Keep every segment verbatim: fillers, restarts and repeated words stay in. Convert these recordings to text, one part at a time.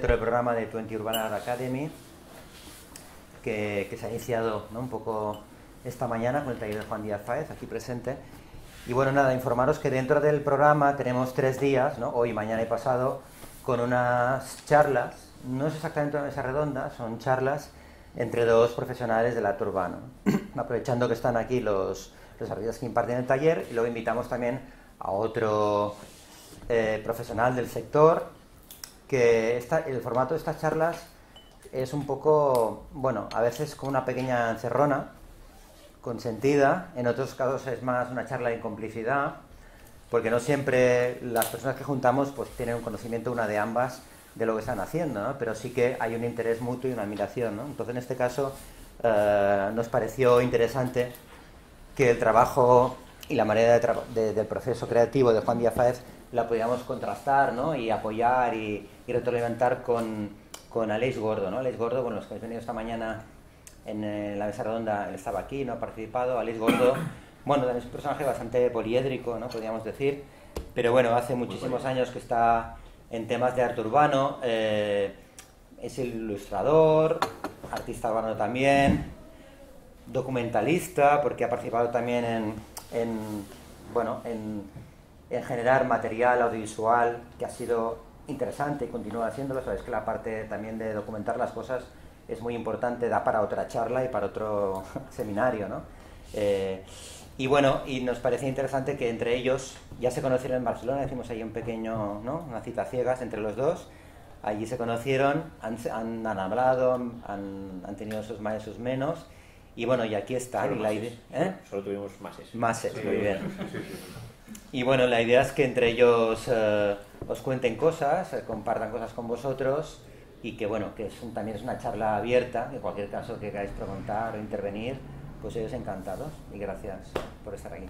dentro del programa de veinte Urban Art Academy, que, que se ha iniciado, ¿no?, un poco esta mañana con el taller de Juan Díaz Fáez, aquí presente. Y bueno, nada, informaros que dentro del programa tenemos tres días, ¿no?, hoy, mañana y pasado, con unas charlas, no es exactamente una mesa redonda, son charlas entre dos profesionales del arte urbano. Aprovechando que están aquí los, los artistas que imparten el taller, y luego invitamos también a otro eh, profesional del sector, que esta, el formato de estas charlas es un poco, bueno, a veces como una pequeña encerrona, consentida, en otros casos es más una charla de complicidad, porque no siempre las personas que juntamos pues tienen un conocimiento una de ambas de lo que están haciendo, ¿no? Pero sí que hay un interés mutuo y una admiración, ¿no? Entonces, en este caso, eh, nos pareció interesante que el trabajo y la manera de de, del proceso creativo de Juan Díaz Fáez la podíamos contrastar, ¿no?, y apoyar y, y retroalimentar con, con Aleix Gordo, ¿no? Aleix Gordo, con los que hemos venido esta mañana en, en la mesa redonda, él estaba aquí, no ha participado. Aleix Gordo, bueno, es un personaje bastante poliédrico, ¿no?, podríamos decir, pero bueno, hace muchísimos años que está en temas de arte urbano, eh, es ilustrador, artista urbano también, documentalista, porque ha participado también en, en bueno, en, en generar material audiovisual que ha sido interesante y continúa haciéndolo. Sabes que la parte también de documentar las cosas es muy importante, da para otra charla y para otro seminario, ¿no? Eh, y bueno, y nos parecía interesante que entre ellos ya se conocieron en Barcelona, decimos ahí un pequeño, ¿no?, una cita ciegas entre los dos. Allí se conocieron, han, han, han hablado, han, han tenido sus más y sus menos, y bueno, y aquí están. Solo, y la idea, ¿eh? Solo tuvimos máses. Máses, sí, muy bien. Sí, sí, sí. Y bueno, la idea es que entre ellos eh, os cuenten cosas, eh, compartan cosas con vosotros, y que bueno, que es un, también es una charla abierta, en cualquier caso que queráis preguntar o intervenir, pues ellos encantados, y gracias por estar aquí.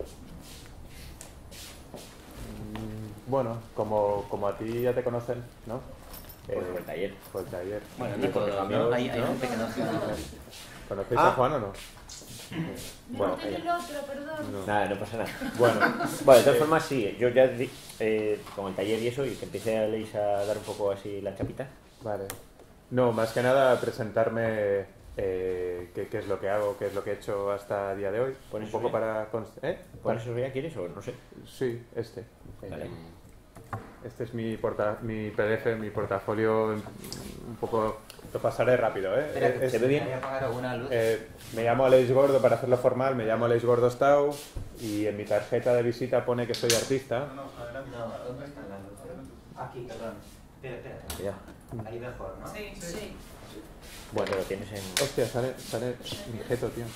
Bueno, como, como a ti ya te conocen, ¿no? Pues Eh, por el taller. Por el taller. Bueno, Sí, no porque todos, amigos, ¿no? Hay, hay ¿no? gente que no se ¿Conocéis Ah. a Juan o no? Bueno, Bueno, el otro, perdón. No. nada, no pasa nada. Bueno, Bueno, de todas formas, sí, yo ya di- eh, con el taller y eso, y que empiece a Leis a dar un poco así la chapita. vale. No, más que nada presentarme eh, qué, qué es lo que hago, qué es lo que he hecho hasta el día de hoy. ¿Por Un eso poco ya? para... cons- ¿Eh? ¿Por Vale. eso ya quieres o no sé? Sí, este. Eh, Vale. Este es mi, porta mi P D F, mi portafolio, un poco... Lo pasaré rápido, ¿eh? Espera, Es- ¿se ve bien? Voy a apagar alguna luz. Eh, me llamo Aleix Gordo, para hacerlo formal, me llamo Aleix Gordo Stau, y en mi tarjeta de visita pone que soy artista. No, ¿dónde están las luces? Aquí, perdón. Espera, espera. Ya. Ahí mejor, ¿no? Sí, sí. Bueno, lo tienes en... Hostia, sale, sale injeto, tío.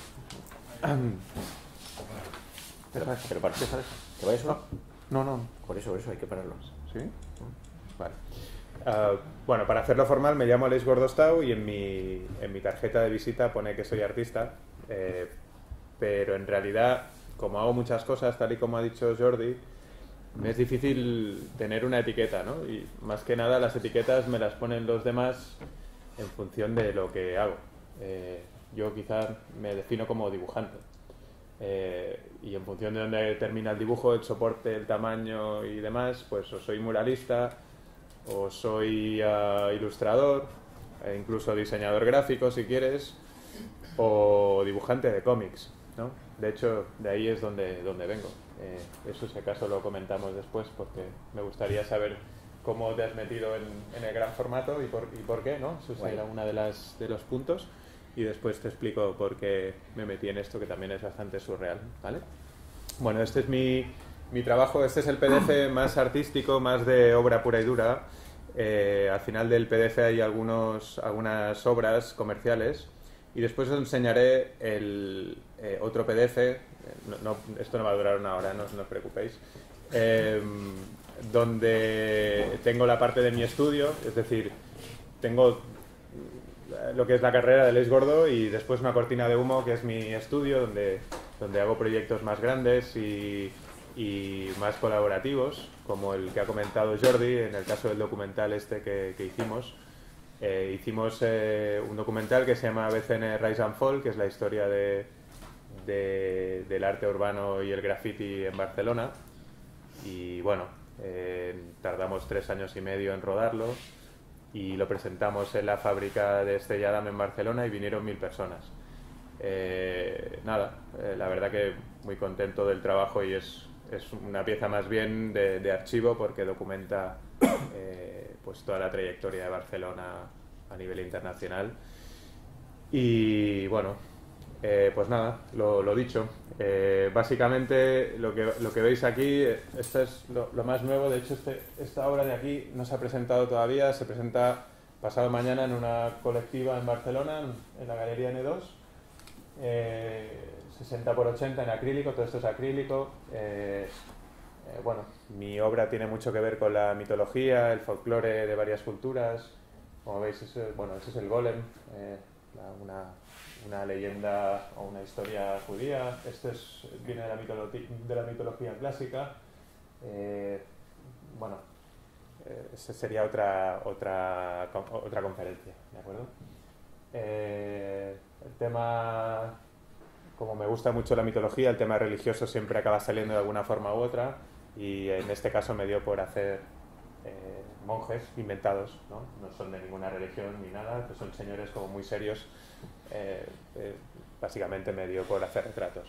Pero, Deja- pero para, deja- ¿te vayas solo? No, no, Por eso, por eso hay que pararlo. ¿sí? Vale. Ah, bueno, para hacerlo formal me llamo Aleix Gordo Stau y en mi, en mi tarjeta de visita pone que soy artista, eh, pero en realidad, como hago muchas cosas, tal y como ha dicho Jordi, me es difícil tener una etiqueta, ¿no? Y más que nada las etiquetas me las ponen los demás en función de lo que hago. Eh, yo quizás me defino como dibujante. Eh, y en función de dónde termina el dibujo, el soporte, el tamaño y demás, pues o soy muralista, o soy uh, ilustrador, e incluso diseñador gráfico si quieres, o dibujante de cómics, ¿no? De hecho, de ahí es donde, donde vengo. Eh, eso si acaso lo comentamos después, porque me gustaría saber cómo te has metido en, en el gran formato y por, y por qué, ¿no? Eso Guay. será uno de, las, de los puntos. Y después te explico por qué me metí en esto, que también es bastante surreal, ¿vale? Bueno, este es mi, mi trabajo, este es el P D F más artístico, más de obra pura y dura. Eh, al final del P D F hay algunos, algunas obras comerciales y después os enseñaré el eh, otro P D F, no, no, esto no va a durar una hora, no, no os preocupéis, eh, donde tengo la parte de mi estudio, es decir, tengo lo que es la carrera de Aleix Gordo y después una cortina de humo que es mi estudio donde, donde hago proyectos más grandes y, y más colaborativos, como el que ha comentado Jordi en el caso del documental este que, que hicimos. Eh, hicimos eh, un documental que se llama B C N Rise and Fall, que es la historia de, de, del arte urbano y el graffiti en Barcelona, y bueno, eh, tardamos tres años y medio en rodarlo. y lo presentamos en la fábrica de Estrella Damm en Barcelona y vinieron mil personas. Eh, nada, eh, la verdad que muy contento del trabajo y es, es una pieza más bien de, de archivo porque documenta eh, pues toda la trayectoria de Barcelona a nivel internacional. Y bueno, eh, pues nada, lo, lo dicho. Eh, básicamente lo que, lo que veis aquí, esto es lo, lo más nuevo. De hecho, este, esta obra de aquí no se ha presentado todavía, se presenta pasado mañana en una colectiva en Barcelona, en, en la Galería N dos. Eh, sesenta por ochenta en acrílico, todo esto es acrílico. Eh, eh, bueno, mi obra tiene mucho que ver con la mitología, el folclore de varias culturas. Como veis, ese, bueno, ese es el golem, eh, la, una, una leyenda o una historia judía. Este es, viene de la, de la mitología clásica. Eh, bueno, eh, esa sería otra, otra, otra conferencia, ¿de acuerdo? Eh, el tema, como me gusta mucho la mitología, el tema religioso siempre acaba saliendo de alguna forma u otra, y en este caso me dio por hacer eh, monjes inventados, ¿no? No son de ninguna religión ni nada, pues son señores como muy serios. Eh, eh, básicamente me dio por hacer retratos.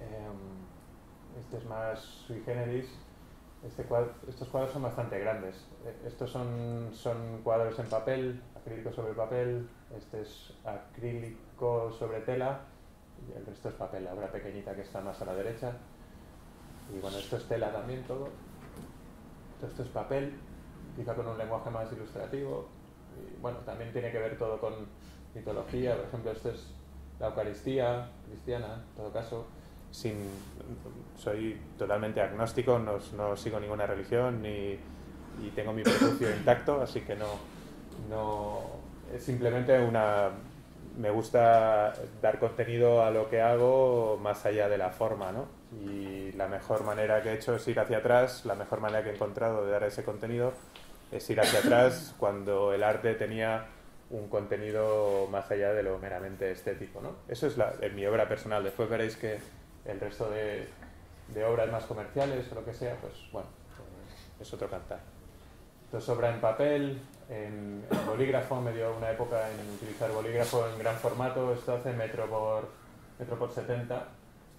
Eh, este es más sui generis. Este cuadro, estos cuadros son bastante grandes. Estos son, son cuadros en papel, acrílico sobre papel. Este es acrílico sobre tela y el resto es papel, la obra pequeñita que está más a la derecha. Y bueno, esto es tela también todo. Esto es papel, quizá con un lenguaje más ilustrativo. Y bueno, también tiene que ver todo con mitología. Por ejemplo, esto es la Eucaristía cristiana, en todo caso. Sin, soy totalmente agnóstico, no, no sigo ninguna religión ni, y tengo mi prejuicio intacto, así que no, no es simplemente una, me gusta dar contenido a lo que hago más allá de la forma, ¿no? Y la mejor manera que he hecho es ir hacia atrás, la mejor manera que he encontrado de dar ese contenido es ir hacia atrás cuando el arte tenía un contenido más allá de lo meramente estético, ¿no? Eso es la, en mi obra personal. Después veréis que el resto de, de obras más comerciales o lo que sea, pues bueno, eh, es otro cantar. Esto es obra en papel, en, en bolígrafo. Me dio una época en utilizar bolígrafo en gran formato. Esto hace metro por, metro por setenta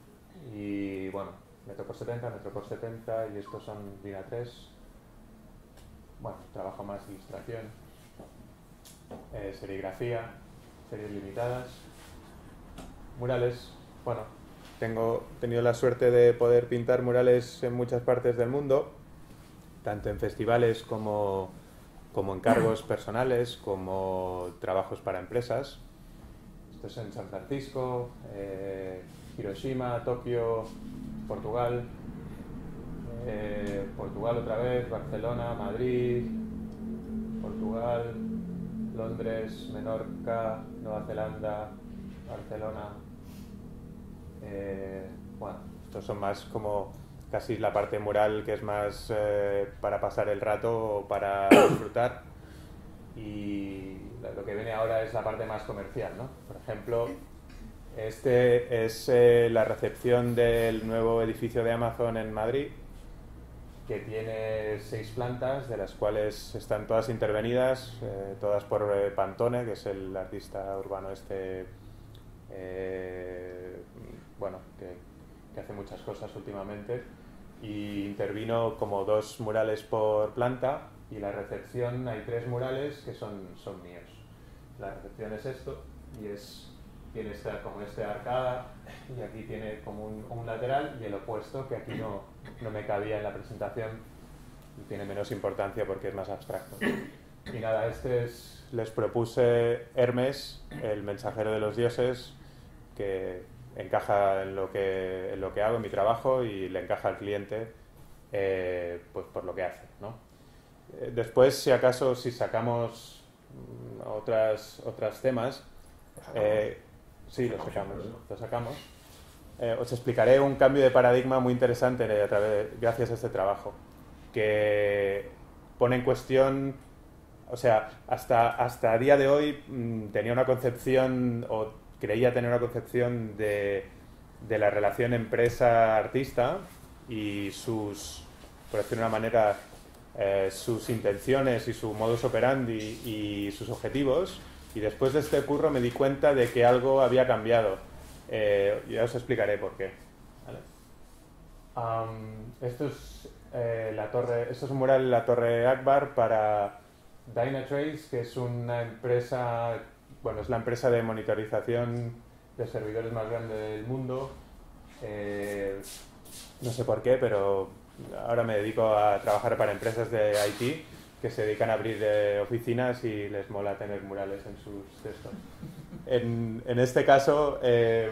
y bueno, metro por setenta, metro por setenta, y estos son DIN A tres. Bueno, trabajo más ilustración, eh, serigrafía, series limitadas, murales. Bueno, tengo tenido la suerte de poder pintar murales en muchas partes del mundo, tanto en festivales como, como encargos personales, como trabajos para empresas. Esto es en San Francisco, eh, Hiroshima, Tokio, Portugal, eh, Portugal otra vez, Barcelona, Madrid, Portugal, Londres, Menorca, Nueva Zelanda, Barcelona. Eh, bueno, estos son más como casi la parte mural, que es más eh, para pasar el rato o para disfrutar, y lo que viene ahora es la parte más comercial, ¿no? Por ejemplo, este es eh, la recepción del nuevo edificio de Amazon en Madrid, que tiene seis plantas, de las cuales están todas intervenidas, eh, todas por eh, Pantone, que es el artista urbano este, eh, bueno, que, que hace muchas cosas últimamente, y intervino como dos murales por planta, y la recepción hay tres murales que son, son míos. La recepción es esto, y es, tiene esta, como este arcada, y aquí tiene como un, un lateral, y el opuesto, que aquí no, no me cabía en la presentación, y tiene menos importancia porque es más abstracto. Y nada, este es, les propuse Hermes, el mensajero de los dioses, que encaja en lo que, en lo que hago, en mi trabajo, y le encaja al cliente eh, pues por lo que hace, ¿no? Eh, después, si acaso, si sacamos mm, otras, otras temas, eh, sí, lo sacamos, lo sacamos. Eh, os explicaré un cambio de paradigma muy interesante a través, gracias a este trabajo, que pone en cuestión, o sea, hasta, hasta el día de hoy mmm, tenía una concepción, o creía tener una concepción de, de la relación empresa-artista y sus, por decirlo de una manera, eh, sus intenciones y su modus operandi y sus objetivos, y después de este curro me di cuenta de que algo había cambiado. Eh, ya os explicaré por qué. ¿Vale? Um, esto es eh, la torre, esto es un mural en la Torre Akbar para Dynatrace, que es una empresa, bueno, es la empresa de monitorización de servidores más grande del mundo. Eh, no sé por qué, pero ahora me dedico a trabajar para empresas de I T que se dedican a abrir eh, oficinas y les mola tener murales en sus textos. En, en este caso eh,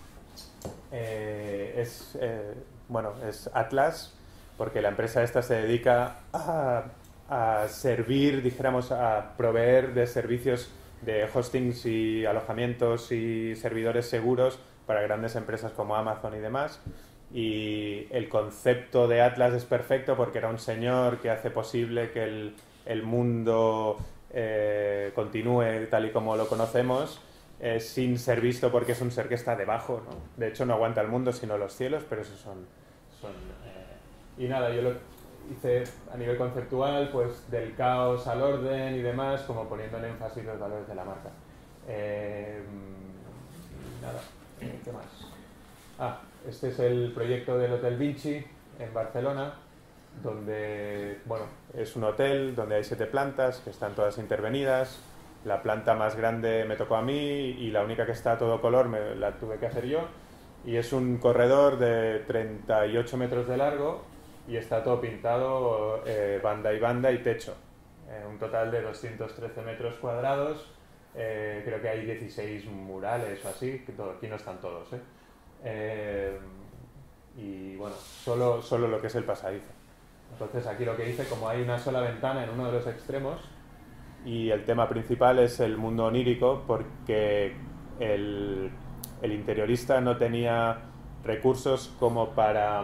eh, es, eh, bueno, es Atlas, porque la empresa esta se dedica a, a servir, dijéramos, a proveer de servicios de hostings y alojamientos y servidores seguros para grandes empresas como Amazon y demás. Y el concepto de Atlas es perfecto porque era un señor que hace posible que el, el mundo eh, continúe tal y como lo conocemos, eh, sin ser visto, porque es un ser que está debajo, ¿no? De hecho no aguanta el mundo sino los cielos, pero esos son... son eh... Y nada, yo lo hice a nivel conceptual, pues del caos al orden y demás, como poniendo en énfasis los valores de la marca. Eh, nada, ¿qué más? Ah, este es el proyecto del Hotel Vinci en Barcelona, donde, bueno, es un hotel donde hay siete plantas que están todas intervenidas. La planta más grande me tocó a mí y la única que está a todo color me la tuve que hacer yo. Y es un corredor de treinta y ocho metros de largo y está todo pintado, eh, banda y banda y techo. Eh, un total de doscientos trece metros cuadrados. Eh, creo que hay dieciséis murales o así, que todo, aquí no están todos, ¿eh? Eh, y bueno, solo, solo lo que es el pasadizo. Entonces aquí lo que hice, como hay una sola ventana en uno de los extremos y el tema principal es el mundo onírico, porque el, el interiorista no tenía recursos como para,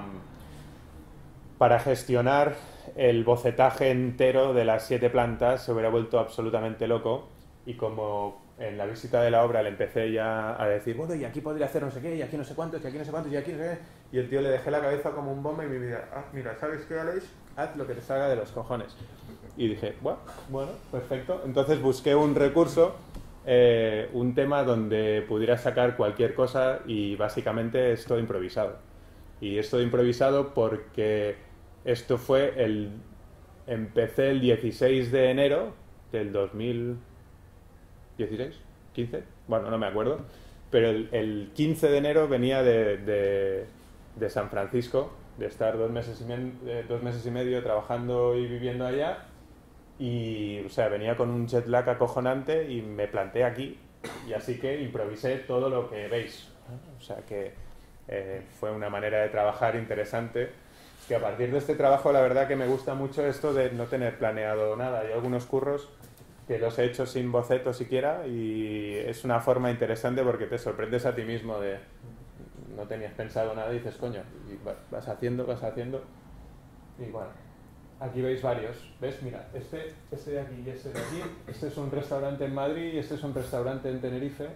para gestionar el bocetaje entero de las siete plantas, se hubiera vuelto absolutamente loco. Y como en la visita de la obra le empecé ya a decir, bueno, y aquí podría hacer no sé qué, y aquí no sé cuántos, y aquí no sé cuántos, y aquí no sé qué, y el tío le dejé la cabeza como un bomba y me dijo, ah, mira, ¿sabes qué, Aleix? Haz lo que te salga de los cojones. Y dije, bueno, bueno, perfecto. Entonces busqué un recurso, eh, un tema donde pudiera sacar cualquier cosa, y básicamente es todo improvisado. Y es todo improvisado porque esto fue el... Empecé el dieciséis de enero del dos mil dieciséis, quince, bueno, no me acuerdo, pero el, el quince de enero venía de, de, de San Francisco, de estar dos meses, y me, dos meses y medio trabajando y viviendo allá, y, o sea, venía con un jet lag acojonante y me planté aquí, y así que improvisé todo lo que veis, ¿no? O sea que eh, fue una manera de trabajar interesante, que a partir de este trabajo la verdad que me gusta mucho esto de no tener planeado nada. Hay algunos curros que los he hecho sin boceto siquiera y es una forma interesante porque te sorprendes a ti mismo de no tenías pensado nada y dices, coño, y vas haciendo, vas haciendo y bueno, aquí veis varios, ¿ves? Mira, este, este de aquí y este de aquí, este es un restaurante en Madrid y este es un restaurante en Tenerife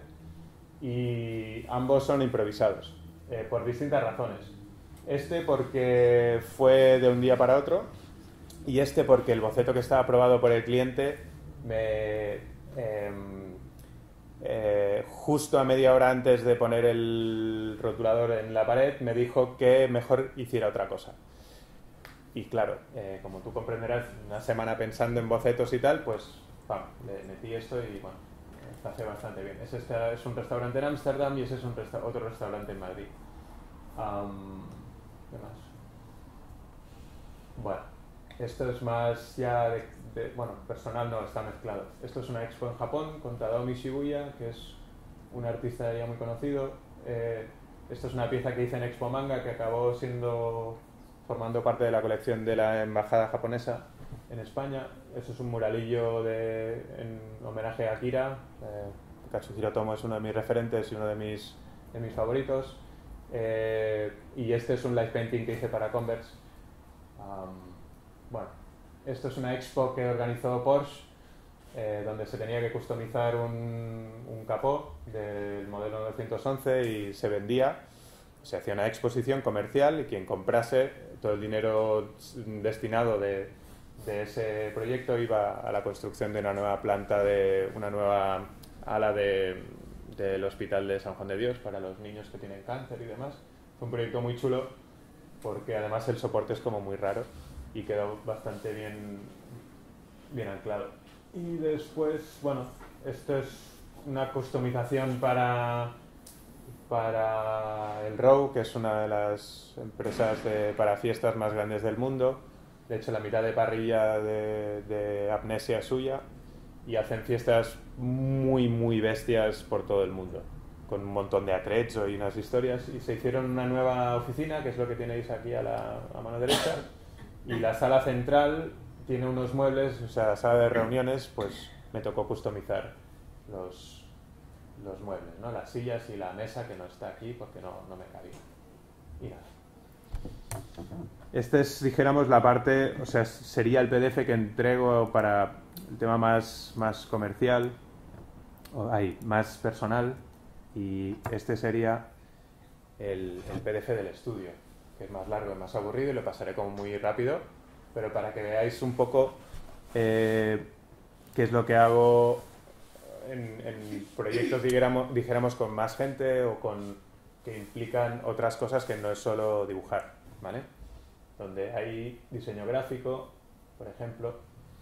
y ambos son improvisados, eh, por distintas razones. Este porque fue de un día para otro y este porque el boceto que estaba aprobado por el cliente me eh, eh, justo a media hora antes de poner el rotulador en la pared me dijo que mejor hiciera otra cosa y claro, eh, como tú comprenderás, una semana pensando en bocetos y tal, pues pam, le metí esto y bueno, está hace bastante bien. Ese es un restaurante en Ámsterdam y ese es un resta- otro restaurante en Madrid. Um, ¿qué más? Bueno, esto es más ya de, de, bueno, personal no, está mezclado. Esto es una expo en Japón con Tadaomi Shibuya, que es un artista ya muy conocido. Eh, esto es una pieza que hice en Expo Manga que acabó siendo, formando parte de la colección de la embajada japonesa en España. Eso es un muralillo de, en homenaje a Akira. Eh, Katsuhiro Tomo es uno de mis referentes y uno de mis, de mis favoritos. Eh, y este es un live painting que hice para Converse. Um, bueno, esto es una expo que organizó Porsche, eh, donde se tenía que customizar un, un capó del modelo novecientos once y se vendía. Se hacía una exposición comercial y quien comprase, todo el dinero destinado de, de ese proyecto iba a la construcción de una nueva planta, de una nueva ala de, del Hospital de San Juan de Dios para los niños que tienen cáncer y demás. Fue un proyecto muy chulo porque además el soporte es como muy raro y quedó bastante bien, bien anclado. Y después, bueno, esto es una customización para, para el Row, que es una de las empresas de, para fiestas más grandes del mundo. De hecho, la mitad de parrilla de, de Amnesia es suya y hacen fiestas muy, muy bestias por todo el mundo, con un montón de atrezzo y unas historias. Y se hicieron una nueva oficina, que es lo que tenéis aquí a la a mano derecha, y la sala central tiene unos muebles, o sea, la sala de reuniones, pues me tocó customizar los, los muebles, ¿no? Las sillas y la mesa, que no está aquí porque no, no me cabía. Y nada. Esta es, dijéramos, la parte, o sea, sería el P D F que entrego para el tema más, más comercial, o ahí, más personal, y este sería el, el P D F del estudio, que es más largo y más aburrido y lo pasaré como muy rápido, pero para que veáis un poco eh, qué es lo que hago en, en proyectos, dijéramos, dijéramos, con más gente o con que implican otras cosas que no es solo dibujar, ¿vale? Donde hay diseño gráfico, por ejemplo.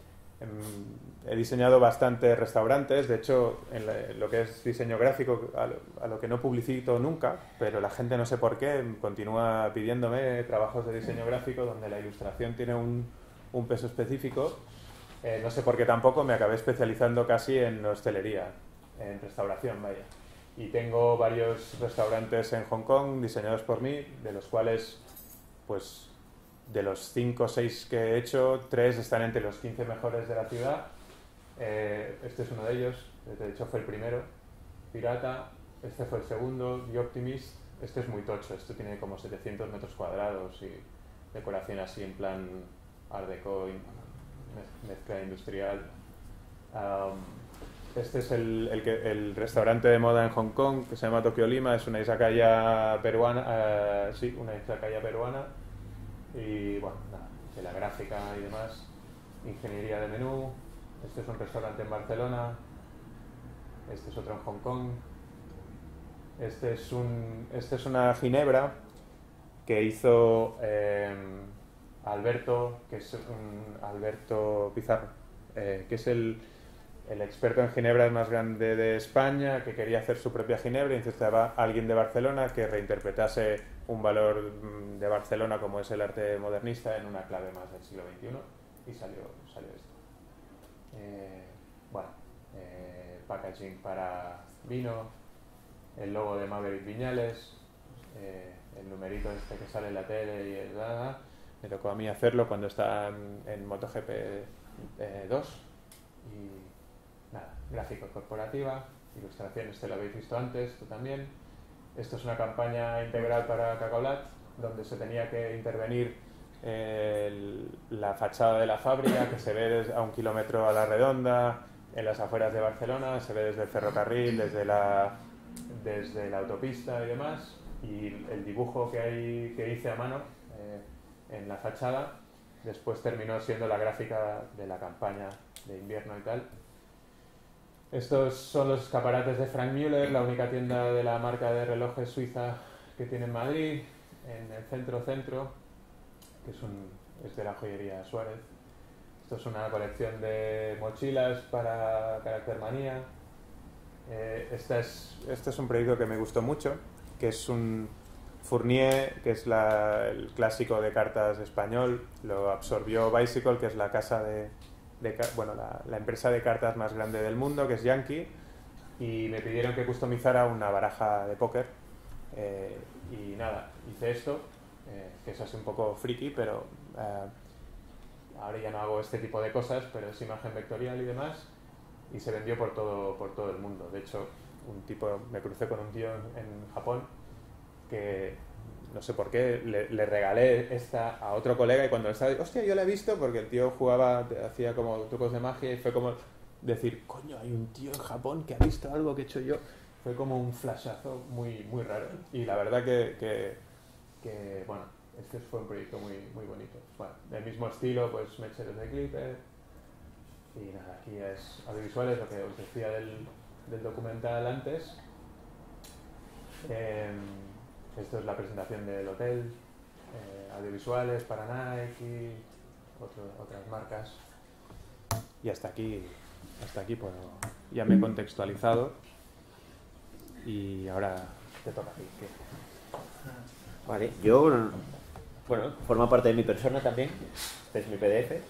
He diseñado bastantes restaurantes, de hecho, en, la, en lo que es diseño gráfico, a lo, a lo que no publicito nunca, pero la gente no sé por qué continúa pidiéndome trabajos de diseño gráfico donde la ilustración tiene un, un peso específico. Eh, no sé por qué tampoco me acabé especializando casi en hostelería, en restauración, vaya. Y tengo varios restaurantes en Hong Kong diseñados por mí, de los cuales, pues, de los cinco o seis que he hecho, tres están entre los quince mejores de la ciudad. Eh, este es uno de ellos, de hecho fue el primero. Pirata, este fue el segundo, The Optimist. Este es muy tocho, este tiene como setecientos metros cuadrados y decoración así en plan art deco, mezcla industrial. Um, este es el, el, que, el restaurante de moda en Hong Kong, que se llama Tokyo Lima, es una izakaya peruana, uh, sí, una izakaya peruana. Y bueno, nada, de la gráfica y demás, ingeniería de menú. Este es un restaurante en Barcelona, este es otro en Hong Kong. Este es, un, este es una ginebra que hizo eh, Alberto, que es un Alberto Pizarro, eh, que es el, el experto en ginebras más grande de España, que quería hacer su propia ginebra y necesitaba a alguien de Barcelona que reinterpretase un valor de Barcelona como es el arte modernista en una clave más del siglo veintiuno, y salió, salió esto. Eh, bueno, eh, packaging para vino, el logo de Maverick Viñales, eh, el numerito este que sale en la tele y el nada. Me tocó a mí hacerlo cuando estaba en, en MotoGP eh, dos. Y nada, gráfico corporativa, ilustraciones, te lo habéis visto antes, tú también. Esto es una campaña integral para Cacaolat, donde se tenía que intervenir eh, el, la fachada de la fábrica, que se ve desde, a un kilómetro a la redonda, en las afueras de Barcelona, se ve desde el ferrocarril, desde la, desde la autopista y demás, y el dibujo que, hay, que hice a mano eh, en la fachada, después terminó siendo la gráfica de la campaña de invierno y tal. Estos son los escaparates de Frank Müller, la única tienda de la marca de relojes suiza que tiene en Madrid, en el centro-centro, que es, un, es de la joyería Suárez. Esto es una colección de mochilas para Caractermanía. Eh, esta es, este es un proyecto que me gustó mucho, que es un Fournier, que es la, el clásico de cartas español. Lo absorbió Bicycle, que es la casa de... De, bueno, la, la empresa de cartas más grande del mundo, que es Yankee, y me pidieron que customizara una baraja de póker eh, y nada, hice esto, eh, que es así un poco friki, pero eh, ahora ya no hago este tipo de cosas, pero es imagen vectorial y demás, y se vendió por todo, por todo el mundo. De hecho, un tipo, me crucé con un tío en, en Japón que no sé por qué, le, le regalé esta a otro colega y cuando estaba, hostia, yo la he visto porque el tío jugaba, hacía como trucos de magia y fue como decir, coño, hay un tío en Japón que ha visto algo que he hecho yo. Fue como un flashazo muy, muy raro. Y la verdad que, que, que bueno, este fue un proyecto muy, muy bonito. Bueno, del mismo estilo, pues Mecheros de Clipper. Y nada, aquí es audiovisuales, lo que os decía del, del documental antes. Eh, esto es la presentación del hotel, eh, audiovisuales para Nike y otro, otras marcas. Y hasta aquí, hasta aquí puedo, ya me he contextualizado. Y ahora te toca a ti. ¿Qué? Vale, yo, bueno, forma parte de mi persona también. Este es mi P D F.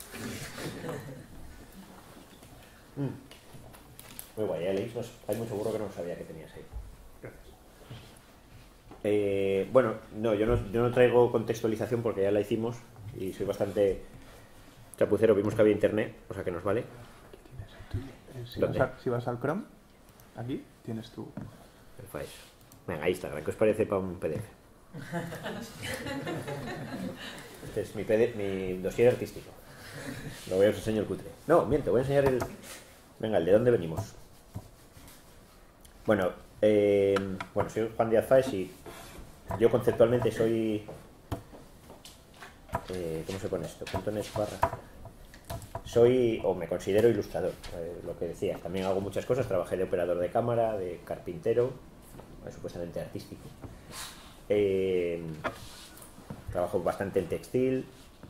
Mm. Muy guay, ¿eh? Leís, hay mucho burro que no sabía que tenías ahí. Gracias. Eh, bueno, no yo, no, yo no traigo contextualización porque ya la hicimos y soy bastante chapucero, vimos que había internet, o sea que nos vale. Si vas, a, si vas al Chrome, aquí tienes tu... Perfecto. Venga, ahí está, ¿qué os parece para un P D F? Este es mi, P D F, mi dossier artístico. Lo voy a os enseño el cutre. No, miento, voy a enseñar el... Venga, el de dónde venimos. Bueno, eh, bueno, soy Juan Díaz Fáez y yo conceptualmente soy... Eh, ¿Cómo se pone esto? Puntones barra. Soy, o me considero ilustrador, eh, lo que decía. También hago muchas cosas, trabajé de operador de cámara, de carpintero, eh, supuestamente artístico. Eh, trabajo bastante en textil.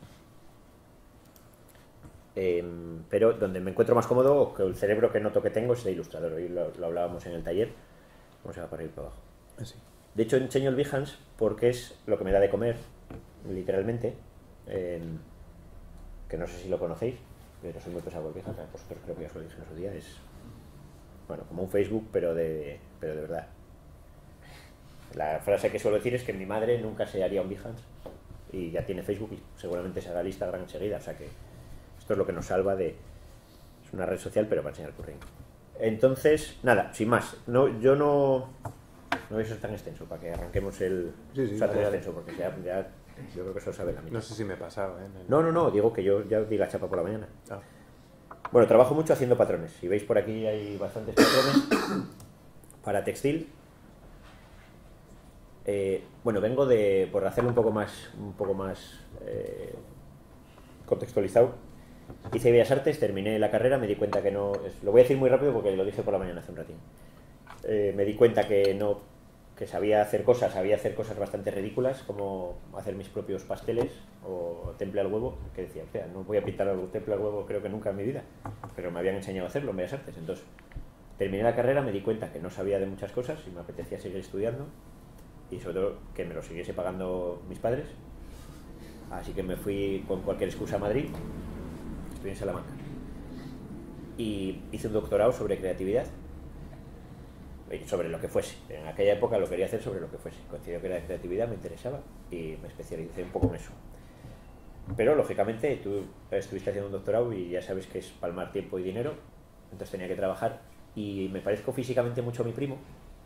Eh, pero donde me encuentro más cómodo, que el cerebro que noto que tengo es de ilustrador. Hoy lo, lo hablábamos en el taller. Vamos a para ir para abajo. Así. De hecho, enseño el Behance porque es lo que me da de comer, literalmente. Eh, que no sé si lo conocéis, pero soy muy pesado con el Behance. Vosotros creo que ya os lo dije en su día. Es, bueno, como un Facebook, pero de, pero de verdad. La frase que suelo decir es que mi madre nunca se haría un Behance y ya tiene Facebook y seguramente se haga el Instagram enseguida. O sea que esto es lo que nos salva de... Es una red social, pero para enseñar currículum. Entonces, nada, sin más. No, yo no... No voy a ser tan extenso para que arranquemos el... Sí, sí, o sea, tan vale, extenso, porque ya, ya... Yo creo que eso sabe la mitad. No sé si me he pasado, ¿eh? No, no, no. Digo que yo ya di la chapa por la mañana. Ah. Bueno, trabajo mucho haciendo patrones. Si veis por aquí hay bastantes patrones para textil. Eh, bueno, vengo de... Por hacerlo un poco más... Un poco más... Eh, contextualizado. Hice Bellas Artes, terminé la carrera, me di cuenta que no... Es, lo voy a decir muy rápido porque lo dije por la mañana hace un ratín. Eh, me di cuenta que no... Que sabía hacer cosas, sabía hacer cosas bastante ridículas, como hacer mis propios pasteles o temple al huevo, que decía, o sea, no voy a pintar algo temple al huevo creo que nunca en mi vida, pero me habían enseñado a hacerlo en Bellas Artes. Entonces, terminé la carrera, me di cuenta que no sabía de muchas cosas y me apetecía seguir estudiando y sobre todo que me lo siguiese pagando mis padres. Así que me fui con cualquier excusa a Madrid, estoy en Salamanca, y hice un doctorado sobre creatividad, sobre lo que fuese. En aquella época lo quería hacer sobre lo que fuese. Coincidió que era de creatividad, me interesaba y me especialicé un poco en eso. Pero lógicamente tú estuviste haciendo un doctorado y ya sabes que es palmar tiempo y dinero, entonces tenía que trabajar y me parezco físicamente mucho a mi primo.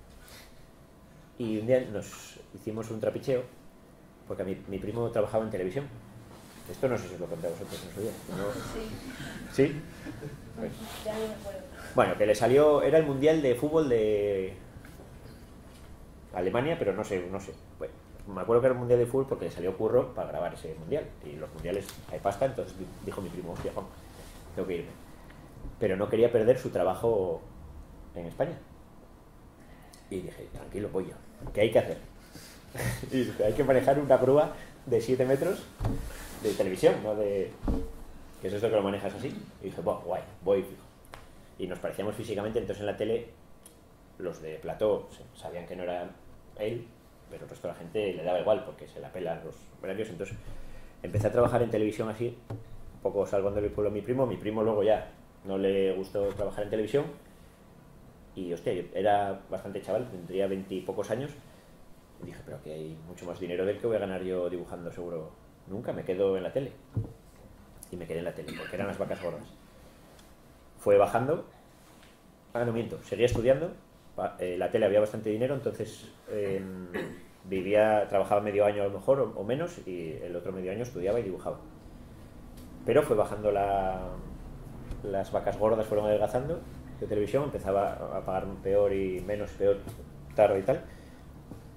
Y un día nos hicimos un trapicheo porque a mi, mi primo trabajaba en televisión. Esto no sé si os lo conté a vosotros en su día. ¿No? ¿Sí? ¿Sí? Pues. Ya no me acuerdo. Bueno, que le salió, era el mundial de fútbol de Alemania, pero no sé, no sé. Bueno, me acuerdo que era el mundial de fútbol porque le salió curro para grabar ese mundial. Y los mundiales hay pasta, entonces dijo mi primo, hostia, Juan, tengo que irme. Pero no quería perder su trabajo en España. Y dije, tranquilo, pollo, ¿qué hay que hacer? Y dije, hay que manejar una grúa de siete metros de televisión, no de... ¿Qué es esto que lo manejas así? Y dije, bueno, guay, voy fijo. Y nos parecíamos físicamente, entonces en la tele los de plató sabían que no era él, pero el resto de la gente le daba igual porque se la pelan los horarios. Entonces empecé a trabajar en televisión así, un poco salvándole el pueblo a mi primo. Mi primo luego ya no le gustó trabajar en televisión y hostia, yo era bastante chaval, tendría veintipocos años y dije, pero aquí hay mucho más dinero del que voy a ganar yo dibujando seguro. Nunca, me quedo en la tele. Y me quedé en la tele porque eran las vacas gordas. Fue bajando, ah, no miento, seguía estudiando, eh, la tele había bastante dinero, entonces eh, vivía, trabajaba medio año a lo mejor o, o menos y el otro medio año estudiaba y dibujaba. Pero fue bajando la, las vacas gordas, fueron adelgazando de televisión, empezaba a pagar peor y menos, peor, tarde y tal.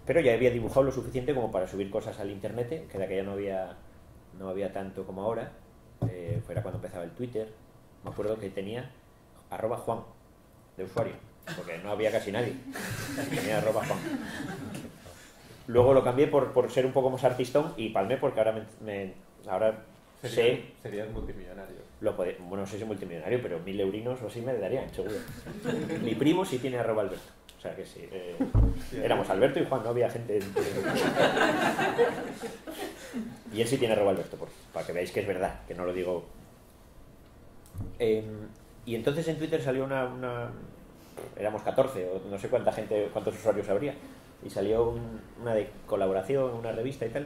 pero ya había dibujado lo suficiente como para subir cosas al internet, que de aquella no había, no había tanto como ahora. Eh, fuera cuando empezaba el Twitter. Me acuerdo que tenía arroba Juan de usuario, porque no había casi nadie. Tenía arroba Juan. Luego lo cambié por, por ser un poco más artistón y palmé porque ahora me, me ahora Sería, sé. Serías multimillonario. Lo podé, bueno, no sé si multimillonario, pero mil eurinos o así me darían, seguro. Mi primo sí tiene arroba Alberto. O sea que sí. Eh, éramos Alberto y Juan, no había gente. Y él sí tiene arroba Alberto, por, para que veáis que es verdad, que no lo digo. Eh, y entonces en Twitter salió una, una. Éramos catorce, o no sé cuánta gente, cuántos usuarios habría. Y salió un, una de colaboración, una revista y tal.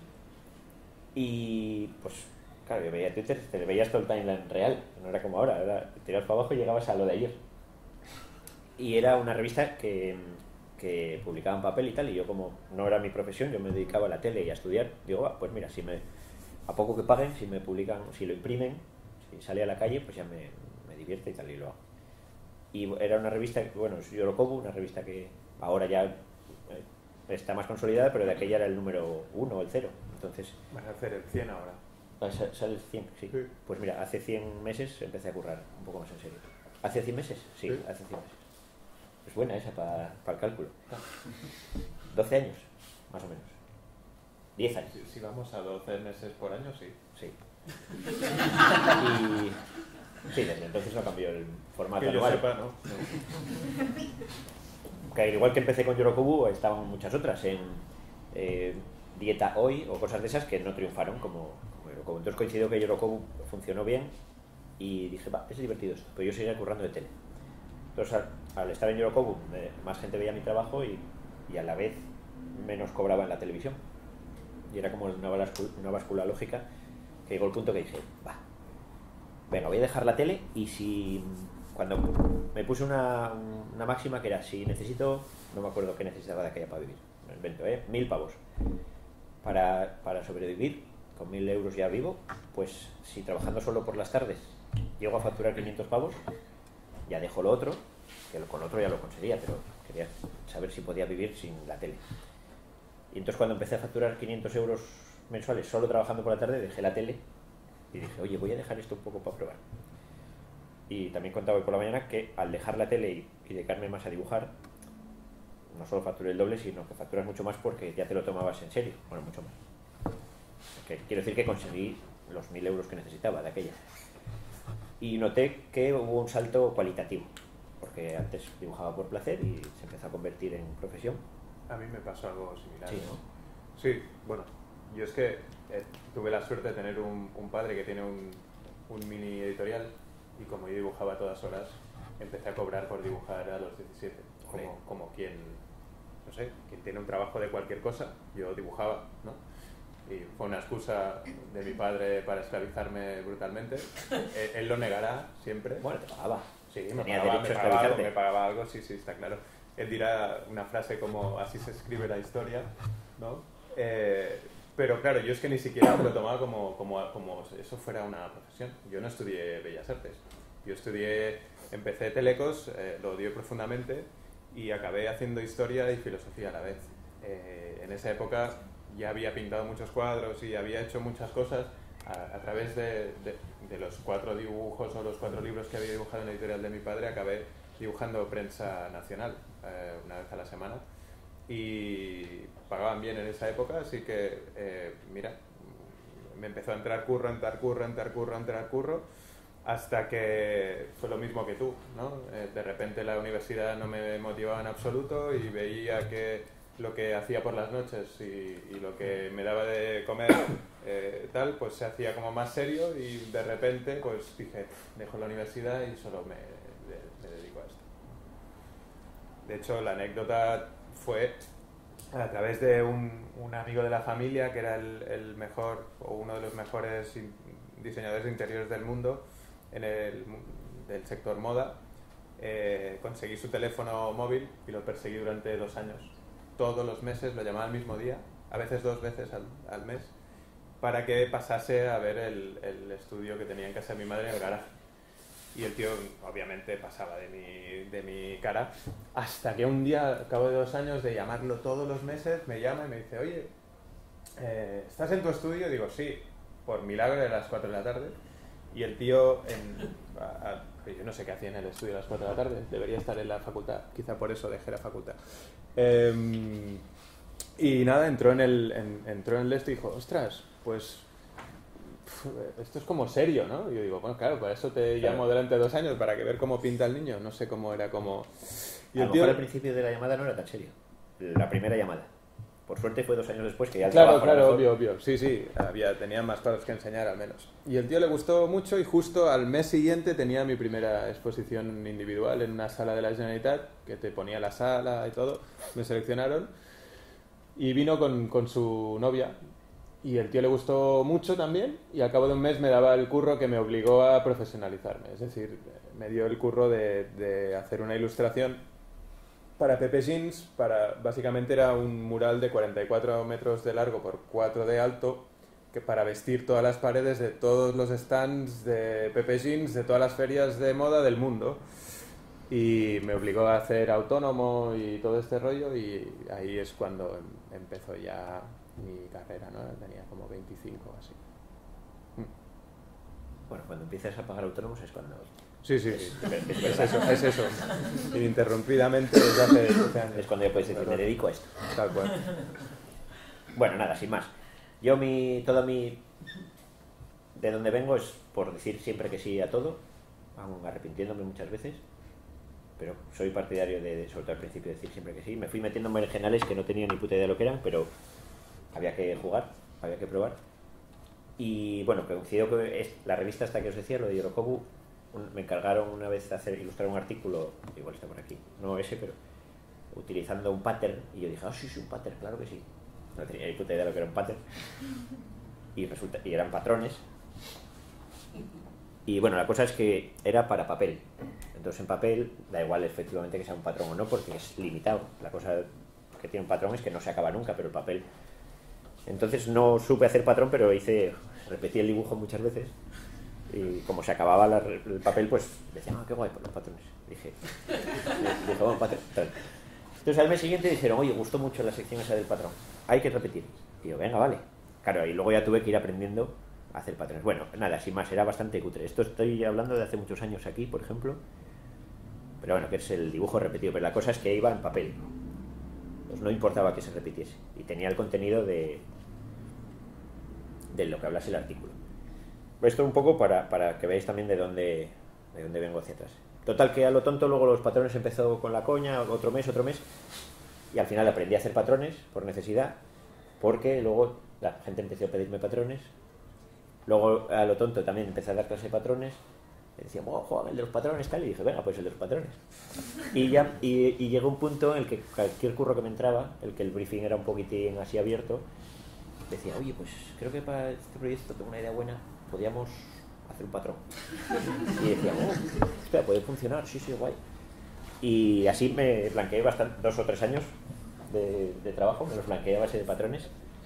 Y pues, claro, yo veía Twitter, te veías todo el timeline real, no era como ahora, era tiras para abajo y llegabas a lo de ayer. Y era una revista que, que publicaba en papel y tal, y yo como no era mi profesión, yo me dedicaba a la tele y a estudiar, digo, ah, pues mira, si me, a poco que paguen, si me publican, si lo imprimen, si sale a la calle, pues ya me, me divierte y tal, y lo hago. Y era una revista, bueno, es Yorokobu, una revista que ahora ya está más consolidada, pero de aquella era el número uno o el cero. Entonces, vas a hacer el cien ahora. Sale el cien, sí. sí. Pues mira, hace cien meses empecé a currar un poco más en serio. ¿Hace cien meses? Sí, sí. Hace cien meses. Es buena esa para pa el cálculo. doce años, más o menos. diez años. Si, si vamos a doce meses por año, sí. Sí. Y... Sí, desde entonces no cambió el formato. Que yo anual. sepa, ¿no? Que igual que empecé con Yorokobu, estaban muchas otras en eh, Dieta Hoy o cosas de esas que no triunfaron como, como Yorokobu. Entonces coincidió que Yorokobu funcionó bien y dije, va, es divertido esto, pero yo seguía currando de tele. Entonces al, al estar en Yorokobu, me, más gente veía mi trabajo y, y a la vez menos cobraba en la televisión. Y era como una báscula, una báscula lógica que llegó el punto que dije, va, venga, voy a dejar la tele y si... Cuando me puse una, una máxima que era, si necesito, no me acuerdo qué necesitaba de aquella para vivir, me invento, ¿eh? Mil pavos. Para, para sobrevivir, con mil euros ya vivo, pues si trabajando solo por las tardes llego a facturar quinientos pavos, ya dejo lo otro, que con lo otro ya lo conseguía, pero quería saber si podía vivir sin la tele. Y entonces cuando empecé a facturar quinientos euros mensuales solo trabajando por la tarde, dejé la tele y dije, oye, voy a dejar esto un poco para probar. Y también contaba hoy por la mañana que al dejar la tele y, y dedicarme más a dibujar, no solo facturé el doble, sino que facturas mucho más porque ya te lo tomabas en serio. Bueno, mucho más. Que, quiero decir que conseguí los mil euros que necesitaba de aquella. Y noté que hubo un salto cualitativo, porque antes dibujaba por placer y se empezó a convertir en profesión. A mí me pasó algo similar. Sí, ¿no? Sí, bueno, yo es que eh, tuve la suerte de tener un, un padre que tiene un, un mini editorial. Y como yo dibujaba a todas horas, empecé a cobrar por dibujar a los diecisiete. Como, como quien, no sé, quien tiene un trabajo de cualquier cosa, yo dibujaba, ¿no? Y fue una excusa de mi padre para esclavizarme brutalmente. Él, él lo negará siempre. Bueno, te pagaba. Sí, me Tenía pagaba, derecho me a pagaba algo, me pagaba algo, sí, sí, está claro. Él dirá una frase como, así se escribe la historia, ¿no? Eh, Pero claro, yo es que ni siquiera lo tomaba como, como, como eso fuera una profesión. Yo no estudié Bellas Artes. Yo estudié, empecé Telecos, eh, lo odié profundamente y acabé haciendo historia y filosofía a la vez. Eh, en esa época ya había pintado muchos cuadros y había hecho muchas cosas a, a través de, de, de los cuatro dibujos o los cuatro libros que había dibujado en la editorial de mi padre. Acabé dibujando prensa nacional eh, una vez a la semana. Y pagaban bien en esa época, así que, eh, mira, me empezó a entrar curro, entrar curro, entrar curro, entrar curro, hasta que fue lo mismo que tú, ¿no? Eh, de repente la universidad no me motivaba en absoluto y veía que lo que hacía por las noches y, y lo que me daba de comer eh, tal, pues se hacía como más serio y de repente pues dije, dejo la universidad y solo me, me, me dedico a esto. De hecho, la anécdota fue a través de un, un amigo de la familia que era el, el mejor o uno de los mejores diseñadores de interiores del mundo en el del sector moda. Eh, conseguí su teléfono móvil y lo perseguí durante dos años. Todos los meses lo llamaba al mismo día, a veces dos veces al, al mes, para que pasase a ver el, el estudio que tenía en casa de mi madre en el garaje. Y el tío, obviamente, pasaba de mi, de mi cara, hasta que un día, al cabo de dos años de llamarlo todos los meses, me llama y me dice, oye, eh, ¿estás en tu estudio? Digo, sí, por milagro de las cuatro de la tarde. Y el tío, en, a, a, yo no sé qué hacía en el estudio a las cuatro de la tarde, debería estar en la facultad, quizá por eso dejé la facultad. Eh, y nada, entró en el, en, entró en el este y dijo, ostras, pues... esto es como serio, ¿no? Y yo digo, bueno, claro, para eso te claro. llamo durante dos años, para que ver cómo pinta el niño. No sé cómo era, como... Y a el lo tío... mejor al principio de la llamada no era tan serio. La primera llamada. Por suerte fue dos años después que ya el Claro, trabajo, claro, mejor... obvio, obvio. Sí, sí, había, tenía más cosas que enseñar al menos. Y el tío le gustó mucho y justo al mes siguiente tenía mi primera exposición individual en una sala de la Generalitat, que te ponía la sala y todo. Me seleccionaron y vino con, con su novia. Y el tío le gustó mucho también y al cabo de un mes me daba el curro que me obligó a profesionalizarme. Es decir, me dio el curro de, de hacer una ilustración para Pepe Jeans. Para, básicamente era un mural de cuarenta y cuatro metros de largo por cuatro de alto, que para vestir todas las paredes de todos los stands de Pepe Jeans, de todas las ferias de moda del mundo. Y me obligó a hacer autónomo y todo este rollo, y ahí es cuando empezó ya mi carrera, ¿no? Tenía como veinticinco o así. Bueno, cuando empiezas a pagar autónomos es cuando... Sí, sí, es, es, es eso, es eso. Ininterrumpidamente desde hace doce años. Es cuando ya puedes decir, me dedico a esto. Tal cual. Bueno, nada, sin más. Yo mi... Toda mi... De donde vengo es por decir siempre que sí a todo, aún arrepintiéndome muchas veces, pero soy partidario de, de sobre todo al principio, decir siempre que sí. Me fui metiendo en berenjenales que no tenía ni puta idea de lo que eran, pero había que jugar, había que probar. Y bueno, coincidió que es la revista esta que os decía, lo de Yorokobu, un, me encargaron una vez de hacer, ilustrar un artículo, igual está por aquí, no ese, pero utilizando un pattern, y yo dije, ah, oh, sí, sí, un pattern, claro que sí. No tenía ni puta idea de lo que era un pattern. Y, resulta, y eran patrones. Y bueno, la cosa es que era para papel. Entonces en papel da igual efectivamente que sea un patrón o no, porque es limitado. La cosa que tiene un patrón es que no se acaba nunca, pero el papel... Entonces no supe hacer patrón, pero hice, repetí el dibujo muchas veces. Y como se acababa la, el papel, pues decían, ah, qué guay por los patrones. Dije, dije, bueno, patrón. Entonces al mes siguiente dijeron, oye, gustó mucho la sección esa del patrón, hay que repetir. Y yo, venga, vale. Claro, y luego ya tuve que ir aprendiendo a hacer patrones. Bueno, nada, sin más, era bastante cutre. Esto estoy hablando de hace muchos años aquí, por ejemplo. Pero bueno, que es el dibujo repetido. Pero la cosa es que iba en papel. Pues no importaba que se repitiese. Y tenía el contenido de, de lo que hablase el artículo. Esto un poco para, para que veáis también de dónde, de dónde vengo hacia atrás. Total, que a lo tonto luego los patrones empezó con la coña, otro mes, otro mes. Y al final aprendí a hacer patrones por necesidad. Porque luego la gente empezó a pedirme patrones. Luego a lo tonto también empecé a dar clase de patrones. Me decían, oh, Juan, el de los patrones tal. Y dije, venga, pues el de los patrones. Y ya y, y llegó un punto en el que cualquier curro que me entraba, el que el briefing era un poquitín así abierto, decía, oye, pues creo que para este proyecto tengo una idea buena, podríamos hacer un patrón. Y decía, oh, espera, puede funcionar, sí, sí, guay. Y así me blanqueé bastante, dos o tres años de, de trabajo, me los blanqueé a base de patrones.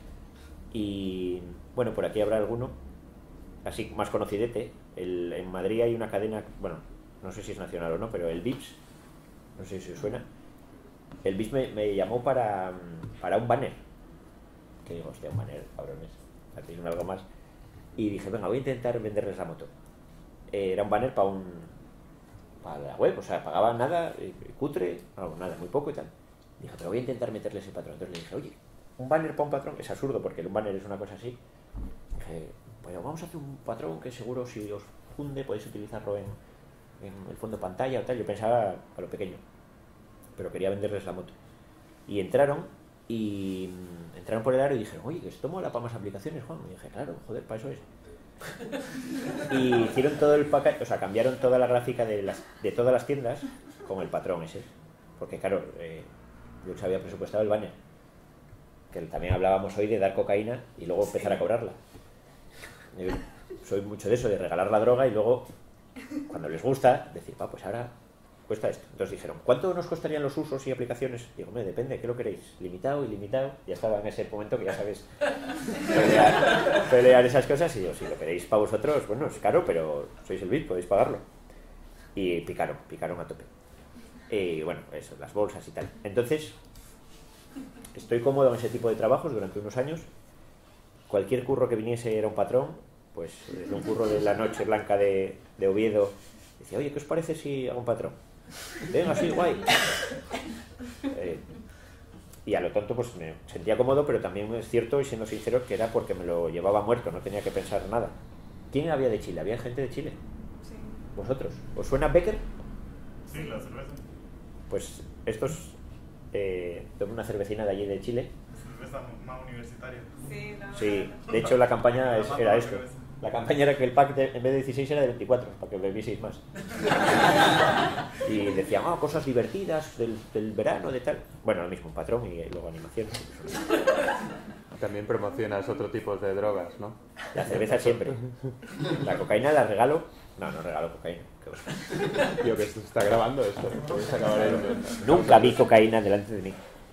Y bueno, por aquí habrá alguno así más conocidete. El, en Madrid hay una cadena, bueno, no sé si es nacional o no, pero el Vips, no sé si os suena. El Vips me, me llamó para, para un banner. Que digo, hostia, un banner, cabrones, hacéis algo más. Y dije, venga, voy a intentar venderles la moto. Eh, era un banner para un para la web, o sea, pagaba nada, eh, cutre, no, nada, muy poco y tal. Dije, pero voy a intentar meterle ese patrón. Entonces le dije, oye, un banner para un patrón es absurdo, porque un banner es una cosa así. Dije, pues vamos a hacer un patrón que seguro si os funde podéis utilizarlo en, en el fondo pantalla o tal. Yo pensaba a lo pequeño, pero quería venderles la moto. Y entraron y entraron por el área y dijeron, oye, que esto mola para más aplicaciones, Juan. Y dije, claro, joder, para eso es. Y hicieron todo el paquete, o sea, cambiaron toda la gráfica de, las, de todas las tiendas con el patrón ese. Porque claro, eh, yo se había presupuestado el banner, que también hablábamos hoy de dar cocaína y luego empezar a cobrarla. Yo soy mucho de eso, de regalar la droga y luego, cuando les gusta, decir, va, pues ahora cuesta esto. Entonces dijeron, ¿cuánto nos costarían los usos y aplicaciones? Digo, hombre, depende, ¿qué lo queréis? Limitado, ilimitado. Ya estaba en ese momento que ya sabes pelear, pelear esas cosas. Y yo, si lo queréis para vosotros, bueno, es caro, pero sois el bit, podéis pagarlo. Y picaron, picaron a tope. Y bueno, eso, las bolsas y tal. Entonces, estoy cómodo en ese tipo de trabajos durante unos años. Cualquier curro que viniese era un patrón, pues desde un curro de la Noche Blanca de, de Oviedo, decía, oye, ¿qué os parece si hago un patrón? Venga, así, guay. Eh, y a lo tonto pues me sentía cómodo, pero también es cierto, y siendo sincero, que era porque me lo llevaba muerto, no tenía que pensar nada. ¿Quién había de Chile? ¿Había gente de Chile? Sí. ¿Vosotros? ¿Os suena Becker? Sí, la cerveza. Pues estos, eh, tomé una cervecina de allí de Chile. Cerveza más universitaria. Sí, no, Sí, no. de hecho la campaña es- La era más esto. cerveza. La campaña era que el pack de- en vez de dieciséis era de veinticuatro, para que bebieseis más. Y decían, ah, cosas divertidas del, del verano, de tal. Bueno, lo mismo, un patrón y luego animación. También promocionas otro tipo de drogas, ¿no? La cerveza siempre. La cocaína la regalo. No, no regalo cocaína. qué cosa. Tío, que esto se está grabando esto. Podéis acabar en- Nunca vi cocaína delante de mí.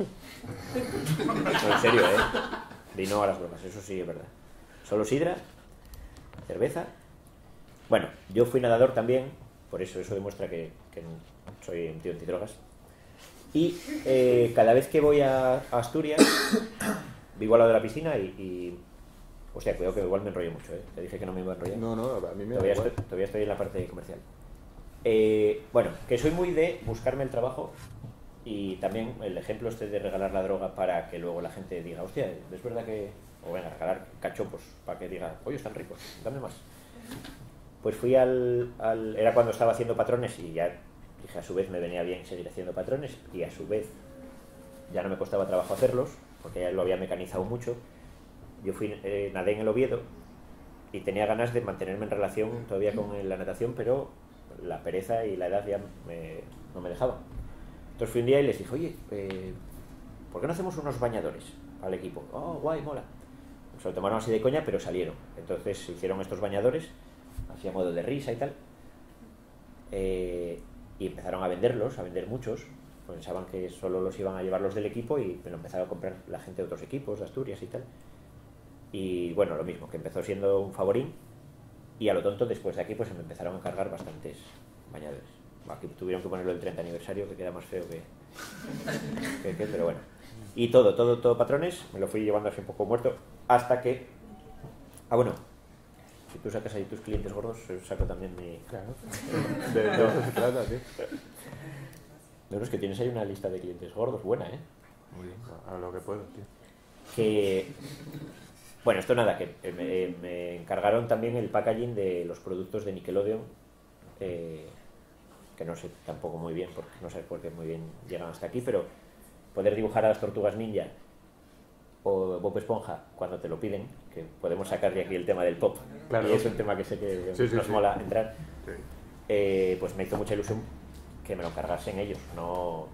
No, en serio, ¿eh? Di no a las bromas, eso sí es verdad. Solo sidra, cerveza. Bueno, yo fui nadador también, por eso eso demuestra que, que soy un tío antidrogas. Y eh, cada vez que voy a, a Asturias, vivo al lado de la piscina y, y... Hostia, cuidado que igual me enrollo mucho, ¿eh? Te dije que no me iba a enrollar. No, no, a mí me da Todavía igual. estoy, todavía estoy en la parte comercial. Eh, bueno, que soy muy de buscarme el trabajo y también el ejemplo este de regalar la droga para que luego la gente diga, hostia, es verdad que... O venga, regalar cachopos para que diga, oye, están ricos, dame más. Pues fui al, al... Era cuando estaba haciendo patrones y ya dije, a su vez me venía bien seguir haciendo patrones y a su vez ya no me costaba trabajo hacerlos porque ya lo había mecanizado mucho. Yo fui, eh, nadé en el Oviedo y tenía ganas de mantenerme en relación todavía con la natación, pero la pereza y la edad ya me, no me dejaban. Entonces fui un día y les dije, oye, eh, ¿por qué no hacemos unos bañadores al equipo? Oh, guay, mola. Se lo tomaron así de coña, pero salieron. Entonces se hicieron estos bañadores, así a modo de risa y tal, eh, y empezaron a venderlos, a vender muchos. Pensaban que solo los iban a llevar los del equipo y me lo empezaron a comprar la gente de otros equipos, de Asturias y tal. Y bueno, lo mismo, que empezó siendo un favorín y a lo tonto después de aquí pues se me empezaron a cargar bastantes bañadores. Aquí tuvieron que ponerlo el treinta aniversario, que queda más feo que, que, que pero bueno. Y todo, todo, todo patrones, me lo fui llevando así un poco muerto hasta que... Ah, bueno, si tú sacas ahí tus clientes gordos, saco también mi... Claro. De, de eso se trata, tío. No, no, es que tienes ahí una lista de clientes gordos buena, ¿eh? Muy bien, a lo que puedo, tío. Que... Bueno, esto nada, que me, me encargaron también el packaging de los productos de Nickelodeon, eh, que no sé tampoco muy bien, porque no sé por qué muy bien llegan hasta aquí, pero poder dibujar a las tortugas ninja o Bob Esponja cuando te lo piden, que podemos sacar de aquí el tema del pop, Claro. y es un tema que sé que Sí, sí, nos sí. mola entrar, Sí. eh, pues me hizo mucha ilusión que me lo encargasen ellos, no,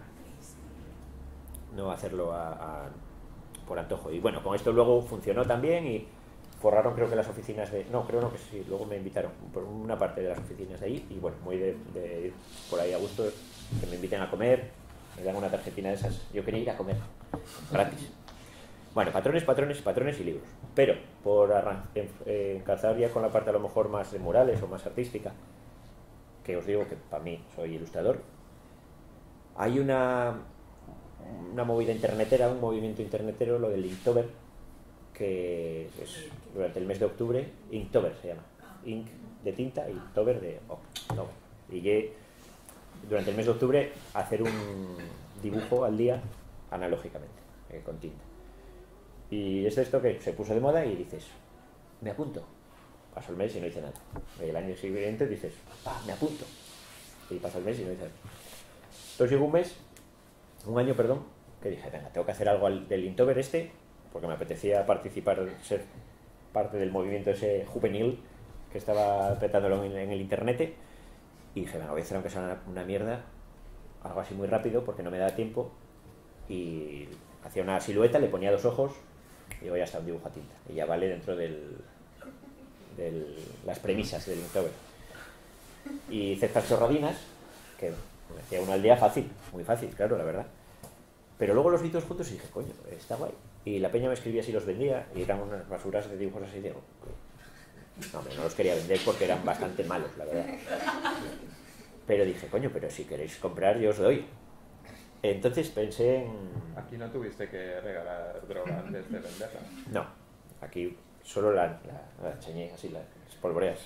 no hacerlo a, a por antojo. Y bueno, con esto luego funcionó también y forraron creo que las oficinas de... No, creo no que sí, luego me invitaron por una parte de las oficinas de ahí y bueno, muy de, de ir por ahí a gusto, que me inviten a comer, me dan una tarjetina de esas. Yo quería ir a comer, gratis. Bueno, patrones, patrones, patrones y libros. Pero por arran- en- eh, encauzar ya con la parte a lo mejor más de murales o más artística, que os digo que para mí soy ilustrador, hay una... una movida internetera, un movimiento internetero, lo del Inktober, que es durante el mes de octubre, Inktober se llama, Ink de tinta y Tober de October. Y que durante el mes de octubre hacer un dibujo al día analógicamente, eh, con tinta. Y es esto que se puso de moda y dices, me apunto. Pasó el mes y no hice nada. Y el año siguiente dices, ah, me apunto. Y pasó el mes y no hice nada. Entonces llegó un mes un año, perdón, que dije, venga, tengo que hacer algo al, del Inktober este, porque me apetecía participar, ser parte del movimiento ese juvenil que estaba petándolo en, en el internet, y dije, venga, voy a hacer aunque sea una, una mierda, algo así muy rápido, porque no me da tiempo, y hacía una silueta, le ponía dos ojos, y digo, ya está, un dibujo a tinta, y ya vale dentro del, del las premisas del Inktober. Y hice estas chorradinas, que me hacía uno al día fácil, muy fácil, claro, la verdad. Pero luego los vi todos juntos y dije, coño, está guay. Y la peña me escribía si los vendía, y eran unas basuras de dibujos así, digo, no, hombre, no los quería vender porque eran bastante malos, la verdad. Pero dije, coño, pero si queréis comprar yo os doy. Entonces pensé en... Aquí no tuviste que regalar droga antes de venderla. No, aquí solo la, la, la enseñé así, las polvoreas.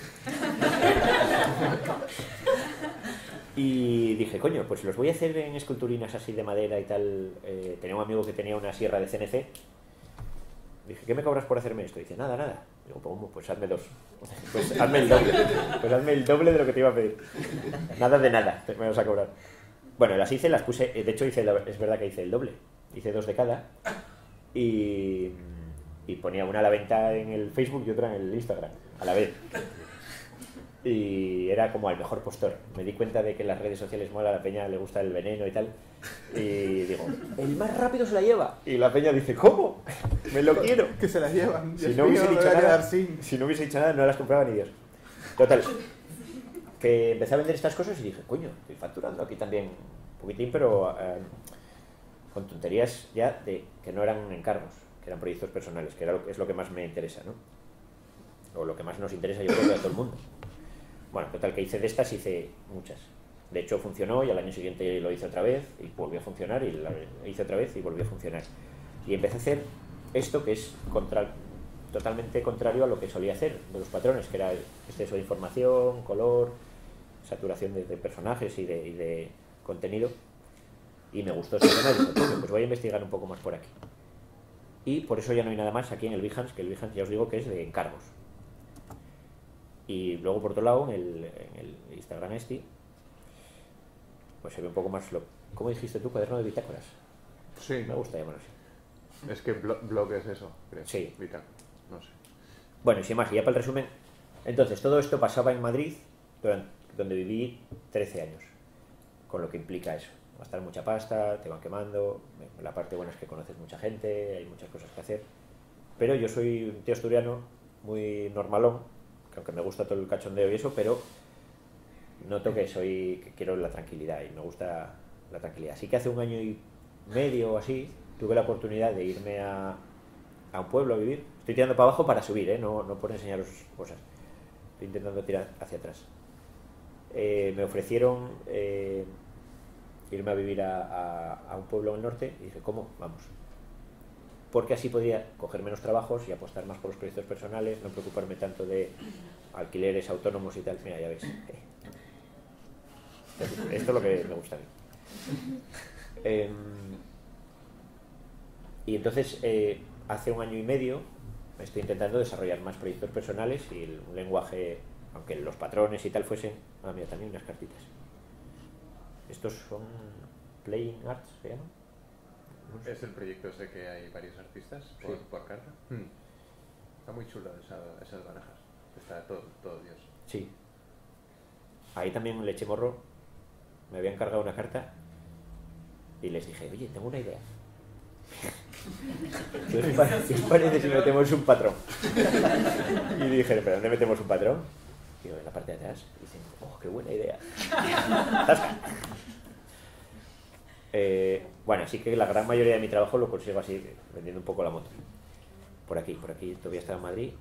Y dije, coño, pues los voy a hacer en esculturinas así de madera y tal. Eh, tenía un amigo que tenía una sierra de C N C. Dije, ¿qué me cobras por hacerme esto? Y dice, nada, nada. Digo, pues, pues hazme dos. Pues hazme el doble. Pues hazme el doble de lo que te iba a pedir. Nada de nada, me vas a cobrar. Bueno, las hice, las puse. De hecho, hice, es verdad que hice el doble. Hice dos de cada. Y, y ponía una a la venta en el Facebook y otra en el Instagram, a la vez. Y era como al mejor postor. Me di cuenta de que en las redes sociales mola, a la peña le gusta el veneno y tal. Y digo, el más rápido se la lleva. Y la peña dice, ¿cómo? Me lo quiero. Que se la llevan. Si no hubiese dicho nada, si no hubiese dicho nada, no las compraba ni Dios. Total, que empecé a vender estas cosas y dije, coño, estoy facturando aquí también un poquitín, pero eh, con tonterías ya de que no eran encargos, que eran proyectos personales, que era lo, es lo que más me interesa, ¿no? O lo que más nos interesa, yo creo que a todo el mundo. Bueno, total, que hice de estas, hice muchas. De hecho, funcionó y al año siguiente lo hice otra vez y volvió a funcionar y la hice otra vez y volvió a funcionar. Y empecé a hacer esto que es contra, totalmente contrario a lo que solía hacer de los patrones, que era exceso de información, color, saturación de, de personajes y de, y de contenido. Y me gustó ese tema y dije, pues voy a investigar un poco más por aquí. Y por eso ya no hay nada más aquí en el Behance, que el Behance ya os digo que es de encargos. Y luego por otro lado, en el, en el Instagram este, pues se ve un poco más lo... ¿Cómo dijiste tú? Cuaderno de bitácoras. Sí. Me gusta llamarlo así. Es que blog, blog es eso, creo. Sí. Bitácora, no sé. Bueno, y sin más, y ya para el resumen. Entonces, todo esto pasaba en Madrid, durante, donde viví trece años. Con lo que implica eso. Gastar mucha pasta, te van quemando. La parte buena es que conoces mucha gente, hay muchas cosas que hacer. Pero yo soy un tío asturiano muy normalón, que aunque me gusta todo el cachondeo y eso, pero noto que soy que quiero la tranquilidad y me gusta la tranquilidad. Así que hace un año y medio o así tuve la oportunidad de irme a, a un pueblo a vivir. Estoy tirando para abajo para subir, ¿eh? no, no por enseñaros cosas. Estoy intentando tirar hacia atrás. Eh, me ofrecieron eh, irme a vivir a, a, a un pueblo en el norte y dije, ¿cómo? Vamos. Porque así podía coger menos trabajos y apostar más por los proyectos personales, no preocuparme tanto de alquileres autónomos y tal. Mira, ya veis. Esto es lo que me gusta a mí. Eh, y entonces, eh, hace un año y medio, estoy intentando desarrollar más proyectos personales y el, un lenguaje, aunque los patrones y tal fuesen... Ah, mira, también unas cartitas. Estos son Playing Arts, ¿se llaman? ¿Es el proyecto ese que hay varios artistas por, sí. por carta? Hmm. Está muy chulo esa, esas barajas. Está todo, todo Dios. Sí. Ahí también le eché morro. Me habían cargado una carta y les dije, oye, tengo una idea. ¿Qué os parece, ¿qué os parece si metemos un patrón? Y dije, ¿pero dónde metemos un patrón? Digo, en la parte de atrás. Y dicen, oh, qué buena idea. Eh, bueno, así que la gran mayoría de mi trabajo lo consigo así, vendiendo un poco la moto. Por aquí, por aquí todavía estaba en Madrid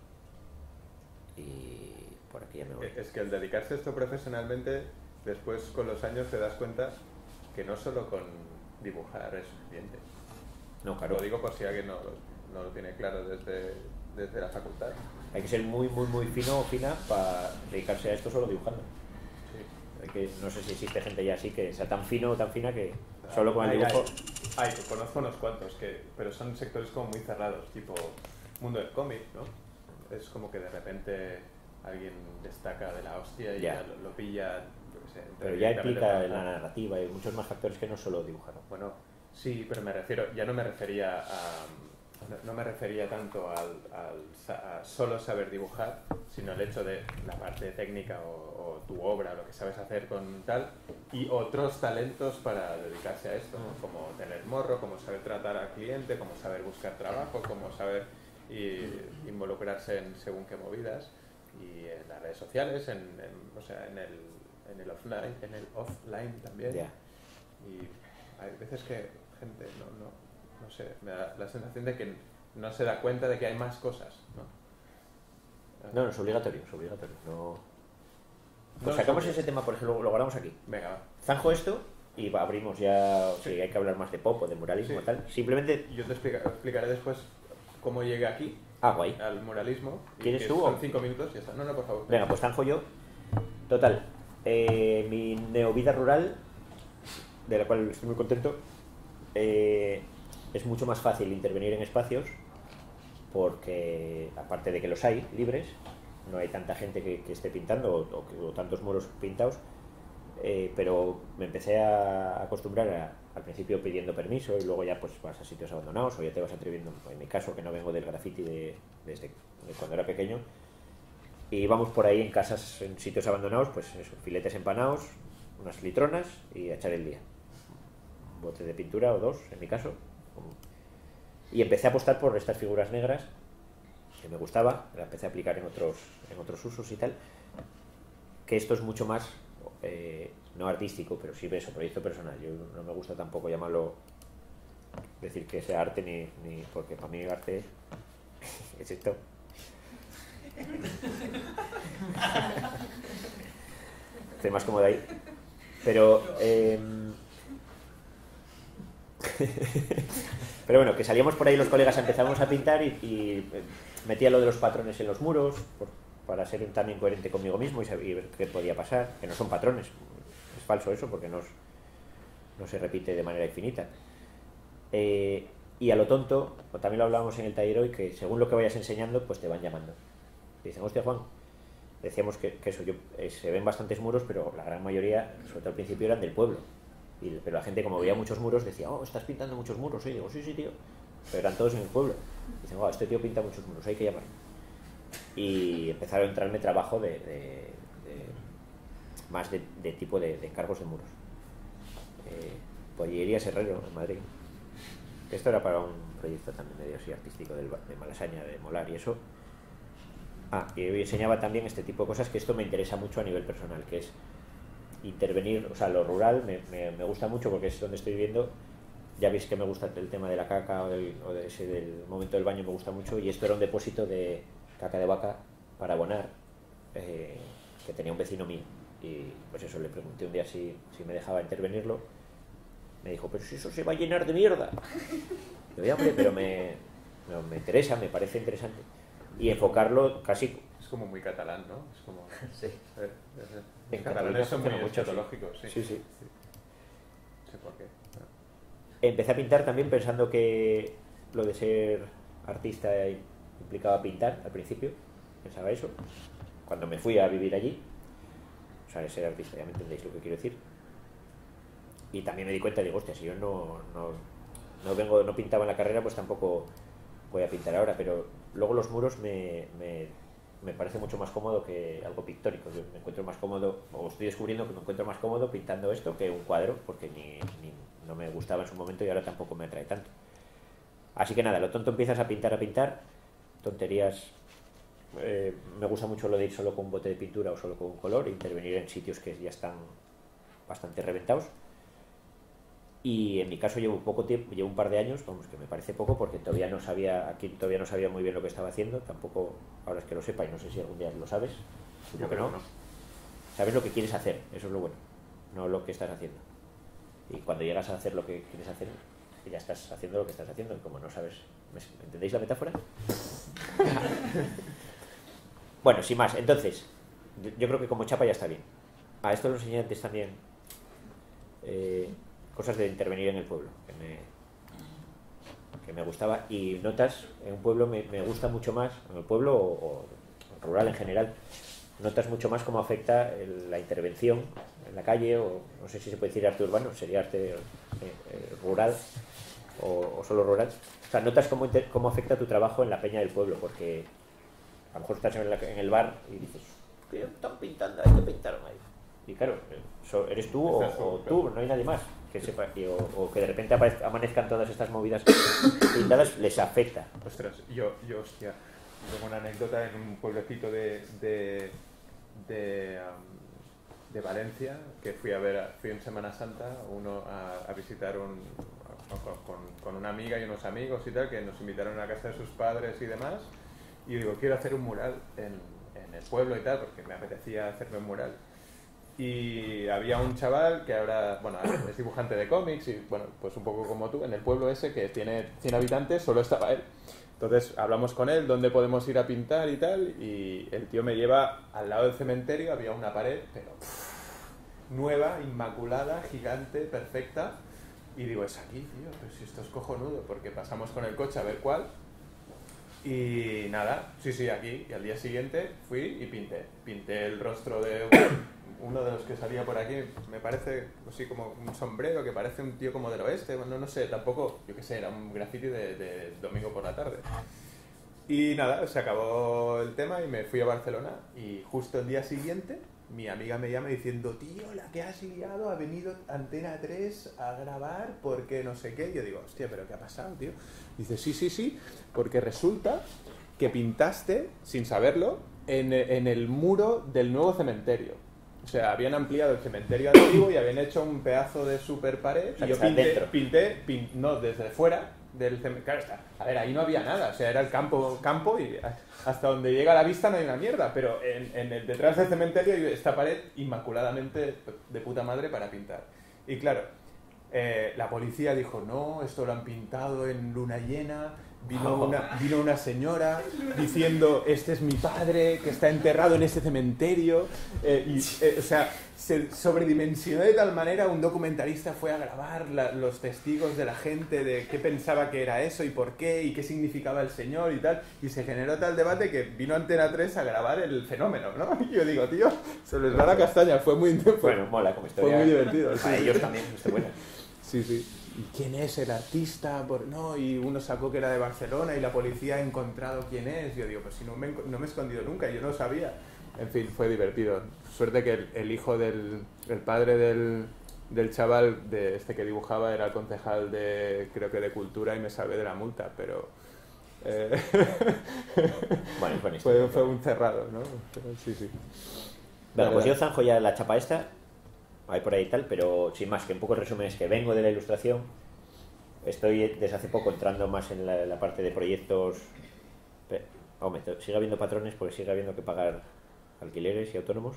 y por aquí ya me voy. Es que el dedicarse a esto profesionalmente, después con los años te das cuenta que no solo con dibujar es suficiente. No, claro. Lo digo por si alguien no, no lo tiene claro desde, desde la facultad. Hay que ser muy, muy, muy fino o fina para dedicarse a esto solo dibujando. Sí. Hay que, no sé si existe gente ya así que sea tan fino o tan fina que solo con el dibujo... Hay, hay, conozco unos cuantos, que, pero son sectores como muy cerrados, tipo mundo del cómic, ¿no? Es como que de repente alguien destaca de la hostia y ya, ya lo, lo pilla, yo qué sé. Pero ya implica la narrativa y muchos más factores que no solo dibujar. Bueno, sí, pero me refiero, ya no me refería a... No, no me refería tanto al, al a solo saber dibujar, sino el hecho de la parte técnica o, o tu obra, lo que sabes hacer con tal, y otros talentos para dedicarse a esto, ¿no? Como tener morro, como saber tratar al cliente, como saber buscar trabajo, como saber y, involucrarse en según qué movidas, y en las redes sociales, en, en, o sea, en el, en el offline, en el offline también. Yeah. Y hay veces que gente no, no no sé, me da la sensación de que no se da cuenta de que hay más cosas, ¿no? No, no, es obligatorio, es obligatorio. No, Pues sacamos ese tema, por ejemplo, lo guardamos aquí. Venga, va. Zanjo esto y abrimos ya, si sí. hay que hablar más de pop o de muralismo o sí. tal. Simplemente... Yo te explica, explicaré después cómo llegué aquí, ah, guay. al muralismo. ¿Quieres tú? Son cinco minutos y ya está. No, no, por favor. Venga, pues zanjo yo. Total, eh, mi neovida rural, de la cual estoy muy contento, eh, es mucho más fácil intervenir en espacios porque, aparte de que los hay libres, no hay tanta gente que, que esté pintando o, o, o tantos muros pintados, eh, pero me empecé a acostumbrar a, al principio pidiendo permiso y luego ya pues vas a sitios abandonados o ya te vas atreviendo, en mi caso que no vengo del graffiti de, desde de cuando era pequeño, y vamos por ahí en casas, en sitios abandonados, pues eso, filetes empanados, unas litronas y a echar el día, un bote de pintura o dos en mi caso, y empecé a apostar por estas figuras negras que me gustaba, la empecé a aplicar en otros, en otros usos y tal, que esto es mucho más, eh, no artístico, pero sí eso, proyecto personal. Yo no me gusta tampoco llamarlo, decir que sea arte, ni, ni porque para mí arte es esto. Estoy más cómodo ahí. Pero... Eh, pero bueno, que salíamos por ahí los colegas, empezamos a pintar y, y metía lo de los patrones en los muros por, para ser también coherente conmigo mismo y, saber, y ver qué podía pasar, que no son patrones, es falso eso porque no, no se repite de manera infinita. Eh, y a lo tonto, o también lo hablábamos en el taller hoy, que según lo que vayas enseñando, pues te van llamando. Te dicen, hostia Juan, decíamos que, que eso, yo, eh, se ven bastantes muros, pero la gran mayoría, sobre todo al principio, eran del pueblo. Y, pero la gente, como veía muchos muros, decía, oh, estás pintando muchos muros. Y digo, sí, sí, tío. Pero eran todos en el pueblo. Y dicen, oh, este tío pinta muchos muros, hay que llamarlo. Y empezaron a entrarme trabajo de, de, de más de, de tipo de, de encargos de muros. Eh, Pollería Serrero, en Madrid. Esto era para un proyecto también medio así artístico del, de Malasaña, de Molar y eso. Ah, y yo enseñaba también este tipo de cosas, que esto me interesa mucho a nivel personal, que es intervenir, o sea, lo rural me, me, me gusta mucho porque es donde estoy viviendo. Ya veis que me gusta el tema de la caca o del, o de ese, del momento del baño, me gusta mucho, y esto era un depósito de caca de vaca para abonar, eh, que tenía un vecino mío, y pues eso, le pregunté un día si, si me dejaba intervenirlo. Me dijo, pero si eso se va a llenar de mierda. Yo digo, hombre, pero me, me, me interesa, me parece interesante, y enfocarlo casi... Es como muy catalán, ¿no? Es como... Sí. Eh, eh, en catalanes son muy mucho, escatológicos, sí. Sí, sí. Sí. No sé por qué. No. Empecé a pintar también pensando que lo de ser artista implicaba pintar al principio. Pensaba eso. Cuando me fui a vivir allí, o sea, ser artista, ya me entendéis lo que quiero decir. Y también me di cuenta y digo, hostia, si yo no, no, no vengo, no pintaba en la carrera, pues tampoco voy a pintar ahora. Pero luego los muros me, me, me parece mucho más cómodo que algo pictórico. Yo me encuentro más cómodo, o estoy descubriendo que me encuentro más cómodo pintando esto que un cuadro, porque ni, ni no me gustaba en su momento y ahora tampoco me atrae tanto. Así que nada, lo tonto, empiezas a pintar, a pintar, tonterías. Eh, me gusta mucho lo de ir solo con un bote de pintura o solo con un color, intervenir en sitios que ya están bastante reventados. Y en mi caso llevo poco tiempo, llevo un par de años, vamos, que me parece poco porque todavía no sabía, aquí todavía no sabía muy bien lo que estaba haciendo, tampoco ahora es que lo sepa y no sé si algún día lo sabes, yo que no. Sabes lo que quieres hacer, eso es lo bueno, no lo que estás haciendo. Y cuando llegas a hacer lo que quieres hacer, ya estás haciendo lo que estás haciendo, y como no sabes, ¿entendéis la metáfora? Bueno, sin más, entonces, yo creo que como chapa ya está bien. A esto lo enseñé antes también. Eh, cosas de intervenir en el pueblo que me, que me gustaba, y notas en un pueblo me, me gusta mucho más, en el pueblo o, o rural en general, notas mucho más cómo afecta el, la intervención en la calle, o no sé si se puede decir arte urbano, sería arte eh, eh, rural o, o solo rural. O sea, notas cómo, inter, cómo afecta tu trabajo en la peña del pueblo, porque a lo mejor estás en, la, en el bar y dices, ¿qué están pintando ahí? ¿Qué pintaron ahí? Y claro, eres tú o, o tú, no hay nadie más que sepa, que, o, o que de repente aparezca, amanezcan todas estas movidas pintadas, les afecta. Ostras, yo, yo hostia, tengo una anécdota en un pueblecito de de, de, um, de Valencia, que fui a ver, fui en Semana Santa uno a, a visitar un, con, con, con una amiga y unos amigos y tal, que nos invitaron a la casa de sus padres y demás, y digo, quiero hacer un mural en, en el pueblo y tal, porque me apetecía hacerme un mural. y había un chaval que ahora, bueno, es dibujante de cómics y, bueno, pues un poco como tú, en el pueblo ese que tiene cien habitantes, solo estaba él. Entonces hablamos con él, dónde podemos ir a pintar y tal, y el tío me lleva al lado del cementerio, había una pared, pero pff, nueva, inmaculada, gigante, perfecta, y digo, es aquí, tío, pero si esto es cojonudo, porque pasamos con el coche a ver cuál, y nada, sí, sí, aquí, y al día siguiente fui y pinté, pinté el rostro de uno de los que salía por aquí, me parece así como un sombrero que parece un tío como del oeste, bueno, no sé, tampoco, yo qué sé, era un graffiti de, de domingo por la tarde. Y nada, se acabó el tema y me fui a Barcelona y justo el día siguiente mi amiga me llama diciendo, tío, la que has liado, ha venido Antena tres a grabar porque no sé qué. Y yo digo, hostia, ¿pero qué ha pasado, tío? Dice, sí, sí, sí, porque resulta que pintaste, sin saberlo, en, en el muro del nuevo cementerio. O sea, habían ampliado el cementerio antiguo y habían hecho un pedazo de super pared. O sea, y yo está pinté, dentro. pinté, pin- no, desde fuera del cementerio. Claro, está. A ver, ahí no había nada. O sea, era el campo, campo y hasta donde llega la vista no hay una mierda. Pero en, en el, detrás del cementerio hay esta pared inmaculadamente de puta madre para pintar. Y claro, eh, la policía dijo, no, esto lo han pintado en luna llena. Vino una, vino una señora diciendo, este es mi padre, que está enterrado en este cementerio. Eh, y, eh, o sea, se sobredimensionó de tal manera, un documentalista fue a grabar la, los testigos de la gente de qué pensaba que era eso y por qué, y qué significaba el señor y tal. Y se generó tal debate que vino Antena tres a grabar el fenómeno, ¿no? Y yo digo, tío, se les va la castaña, fue muy, fue, Bueno, mola como historia. fue muy divertido. Para Sí. ellos también, está buena. Sí, sí. ¿Y quién es el artista? Por... No, y uno sacó que era de Barcelona y la policía ha encontrado quién es. Yo digo, pues si no me, no me he escondido nunca, yo no sabía. En fin, fue divertido. Suerte que el, el hijo del el padre del, del chaval de este que dibujaba era el concejal de, creo que de Cultura, y me salvé de la multa, pero... Eh, Bueno, es buena fue, historia. fue un cerrado, ¿no? Pero sí, sí. Bueno, pues Vale, yo zanjo ya la chapa esta, hay por ahí y tal, pero sin más, que un poco el resumen es que vengo de la ilustración, estoy desde hace poco entrando más en la, la parte de proyectos, pe- hombre, to- sigue habiendo patrones porque sigue habiendo que pagar alquileres y autónomos,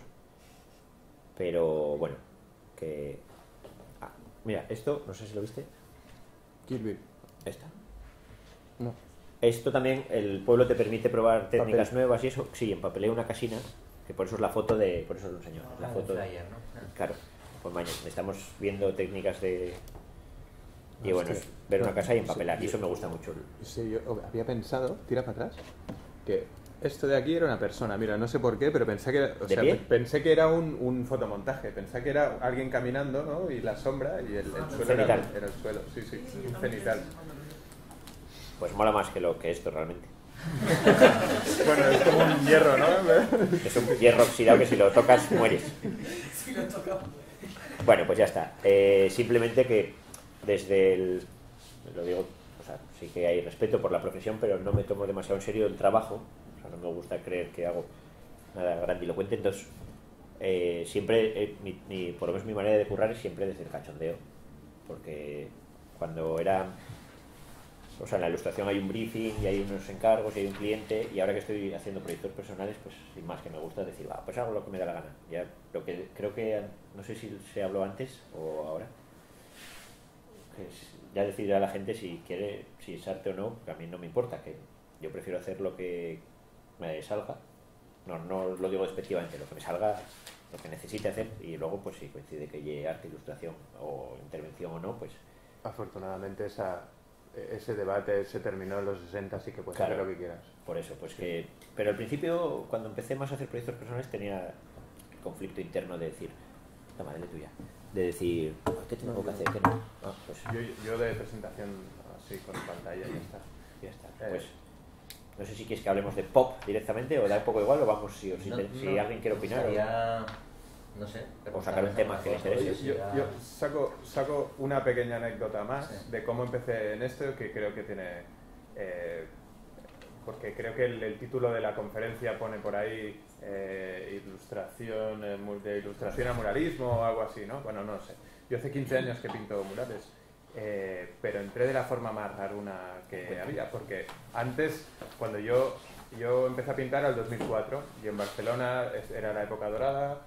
pero bueno, que... Ah, mira, esto, no sé si lo viste, Kill Bill. esta. No. Esto también, el pueblo te permite probar técnicas Papel. nuevas y eso, sí, empapelé una casina, que por eso es la foto de, por eso lo enseño, la Ah, foto el de... flyer, ¿no? Claro, pues mañana estamos viendo técnicas de... Y bueno, Hostia. es ver una No, casa y sí, empapelar, y yo- eso me gusta mucho. Sí, yo había pensado, tira para atrás, que esto de aquí era una persona. Mira, no sé por qué, pero pensé que era, o ¿De sea, pie? pe- pensé que era un, un fotomontaje. Pensé que era alguien caminando, ¿no? Y la sombra y el, el suelo era, Cenital. era el suelo. Sí, sí, un cenital. Pues mola más que lo que esto realmente. Bueno, es como un hierro, ¿no? Es un hierro oxidado que si lo tocas mueres. Bueno, pues ya está. Eh, simplemente que desde el... Lo digo, o sea, sí que hay respeto por la profesión, pero no me tomo demasiado en serio el trabajo. O sea, no me gusta creer que hago nada grandilocuente. Entonces, eh, siempre, eh, mi, mi- por lo menos mi manera de currar es siempre desde el cachondeo. Porque cuando era... O sea, en la ilustración hay un briefing y hay unos encargos y hay un cliente, y ahora que estoy haciendo proyectos personales, pues sin más, que me gusta decir, va, pues hago lo que me da la gana. Ya, lo que creo que, no sé si se habló antes o ahora, que es ya decidirá la gente si quiere, si es arte o no, que a mí no me importa, que yo prefiero hacer lo que me salga, no, no lo digo despectivamente, lo que me salga, lo que necesite hacer, y luego pues si coincide que llegue arte, ilustración o intervención o no, pues Afortunadamente esa, ese debate se terminó en los sesenta, así que puedes Claro. hacer lo que quieras. por eso, pues que... Pero al principio, cuando empecé más a hacer proyectos personales, tenía el conflicto interno de decir, la madre tuya, de decir, ¿qué tengo que hacer? ¿Qué no? Ah, pues Yo, yo de presentación así con pantalla y ya está. ya está. Eh. Pues no sé si quieres que hablemos de pop directamente o da un poco igual o vamos si, o si, No, te- si no, alguien quiere opinar o... gustaría, no sé, O sacar un tema que le interese. Oye, si Yo, ya- yo saco, saco una pequeña anécdota más Sí. de cómo empecé en esto, que creo que tiene... eh, porque creo que el, el título de la conferencia pone por ahí eh, ilustración, eh, mu- de ilustración a muralismo o algo así, ¿no? Bueno, no lo sé. Yo hace quince años que pinto murales, eh, pero entré de la forma más raruna que había, porque antes, cuando yo, yo empecé a pintar al dos mil cuatro, y en Barcelona es- era la época dorada,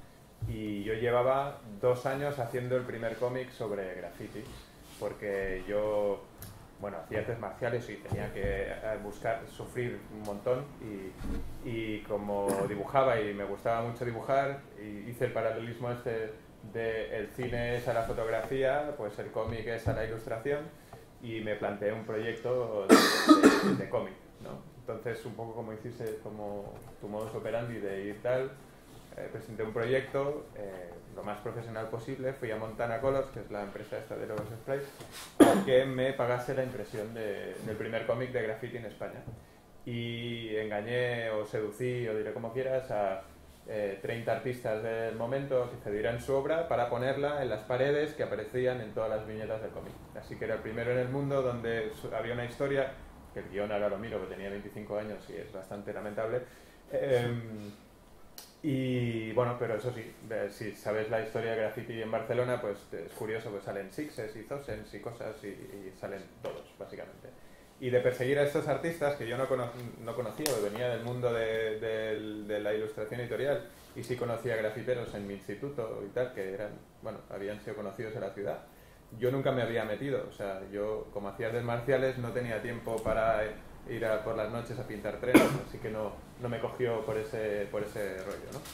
y yo llevaba dos años haciendo el primer cómic sobre graffiti, porque yo, bueno, hacía artes marciales y tenía que buscar, sufrir un montón, y, y como dibujaba y me gustaba mucho dibujar, y hice el paralelismo este de el cine es a la fotografía, pues el cómic es a la ilustración, y me planteé un proyecto de, de, de cómic, ¿no? Entonces, un poco como hiciste, como tu modus operandi de ir tal, eh, presenté un proyecto eh, lo más profesional posible, fui a Montana Colors, que es la empresa esta de los sprays, a que me pagase la impresión de, del primer cómic de graffiti en España. Y engañé o seducí, o diré como quieras, a eh, treinta artistas del momento que cedieran su obra para ponerla en las paredes que aparecían en todas las viñetas del cómic. Así que era el primero en el mundo donde había una historia, que el guión ahora lo miro, que tenía veinticinco años y es bastante lamentable. Eh, y bueno, pero eso sí, si sabes la historia de graffiti en Barcelona, pues es curioso, pues salen Sixes y Zosens y cosas, y, y salen todos, básicamente. Y de perseguir a estos artistas que yo no, cono no conocía, venía del mundo de, de, de la ilustración editorial, y sí conocía grafiteros en mi instituto y tal, que eran, bueno, habían sido conocidos en la ciudad. Yo nunca me había metido, o sea, yo como hacía artes marciales no tenía tiempo para ir a, por las noches a pintar trenes, así que no, no me cogió por ese, por ese rollo, ¿no?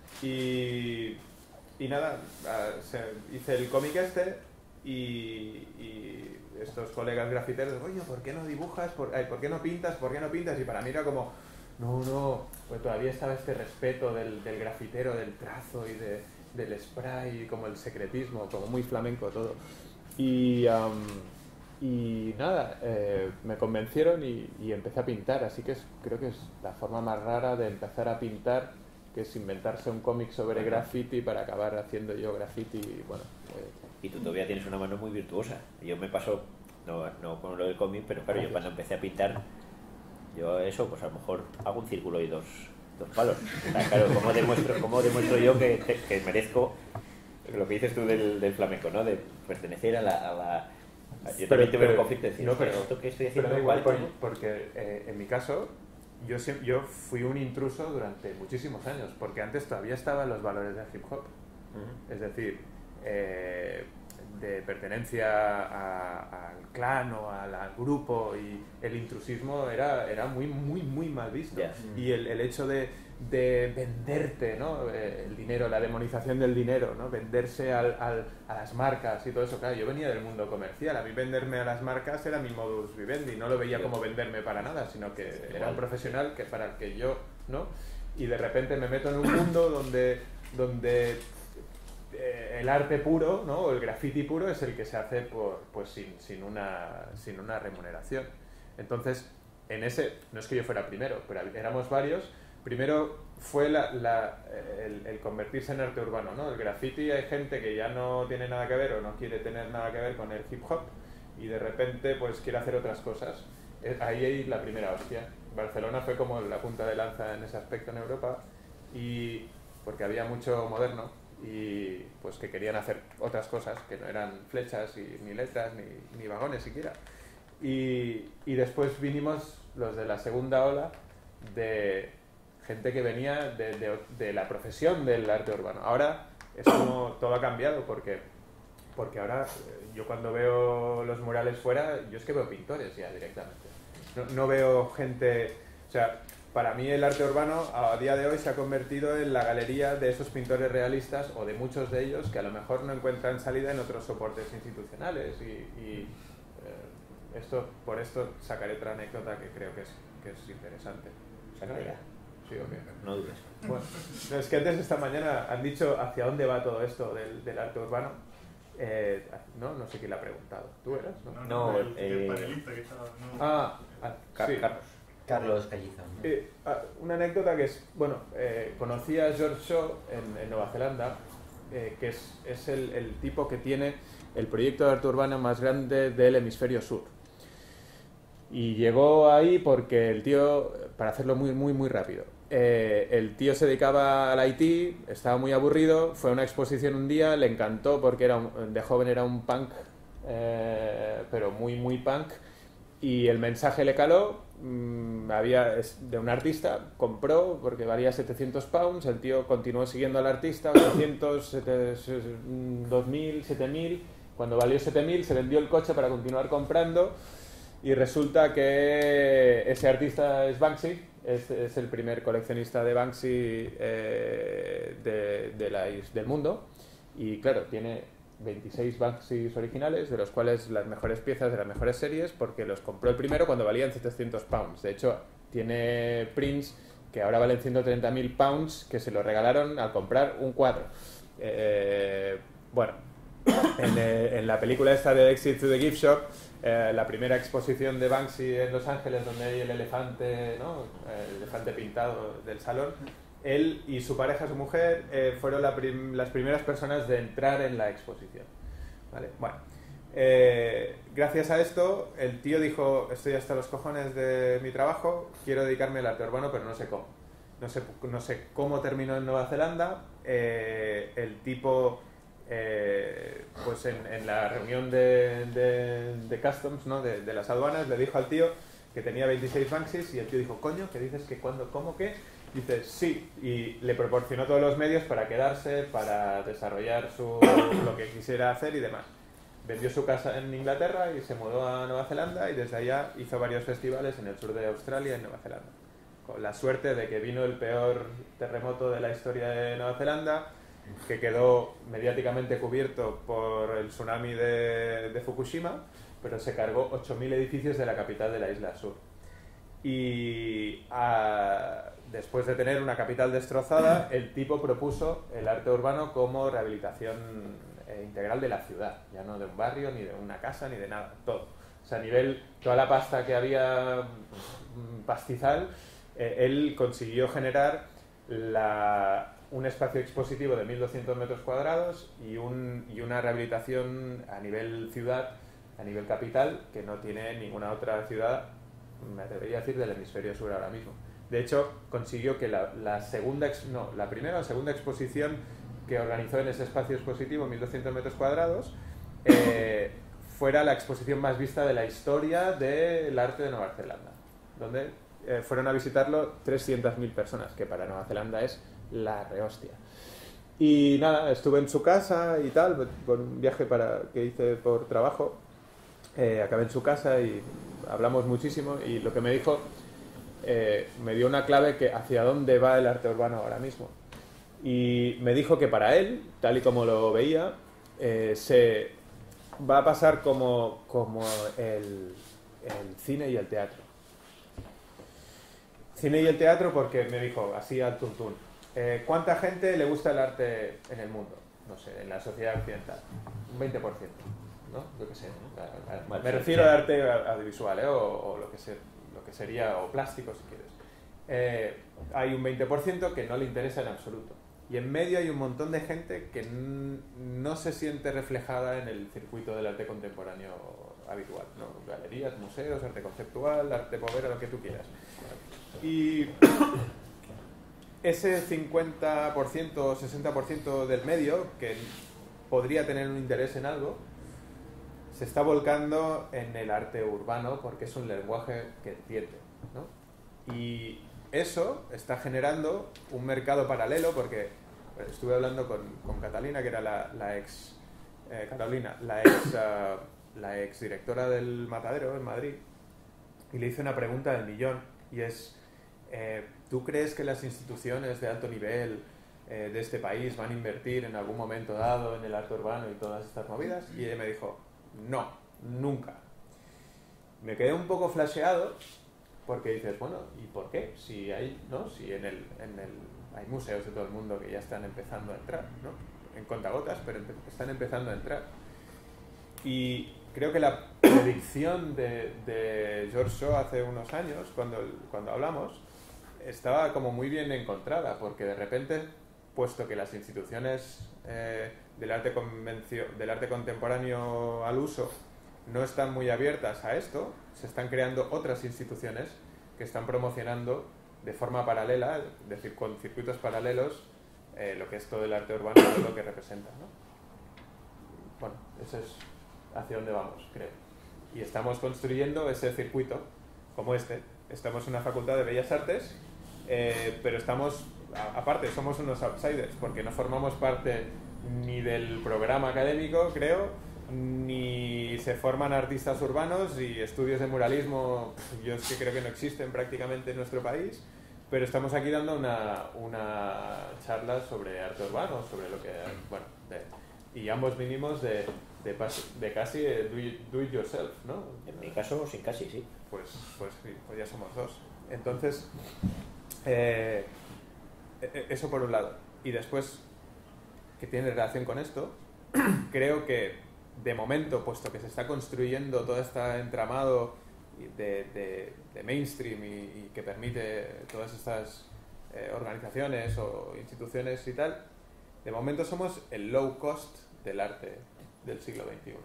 Y, y nada, se, hice el cómic este, y, y estos colegas grafiteros, oye, ¿por qué no dibujas? ¿Por, ay, ¿por qué no pintas? ¿Por qué no pintas? Y para mí era como, no, no, pues todavía estaba este respeto del, del grafitero, del trazo y de, del spray, como el secretismo, como muy flamenco todo. Y, um, y nada, eh, me convencieron y, y empecé a pintar, así que es, creo que es la forma más rara de empezar a pintar, que es inventarse un cómic sobre graffiti para acabar haciendo yo graffiti. Y, bueno, eh, y tú todavía tienes una mano muy virtuosa. Yo me paso, no, no con lo del cómic, pero claro, yo cuando empecé a pintar, yo eso, pues a lo mejor hago un círculo y dos, dos palos. O sea, claro, ¿cómo demuestro, cómo demuestro yo que, que merezco lo que dices tú del, del flamenco, ¿no? De pertenecer a la... A la yo pero, también tuve pero, un conflicto de decir, no, pero, ¿esto que estoy haciendo pero igual, igual? por, porque eh, en mi caso, yo, yo fui un intruso durante muchísimos años, porque antes todavía estaban los valores del hip hop. Uh-huh. Es decir, eh, de pertenencia a, al clan o al, al grupo, y el intrusismo era, era muy, muy, muy mal visto. Yeah. Y el, el hecho de, de venderte, ¿no? El dinero, la demonización del dinero, ¿no? Venderse al, al, a las marcas y todo eso. Claro, yo venía del mundo comercial, a mí venderme a las marcas era mi modus vivendi, no lo veía yeah. como venderme para nada, sino que sí, era un profesional que, para el que yo, ¿no? Y de repente me meto en un mundo donde, donde el arte puro, ¿no? O el graffiti puro es el que se hace por, pues sin, sin, una, sin una remuneración. Entonces, en ese, no es que yo fuera primero, pero éramos varios. Primero fue la, la, el, el convertirse en arte urbano, ¿no? El graffiti, hay gente que ya no tiene nada que ver o no quiere tener nada que ver con el hip hop, y de repente pues quiere hacer otras cosas. Ahí hay la primera hostia. Barcelona fue como la punta de lanza en ese aspecto en Europa, y porque había mucho moderno y pues que querían hacer otras cosas que no eran flechas y, ni letras ni, ni vagones siquiera. Y, y después vinimos los de la segunda ola, de gente que venía de, de, de la profesión del arte urbano. Ahora es como todo ha cambiado, porque, porque ahora yo cuando veo los murales fuera, yo es que veo pintores ya directamente. No, no veo gente... O sea, para mí el arte urbano a día de hoy se ha convertido en la galería de esos pintores realistas, o de muchos de ellos que a lo mejor no encuentran salida en otros soportes institucionales. Y, y eh, esto, por esto sacaré otra anécdota que creo que es, que es interesante. Sácala ya. Sí, okay. No dudes. Bueno, es que antes esta mañana han dicho hacia dónde va todo esto del, del arte urbano. Eh, no, no sé quién le ha preguntado. ¿Tú eras? No, No, no, no el, eh, el panelista que estaba... No. Ah, ah Car sí. Carlos. Carlos Callizo. ¿no? Eh, una anécdota que es, bueno, eh, conocí a George Shaw en, en Nueva Zelanda, eh, que es, es el, el tipo que tiene el proyecto de arte urbano más grande del hemisferio sur. Y llegó ahí porque el tío, para hacerlo muy, muy, muy rápido, eh, el tío se dedicaba al I T, estaba muy aburrido, fue a una exposición un día, le encantó porque era un, de joven era un punk, eh, pero muy, muy punk, y el mensaje le caló, mmm, había es de un artista, compró porque valía setecientos pounds, el tío continuó siguiendo al artista, ochocientos, dos mil, siete mil, cuando valió siete mil se vendió el coche para continuar comprando y resulta que ese artista es Banksy, es, es el primer coleccionista de Banksy eh, de, de la, del mundo y claro, tiene veintiséis Banksys originales, de los cuales las mejores piezas de las mejores series, porque los compró el primero cuando valían setecientos pounds. De hecho, tiene prints que ahora valen ciento treinta mil pounds, que se lo regalaron al comprar un cuadro. Eh, bueno, en, eh, en la película esta de Exit to the Gift Shop, eh, la primera exposición de Banksy en Los Ángeles, donde hay el elefante, ¿no? El elefante pintado del salón, él y su pareja, su mujer, eh, fueron la prim las primeras personas de entrar en la exposición. ¿Vale? Bueno, eh, gracias a esto, el tío dijo, estoy hasta los cojones de mi trabajo, quiero dedicarme al arte urbano, pero no sé cómo. No sé, no sé cómo terminó en Nueva Zelanda. Eh, el tipo, eh, pues en, en la reunión de, de, de Customs, ¿no? de, de las aduanas, le dijo al tío que tenía veintiséis Banksys y el tío dijo, coño, ¿qué dices? ¿Que cuándo? ¿Cómo qué? Dice, sí, y le proporcionó todos los medios para quedarse, para desarrollar su, lo que quisiera hacer y demás. Vendió su casa en Inglaterra y se mudó a Nueva Zelanda y desde allá hizo varios festivales en el sur de Australia y en Nueva Zelanda. Con la suerte de que vino el peor terremoto de la historia de Nueva Zelanda, que quedó mediáticamente cubierto por el tsunami de, de Fukushima, pero se cargó ocho mil edificios de la capital de la isla sur. Y a, después de tener una capital destrozada, el tipo propuso el arte urbano como rehabilitación eh, integral de la ciudad, ya no de un barrio, ni de una casa, ni de nada, todo. O sea, a nivel, toda la pasta que había pastizal, eh, él consiguió generar la, un espacio expositivo de mil doscientos metros cuadrados y, un, y una rehabilitación a nivel ciudad, a nivel capital, que no tiene ninguna otra ciudad, me atrevería a decir, del hemisferio sur ahora mismo. De hecho, consiguió que la, la segunda, ex, no, la primera o segunda exposición que organizó en ese espacio expositivo, mil doscientos metros cuadrados, eh, fuera la exposición más vista de la historia del arte de Nueva Zelanda, donde eh, fueron a visitarlo trescientas mil personas, que para Nueva Zelanda es la rehostia. Y nada, estuve en su casa y tal, por un viaje para, que hice por trabajo, eh, acabé en su casa y hablamos muchísimo y lo que me dijo eh, me dio una clave que hacia dónde va el arte urbano ahora mismo. Y me dijo que para él, tal y como lo veía, eh, se va a pasar como, como el, el cine y el teatro. Cine y el teatro porque me dijo, así al tuntún, eh, ¿cuánta gente le gusta el arte en el mundo? No sé, en la sociedad occidental. Un veinte por ciento. ¿No? Yo qué sé, ¿no? Me refiero al arte audiovisual, ¿eh? o, o lo, que se, lo que sería, o plástico si quieres. Eh, hay un veinte por ciento que no le interesa en absoluto. Y en medio hay un montón de gente que no se siente reflejada en el circuito del arte contemporáneo habitual, ¿no? Galerías, museos, arte conceptual, arte povera, lo que tú quieras. Y ese cincuenta por ciento o sesenta por ciento del medio, que podría tener un interés en algo, se está volcando en el arte urbano porque es un lenguaje que entiende, ¿no? Y eso está generando un mercado paralelo porque estuve hablando con, con Catalina, que era la, la ex eh, Carolina, la ex uh, la ex directora del Matadero en Madrid, y le hice una pregunta del millón y es eh, ¿tú crees que las instituciones de alto nivel eh, de este país van a invertir en algún momento dado en el arte urbano y todas estas movidas? Y ella me dijo, no, nunca. Me quedé un poco flasheado porque dices, bueno, ¿y por qué? Si hay, ¿no? Si en el, en el, hay museos de todo el mundo que ya están empezando a entrar, ¿no? En contagotas, pero empe están empezando a entrar. Y creo que la predicción de, de George Shaw hace unos años, cuando, cuando hablamos, estaba como muy bien encontrada, porque de repente, puesto que las instituciones eh, del arte convencio, del arte contemporáneo al uso no están muy abiertas a esto, se están creando otras instituciones que están promocionando de forma paralela, es decir, con circuitos paralelos, eh, lo que es todo el arte urbano y lo que representa, ¿no? Bueno, eso es hacia dónde vamos, creo. Y estamos construyendo ese circuito, como este, estamos en una facultad de Bellas Artes, eh, pero estamos, a, aparte, somos unos outsiders, porque no formamos parte ni del programa académico, creo, ni se forman artistas urbanos y estudios de muralismo, yo es que creo que no existen prácticamente en nuestro país, pero estamos aquí dando una, una charla sobre arte urbano, sobre lo que, bueno, de, y ambos vinimos de, de, de casi do it, do it yourself, ¿no? En mi caso, sin casi, sí. Pues, pues, sí, pues ya somos dos. Entonces, eh, eso por un lado. Y después, que tiene relación con esto, creo que de momento, puesto que se está construyendo todo este entramado de, de, de mainstream y, y que permite todas estas eh, organizaciones o instituciones y tal, de momento somos el low cost del arte del siglo veintiuno.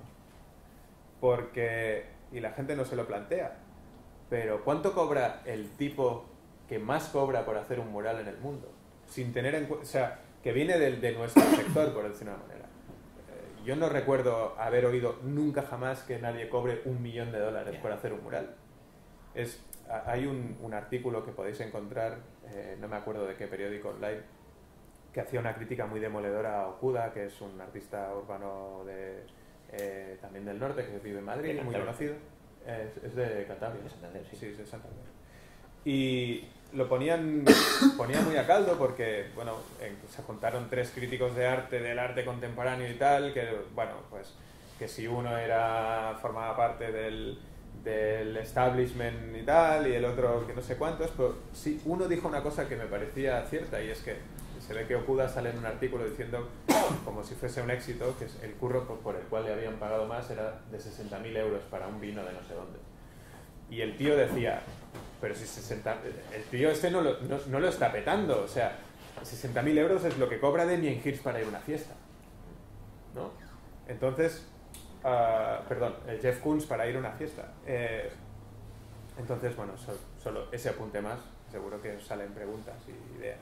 Porque, y la gente no se lo plantea, pero ¿cuánto cobra el tipo que más cobra por hacer un mural en el mundo? Sin tener en cuenta, o sea, que viene de, de nuestro sector, por decir una manera. Eh, yo no recuerdo haber oído nunca jamás que nadie cobre un millón de dólares por hacer un mural. Es, hay un, un artículo que podéis encontrar, eh, no me acuerdo de qué periódico online, que hacía una crítica muy demoledora a Okuda, que es un artista urbano de, eh, también del norte, que vive en Madrid, muy conocido. Es, es de Cantabria. De Santander, sí. Sí, es de Santander. Y lo ponían, ponían muy a caldo porque, bueno, en, se juntaron tres críticos de arte, del arte contemporáneo y tal, que, bueno, pues, que si uno era, formaba parte del, del establishment y tal, y el otro que no sé cuántos, pero sí, uno dijo una cosa que me parecía cierta, y es que se ve que Okuda sale en un artículo diciendo, como si fuese un éxito, que el curro por, por el cual le habían pagado más era de sesenta mil euros para un vino de no sé dónde. Y el tío decía, pero si sesenta... El tío este no lo, no, no lo está petando, o sea, sesenta mil euros es lo que cobra Damien Hirst para ir a una fiesta, ¿no? Entonces, uh, perdón, Jeff Koons para ir a una fiesta. Eh, entonces, bueno, so, solo ese apunte más, seguro que os salen preguntas y ideas.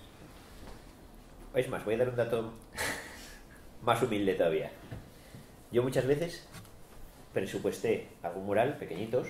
Es más, voy a dar un dato más humilde todavía. Yo muchas veces presupuesté algún mural, pequeñitos,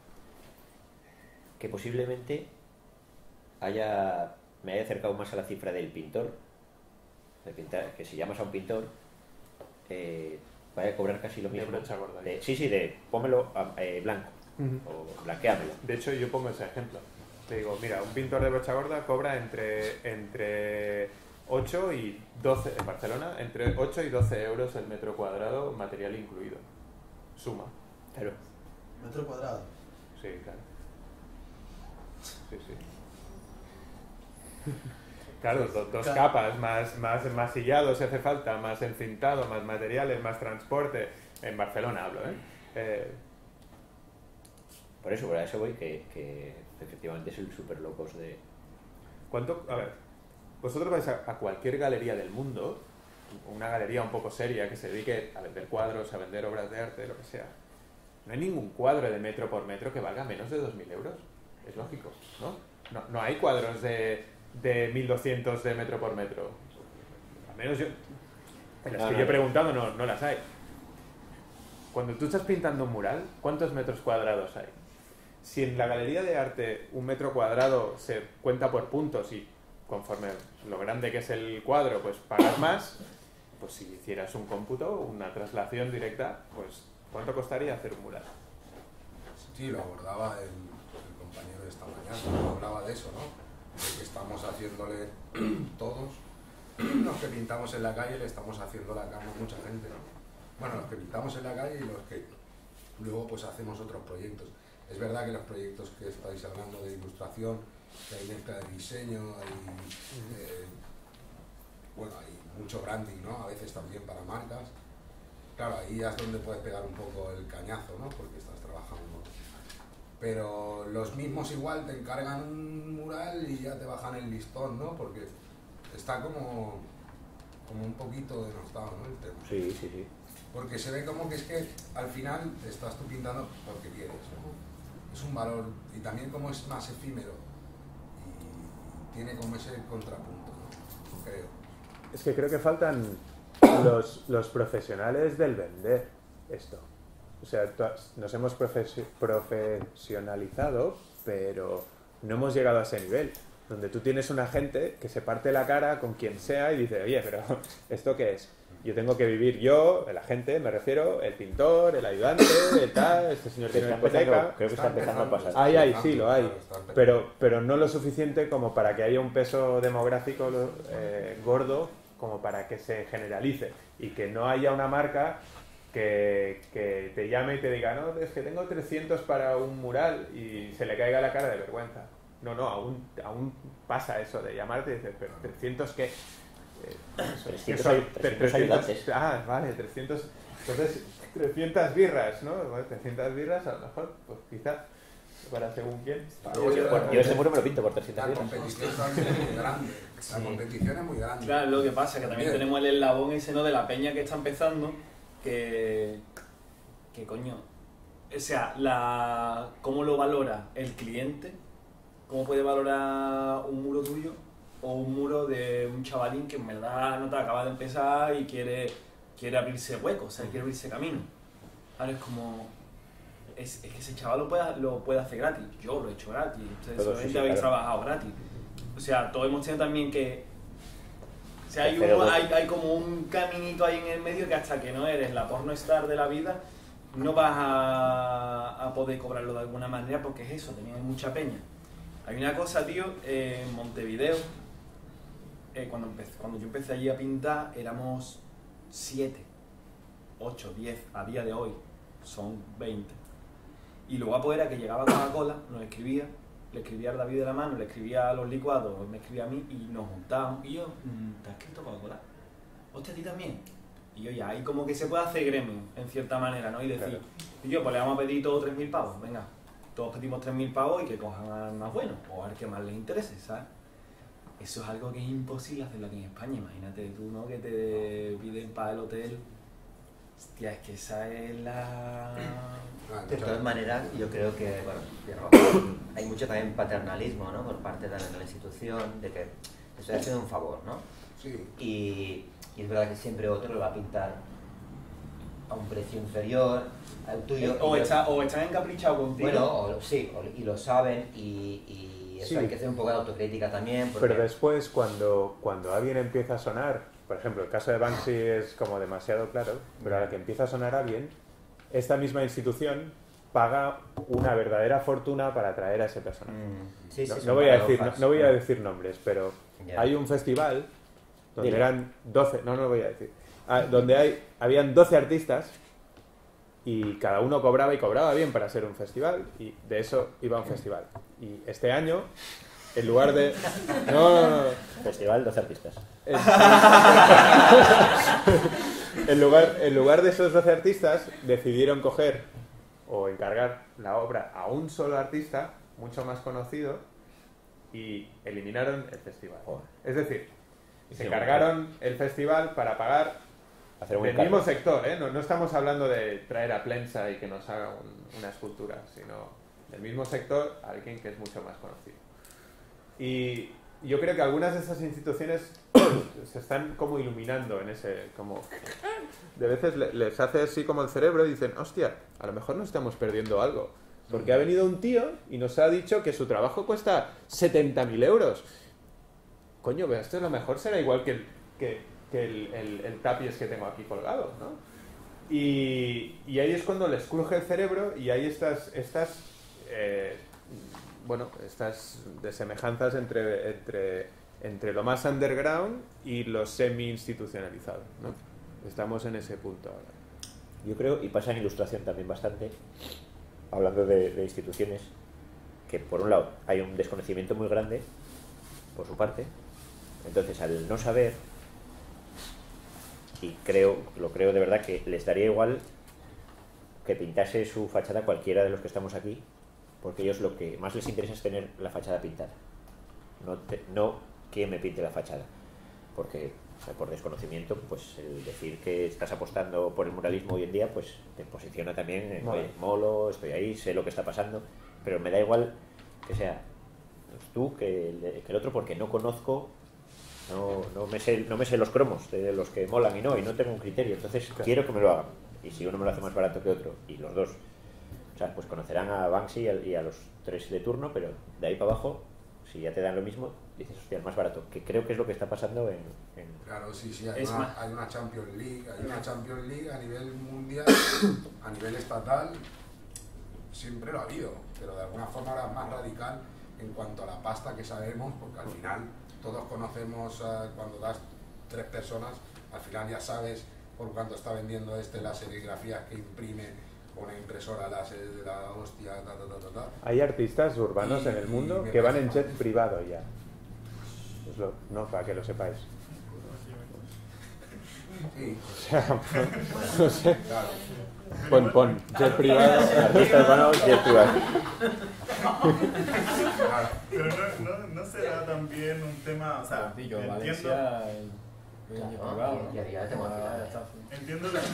que posiblemente haya, me haya acercado más a la cifra del pintor, de pintar, que si llamas a un pintor, eh, vaya a cobrar casi lo mismo. De brocha gorda. De, sí, sí, de pónmelo eh, blanco, uh-huh. o blanqueámelo. De hecho, yo pongo ese ejemplo. Te digo, mira, un pintor de brocha gorda cobra entre... entre ocho y doce en Barcelona, entre ocho y doce euros el metro cuadrado, material incluido. Suma. Claro. ¿Metro cuadrado? Sí, claro. Sí, sí. Claro, do, dos claro. capas, más, más masillado si hace falta, más encintado, más materiales, más transporte. En Barcelona hablo, ¿eh? eh Por eso, por eso voy, que, que efectivamente es el super locos de... ¿Cuánto? A ver. Vosotros vais a, a cualquier galería del mundo, una galería un poco seria que se dedique a vender cuadros, a vender obras de arte, lo que sea. No hay ningún cuadro de metro por metro que valga menos de dos mil euros. Es lógico, ¿no? No, no hay cuadros de, de mil doscientos de metro por metro. Al menos yo... En las no, que no, yo he preguntado no, no las hay. Cuando tú estás pintando un mural, ¿cuántos metros cuadrados hay? Si en la galería de arte un metro cuadrado se cuenta por puntos y conforme lo grande que es el cuadro, pues pagas más, pues si hicieras un cómputo, una traslación directa, pues ¿cuánto costaría hacer un mural? Sí, lo abordaba el, el compañero de esta mañana, hablaba de eso, ¿no? De que estamos haciéndole todos, los que pintamos en la calle le estamos haciendo la cama a mucha gente, ¿no? Bueno, los que pintamos en la calle y los que luego pues hacemos otros proyectos. Es verdad que los proyectos que estáis hablando de ilustración, que hay mezcla de diseño, hay, eh, bueno, hay mucho branding, ¿no? A veces también para marcas. Claro, ahí es donde puedes pegar un poco el cañazo, ¿no? Porque estás trabajando. Pero los mismos igual te encargan un mural y ya te bajan el listón, ¿no? Porque está como, como un poquito denostado, ¿no? El tema. Sí, sí, sí. Porque se ve como que es que al final estás tú pintando porque quieres, ¿no? Es un valor, y también como es más efímero y tiene como ese contrapunto, ¿no? Creo. Es que creo que faltan los, los profesionales del vender esto. O sea, nos hemos profes- profesionalizado, pero no hemos llegado a ese nivel, donde tú tienes una gente que se parte la cara con quien sea y dice, oye, pero ¿esto qué es? Yo tengo que vivir yo, la gente, me refiero, el pintor, el ayudante, el tal, este señor tiene una hipoteca. Creo que está empezando a pasar. Hay, hay, sí, lo hay. Pero, pero no lo suficiente como para que haya un peso demográfico eh, gordo como para que se generalice y que no haya una marca que, que te llame y te diga, no, es que tengo trescientos para un mural y se le caiga la cara de vergüenza. No, no, aún, aún pasa eso de llamarte y dices, pero ¿trescientos qué? trescientos, hay, trescientos ayudantes. Ah, vale, trescientos. Entonces, trescientas birras, ¿no? Bueno, trescientas birras, a lo mejor, pues quizá, para según quién. Yo, yo, yo ese muro me lo pinto por trescientas birras. La competición también es muy grande. La Sí. competición es muy grande. Claro, lo que pasa es que también tenemos el eslabón ese, ¿no? De la peña que está empezando, que... que coño... O sea, la, ¿cómo lo valora el cliente? ¿Cómo puede valorar un muro tuyo? O un muro de un chavalín que en verdad no te acaba de empezar y quiere, quiere abrirse hueco, o sea, quiere abrirse camino. Ahora es como... Es, es que ese chaval lo puede, lo puede hacer gratis. Yo lo he hecho gratis. Ustedes Todos, seguramente sí, sí, habéis claro. trabajado gratis. O sea, todos hemos tenido también que... O sea, hay, Pero uno, bueno. hay, hay como un caminito ahí en el medio que hasta que no eres la porno star de la vida, no vas a, a poder cobrarlo de alguna manera porque es eso, tenías mucha peña. Hay una cosa, tío, eh, en Montevideo, eh, cuando, empecé, cuando yo empecé allí a pintar, éramos siete, ocho, diez, a día de hoy son veinte. Y lo guapo era que llegaba Coca-Cola, nos escribía, le escribía a David de la mano, le escribía a los licuados, me escribía a mí y nos juntábamos. Y yo, ¿te has escrito Coca-Cola? Hostia, a ti también. Y yo ya, ahí como que se puede hacer gremio, en cierta manera, ¿no? Y decir, Claro. y yo, pues le vamos a pedir todos tres mil pavos, venga. Todos pedimos tres mil pavos y que cojan al más bueno, o al que más les interese, ¿sabes? Eso es algo que es imposible hacerlo aquí en España. Imagínate tú, ¿no? Que te piden para el hotel. Hostia, es que esa es la... Ah, De muchas- todas maneras, yo creo que bueno, tiene- hay mucho también paternalismo, ¿no? Por parte de la, de la institución, de que te estoy haciendo un favor, ¿no? Sí. Y, y es verdad que siempre otro lo va a pintar a un precio inferior al tuyo. O, y yo- está, o están encaprichados contigo. Bueno, o- sí, o- y lo saben, y, y eso Sí. hay que hacer un poco de autocrítica también. Porque, Pero después, cuando, cuando alguien empieza a sonar, por ejemplo, el caso de Banksy es como demasiado claro, pero a la que empieza a sonar alguien, esta misma institución paga una verdadera fortuna para atraer a ese personaje. Mm, sí, sí, No, son no voy a decir, no, paradojas. no voy a decir nombres, pero Ya. hay un festival donde Dile. eran doce, no, no lo voy a decir, ah, donde hay, habían doce artistas y cada uno cobraba y cobraba bien para ser un festival y de eso iba a un festival. Y este año, en lugar de... No, no, no, no. Festival doce artistas. En, en lugar, en lugar de esos doce artistas, decidieron coger o encargar la obra a un solo artista, mucho más conocido, y eliminaron el festival. Joder. Es decir, se Sí, cargaron el festival para pagar Hacer un del encargo. mismo sector, ¿eh? No, no estamos hablando de traer a Plensa y que nos haga un- una escultura, sino del mismo sector a alguien que es mucho más conocido. Y yo creo que algunas de esas instituciones se están como iluminando en ese, como de veces le- les hace así como el cerebro y dicen, hostia, a lo mejor nos estamos perdiendo algo. Porque ha venido un tío y nos ha dicho que su trabajo cuesta setenta mil euros. Coño, pero esto a lo mejor será igual que el, que, que el, el, el tapies que tengo aquí colgado, ¿no? Y, y ahí es cuando les cruje el cerebro y hay estas, estas eh, bueno, estas desemejanzas entre, entre, entre lo más underground y lo semi-institucionalizado, ¿no? Estamos en ese punto ahora. Yo creo, y pasa en ilustración también bastante, hablando de, de instituciones, que por un lado hay un desconocimiento muy grande por su parte, entonces al no saber, y creo, lo creo de verdad que les daría igual que pintase su fachada cualquiera de los que estamos aquí, porque ellos lo que más les interesa es tener la fachada pintada, no, te- no que me pinte la fachada, porque o sea, por desconocimiento, pues el decir que estás apostando por el muralismo hoy en día, pues te posiciona también, en, Mola. oye, molo, estoy ahí, sé lo que está pasando, pero me da igual que sea tú que el, que el otro, porque no conozco, no, no, me sé, no me sé los cromos de los que molan y no, y no tengo un criterio, entonces Claro. quiero que me lo hagan, y si uno me lo hace más barato que otro, y los dos, o sea, pues conocerán a Banksy y a, y a los tres de turno, pero de ahí para abajo, si ya te dan lo mismo, dices, hostia, el más barato, que creo que es lo que está pasando en... en... Claro, sí, sí, hay Es una, más- hay una Champions League, hay una Champions League a nivel mundial, a nivel estatal, siempre lo ha habido, pero de alguna forma ahora es más radical en cuanto a la pasta que sabemos, porque al final todos conocemos uh, cuando das tres personas, al final ya sabes por cuánto está vendiendo este las serigrafías que imprime con una impresora láser de la hostia, ta, ta, ta, ta, ta. Hay artistas urbanos Y- en el mundo y me que van parece en jet mal. privado ya. Os lo- no, para que lo sepáis. Sí, O sea, no sé. claro. Pon, pon, jet privado. Artistas urbanos y privados. claro. Pero no, no, no será también un tema, o sea, Yo, entiendo, Valencia, el- el Claro, privado, ¿no? y había de Ah, movilidad. ya está. entiendo, la,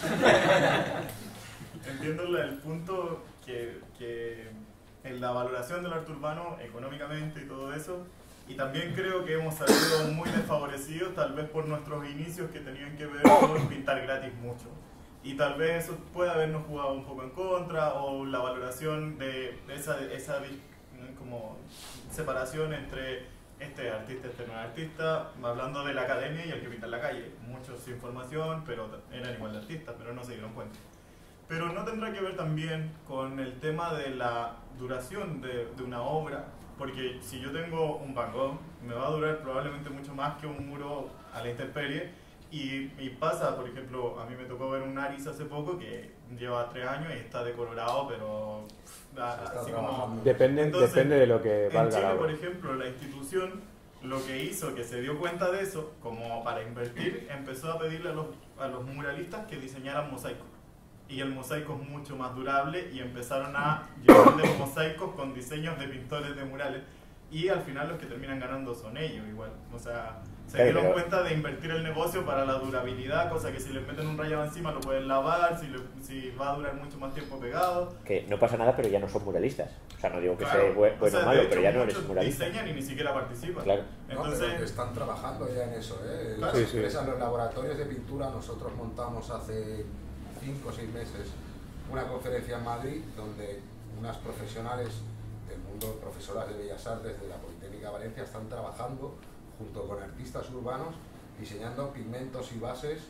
entiendo la- el punto que, que en la valoración del arte urbano económicamente y todo eso, y también creo que hemos salido muy desfavorecidos tal vez por nuestros inicios que tenían que ver con pintar gratis mucho. Y tal vez eso puede habernos jugado un poco en contra, o la valoración de esa, esa di- como separación entre este artista, este no es artista, hablando de la academia y el que pinta en la calle. Muchos sin formación, pero eran igual de artistas, pero no se dieron cuenta. Pero no tendrá que ver también con el tema de la duración de, de una obra, porque si yo tengo un Van Gogh, me va a durar probablemente mucho más que un muro a la intemperie. Y, y pasa, por ejemplo, a mí me tocó ver un Aris hace poco que lleva tres años y está decolorado, pero pff, a- Se está así como... trabajando. Depende, Entonces, depende de lo que En valga Chile, la por obra. ejemplo, la institución lo que hizo, que se dio cuenta de eso, como para invertir, empezó a pedirle a los, a los muralistas que diseñaran mosaicos. Y el mosaico es mucho más durable y empezaron a llevarle mosaicos con diseños de pintores de murales. Y al final los que terminan ganando son ellos igual. O sea, se Claro, dieron pero- cuenta de invertir el negocio para la durabilidad, cosa que si le meten un rayado encima lo pueden lavar, si, le- si va a durar mucho más tiempo pegado. Que no pasa nada, pero ya no son muralistas. O sea, no digo que Claro. sea bue- O bueno sea, o de malo, hecho, pero ya no eres muchos muralista. diseñan y ni siquiera participan. Claro. No, pero Entonces, que están trabajando ya en eso, ¿eh? En las Sí, sí. empresas, los laboratorios de pintura, nosotros montamos hace cinco o seis meses una conferencia en Madrid donde unas profesionales del mundo, profesoras de Bellas Artes de la Politécnica de Valencia, están trabajando junto con artistas urbanos diseñando pigmentos y bases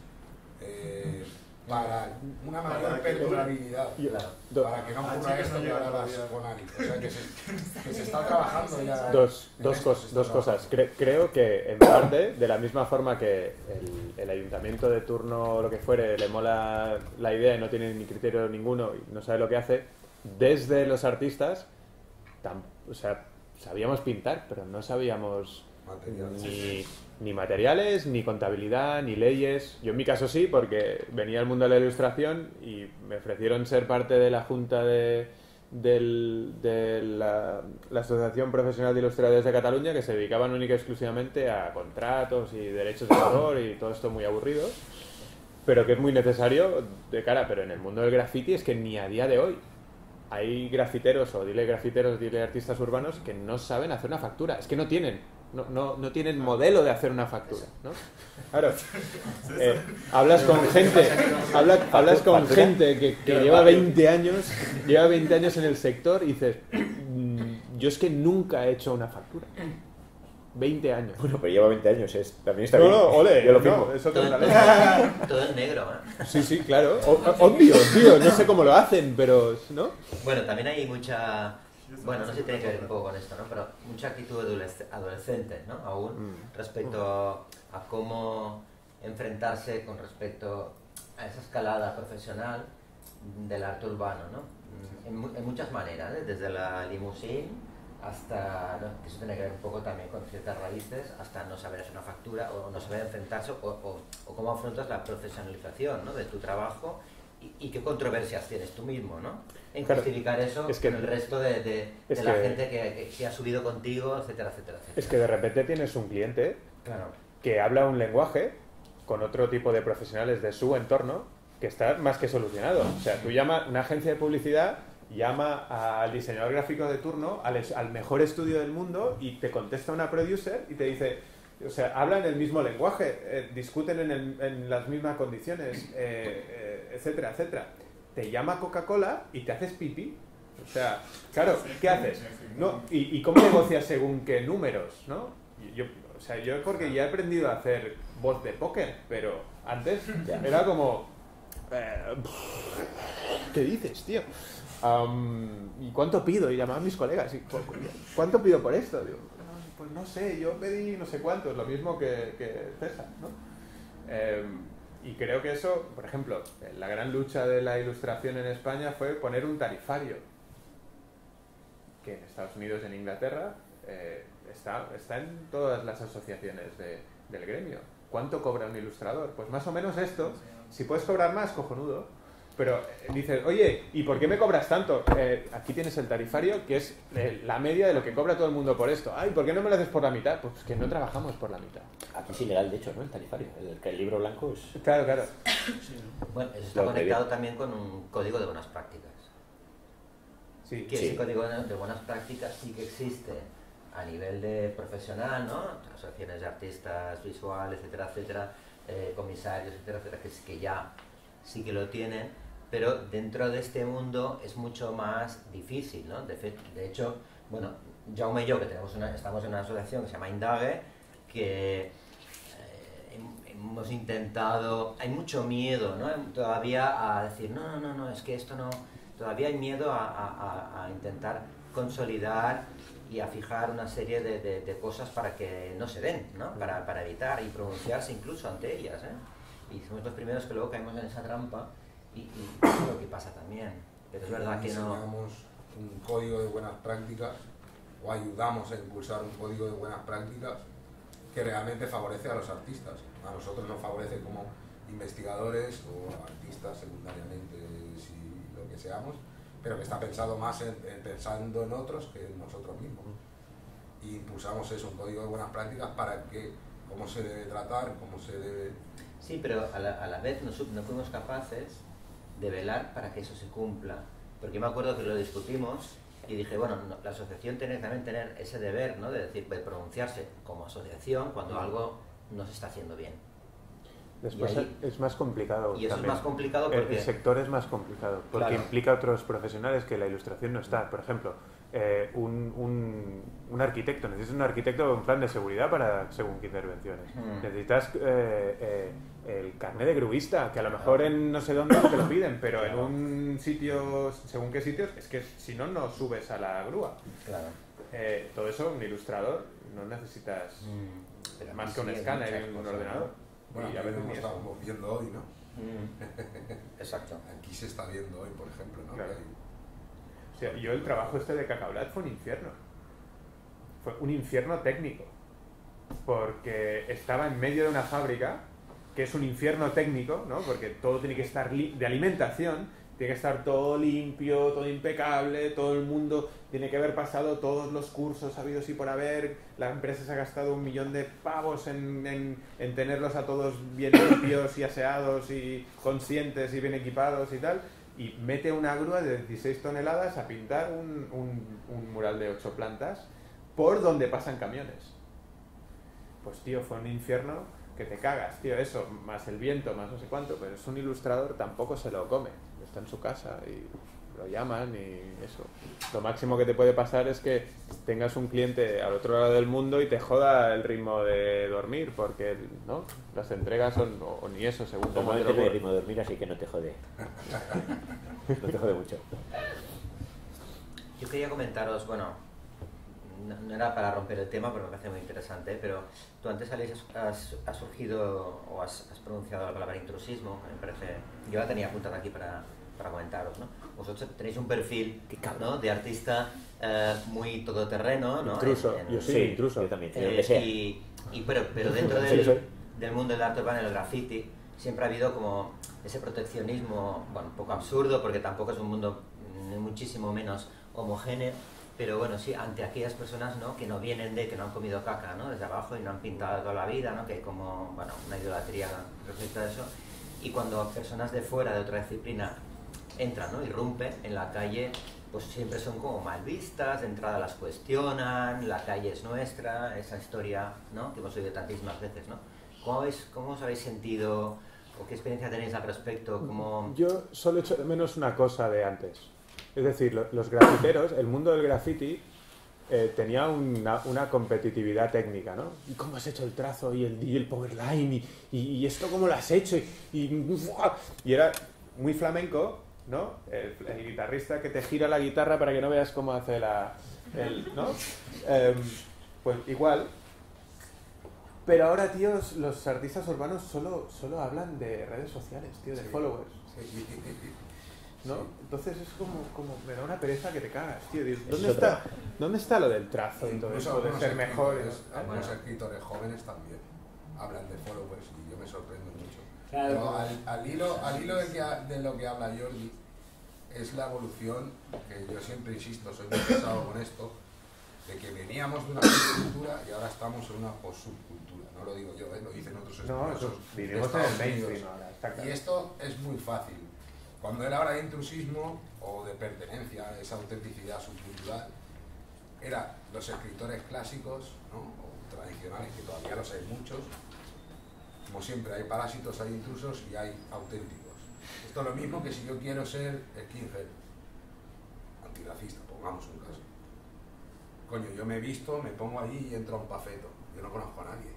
eh, para una mayor Para que- perdurabilidad, Do- para que no Ah, ocurra chicas, esto no que llega ahora vas todavía. con Ari. O sea, que se, que se está trabajando ya. Dos, en dos, esto, cos- se está dos cosas. trabajando. Cre- creo que, en parte, de la misma forma que el, el ayuntamiento de turno o lo que fuere le mola la idea y no tiene ni criterio ninguno y no sabe lo que hace, desde los artistas, tam- o sea, sabíamos pintar, pero no sabíamos Materiales. ni, ni materiales, ni contabilidad, ni leyes. Yo en mi caso sí, porque venía al mundo de la ilustración y me ofrecieron ser parte de la junta de, del- de la, la Asociación Profesional de Ilustradores de Cataluña, que se dedicaban única y exclusivamente a contratos y derechos de autor y todo esto muy aburrido, pero que es muy necesario de cara. Pero en el mundo del graffiti es que ni a día de hoy hay grafiteros, o dile grafiteros, dile artistas urbanos, que no saben hacer una factura. Es que no tienen, no, no, no tienen modelo de hacer una factura, ¿no? Claro. Eh, hablas con gente, habla- hablas con gente que, que lleva veinte años, lleva veinte años en el sector y dices, "Mm, yo es que nunca he hecho una factura. veinte años. Bueno, pero lleva veinte años, es, también está No, bien. no, ole, Yo lo no, firmo. eso Todo, te todo- vale. todo en negro, ¿eh? Sí, sí, claro. O- o- obvio, tío, no sé cómo lo hacen, pero, ¿no? Bueno, también hay mucha... Bueno, no sé si tiene que ver un poco con esto, ¿no? Pero mucha actitud adolesc- adolescente, ¿no? Aún Mm. respecto a cómo enfrentarse con respecto a esa escalada profesional del arte urbano, ¿no? En, mu- en muchas maneras, ¿eh? Desde la limusine hasta, ¿no? Que eso tiene que ver un poco también con ciertas raíces, hasta no saber hacer una factura o no saber enfrentarse o, o, o cómo afrontas la profesionalización, ¿no? De tu trabajo y, y qué controversias tienes tú mismo, ¿no? En Claro, justificar eso es que- con el resto de, de, es de la que- gente que, que, que ha subido contigo, etcétera, etcétera, etcétera. Es que de repente tienes un cliente Claro. que habla un lenguaje con otro tipo de profesionales de su entorno que está más que solucionado. O sea, tú llamas, una agencia de publicidad llama al diseñador gráfico de turno, al, es- al mejor estudio del mundo, y te contesta una producer y te dice, o sea, hablan el mismo lenguaje, eh, discuten en, el- en las mismas condiciones, eh, eh, etcétera, etcétera. Te llama Coca-Cola y te haces pipí O sea, claro, ¿qué haces? ¿No? ¿Y, y cómo negocias según qué números, no? Yo, o sea, yo porque ya he aprendido a hacer voz de póker, pero antes era como... Eh, ¿qué dices, tío? Um, ¿Y cuánto pido? Y llamaba a mis colegas. Y, ¿cuánto pido por esto? Digo, pues no sé, yo pedí no sé cuánto, es lo mismo que, que César, ¿no? Eh, y creo que eso, por ejemplo, la gran lucha de la ilustración en España fue poner un tarifario, que en Estados Unidos y en Inglaterra eh, está, está en todas las asociaciones de, del gremio. ¿Cuánto cobra un ilustrador? Pues más o menos esto. Si puedes cobrar más, cojonudo. Pero eh, dices, oye, ¿y por qué me cobras tanto? Eh, aquí tienes el tarifario, que es eh, la media de lo que cobra todo el mundo por esto. Ay, ¿por qué no me lo haces por la mitad? Pues que no trabajamos por la mitad. Aquí es ilegal, de hecho, ¿no? El tarifario. El, el libro blanco es... Claro, claro. Bueno, eso está conectado también con un código de buenas prácticas. Sí. Que Sí. ese código de buenas prácticas sí que existe a nivel de profesional, ¿no? Asociaciones de artistas visuales, etcétera, etcétera, eh, comisarios, etcétera, etcétera, que, que ya sí que lo tienen, pero dentro de este mundo es mucho más difícil, ¿no? De, fe, de hecho, bueno, Jaume y yo, que tenemos una, estamos en una asociación que se llama Indague, que eh, hemos intentado, hay mucho miedo, ¿no? Todavía a decir, no, no, no, no, es que esto no, todavía hay miedo a, a, a intentar consolidar y a fijar una serie de, de, de cosas para que no se den, ¿no? Para, para evitar y pronunciarse incluso ante ellas, ¿eh? Y somos los primeros que luego caemos en esa trampa y, y eso es lo que pasa también. Pero es verdad que no... Diseñamos un código de buenas prácticas o ayudamos a impulsar un código de buenas prácticas que realmente favorece a los artistas. A nosotros nos favorece como investigadores o artistas secundariamente, si lo que seamos, pero que está pensado más en, en pensando en otros que en nosotros mismos. Y impulsamos eso, un código de buenas prácticas para que, cómo se debe tratar, cómo se debe... Sí, pero a la, a la vez no, no fuimos capaces de velar para que eso se cumpla. Porque yo me acuerdo que lo discutimos y dije, bueno, no, la asociación tiene que también tener ese deber, ¿no? De decir, de pronunciarse como asociación cuando algo no se está haciendo bien. Después ahí, es más complicado. Y eso también. es más complicado porque... El sector es más complicado, porque claro. implica otros profesionales que la ilustración no está. Por ejemplo, eh, un, un, un arquitecto, necesitas un arquitecto con plan de seguridad para según qué intervenciones. Mm. Necesitas eh, eh, el carnet de gruista, que a lo mejor en no sé dónde te lo piden, pero claro. En un sitio, según qué sitios, es que si no, no subes a la grúa. Claro. Eh, todo eso, un ilustrador, no necesitas mm. más que un escáner y un ordenador. Bueno, ya veremos como estamos viendo hoy, ¿no? Mm. Exacto. Aquí se está viendo hoy, por ejemplo, ¿no? Claro. Hay... O sea, yo el trabajo este de Cacablat fue un infierno. Fue un infierno técnico. Porque estaba en medio de una fábrica, que es un infierno técnico, ¿no? Porque todo tiene que estar de alimentación, tiene que estar todo limpio, todo impecable, todo el mundo tiene que haber pasado todos los cursos habidos y por haber. La empresa se ha gastado un millón de pavos en, en, en tenerlos a todos bien limpios y aseados y conscientes y bien equipados y tal. Y mete una grúa de dieciséis toneladas a pintar un, un, un mural de ocho plantas por donde pasan camiones. Pues tío, fue un infierno que te cagas, tío, eso, más el viento, más no sé cuánto, pero es un ilustrador, tampoco se lo come. Está en su casa y lo llaman y eso. Lo máximo que te puede pasar es que tengas un cliente al otro lado del mundo y te joda el ritmo de dormir, porque ¿no? Las entregas son, o, o ni eso, según como te el ritmo de dormir, así que no te jode. No te jode mucho. Yo quería comentaros, bueno, no, no era para romper el tema, pero me parece muy interesante, pero tú antes, Alex, has, has surgido o has, has pronunciado la palabra intrusismo, me parece, yo la tenía apuntada aquí para, para comentaros, ¿no? Vosotros tenéis un perfil, ¿no? De artista eh, muy todoterreno, ¿no? Intruso, en, en, yo soy sí, intruso. Yo también, eh, que sea. Y, y pero, pero dentro del, del mundo del arte urbano, el graffiti, siempre ha habido como ese proteccionismo, bueno, un poco absurdo, porque tampoco es un mundo ni muchísimo menos homogéneo, pero bueno, sí, ante aquellas personas, ¿no? Que no vienen de, que no han comido caca, ¿no? Desde abajo y no han pintado toda la vida, ¿no? Que hay como, bueno, una idolatría respecto a eso. Y cuando personas de fuera, de otra disciplina, entran, ¿no? Irrumpen en la calle, pues siempre son como mal vistas, de entrada las cuestionan, la calle es nuestra, esa historia, ¿no? Que hemos oído tantísimas veces, ¿no? ¿Cómo, habéis, cómo os habéis sentido o qué experiencia tenéis al respecto? ¿Cómo... Yo solo echo de menos una cosa de antes. Es decir, lo, los grafiteros, el mundo del graffiti eh, tenía una, una competitividad técnica, ¿no? ¿Y cómo has hecho el trazo y el, y el powerline? Y, y, ¿Y esto cómo lo has hecho? Y, y, y era muy flamenco, ¿no? El, el guitarrista que te gira la guitarra para que no veas cómo hace la... El, ¿no? Eh, pues igual. Pero ahora, tíos, los artistas urbanos solo, solo hablan de redes sociales, tío, de sí. followers. Sí. ¿No? Sí. Entonces es como, como, me da una pereza que te cagas, tío. ¿Dónde está, ¿Dónde está lo del trazo y todo eso? De ser mejores. Algunos bueno. escritores jóvenes también hablan de followers y yo me sorprendo mucho. Claro. Pero al, al hilo, al hilo de, que, de lo que habla Jordi, es la evolución, que yo siempre insisto, soy muy pesado con esto, de que veníamos de una subcultura y ahora estamos en una post-subcultura. No lo digo yo, ¿eh? Lo dicen otros estudiosos. No, vivimos en el mainstream ahora, está claro. Y esto es muy fácil. Cuando era hora de intrusismo o de pertenencia, esa autenticidad subcultural, eran los escritores clásicos, ¿no? O tradicionales, que todavía los hay muchos. Como siempre, hay parásitos, hay intrusos y hay auténticos. Esto es lo mismo que si yo quiero ser skinhead, antirracista, pongamos un caso. Coño, yo me he visto, me pongo allí y entro a un pafeto. Yo no conozco a nadie.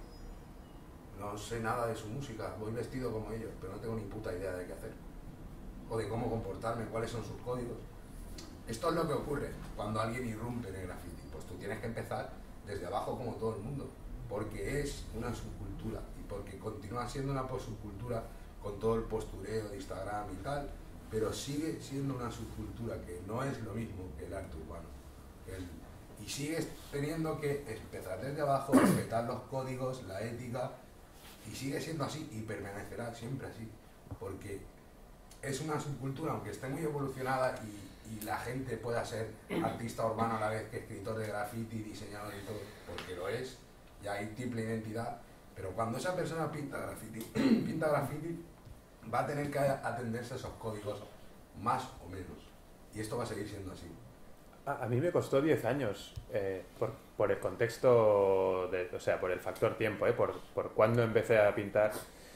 No sé nada de su música, voy vestido como ellos, pero no tengo ni puta idea de qué hacer. O de cómo comportarme, cuáles son sus códigos. Esto es lo que ocurre cuando alguien irrumpe en el graffiti. Pues tú tienes que empezar desde abajo como todo el mundo, porque es una subcultura y porque continúa siendo una subcultura con todo el postureo de Instagram y tal, pero sigue siendo una subcultura que no es lo mismo que el arte urbano. El, y sigues teniendo que empezar desde abajo, respetar los códigos, la ética, y sigue siendo así y permanecerá siempre así, porque es una subcultura, aunque esté muy evolucionada y, y la gente pueda ser artista urbano a la vez que escritor de graffiti, diseñador y todo, porque lo es, y hay triple identidad, pero cuando esa persona pinta graffiti, pinta graffiti, va a tener que atenderse a esos códigos más o menos, y esto va a seguir siendo así. A, a mí me costó diez años, eh, por, por el contexto, de, o sea, por el factor tiempo, eh, por, por cuándo empecé a pintar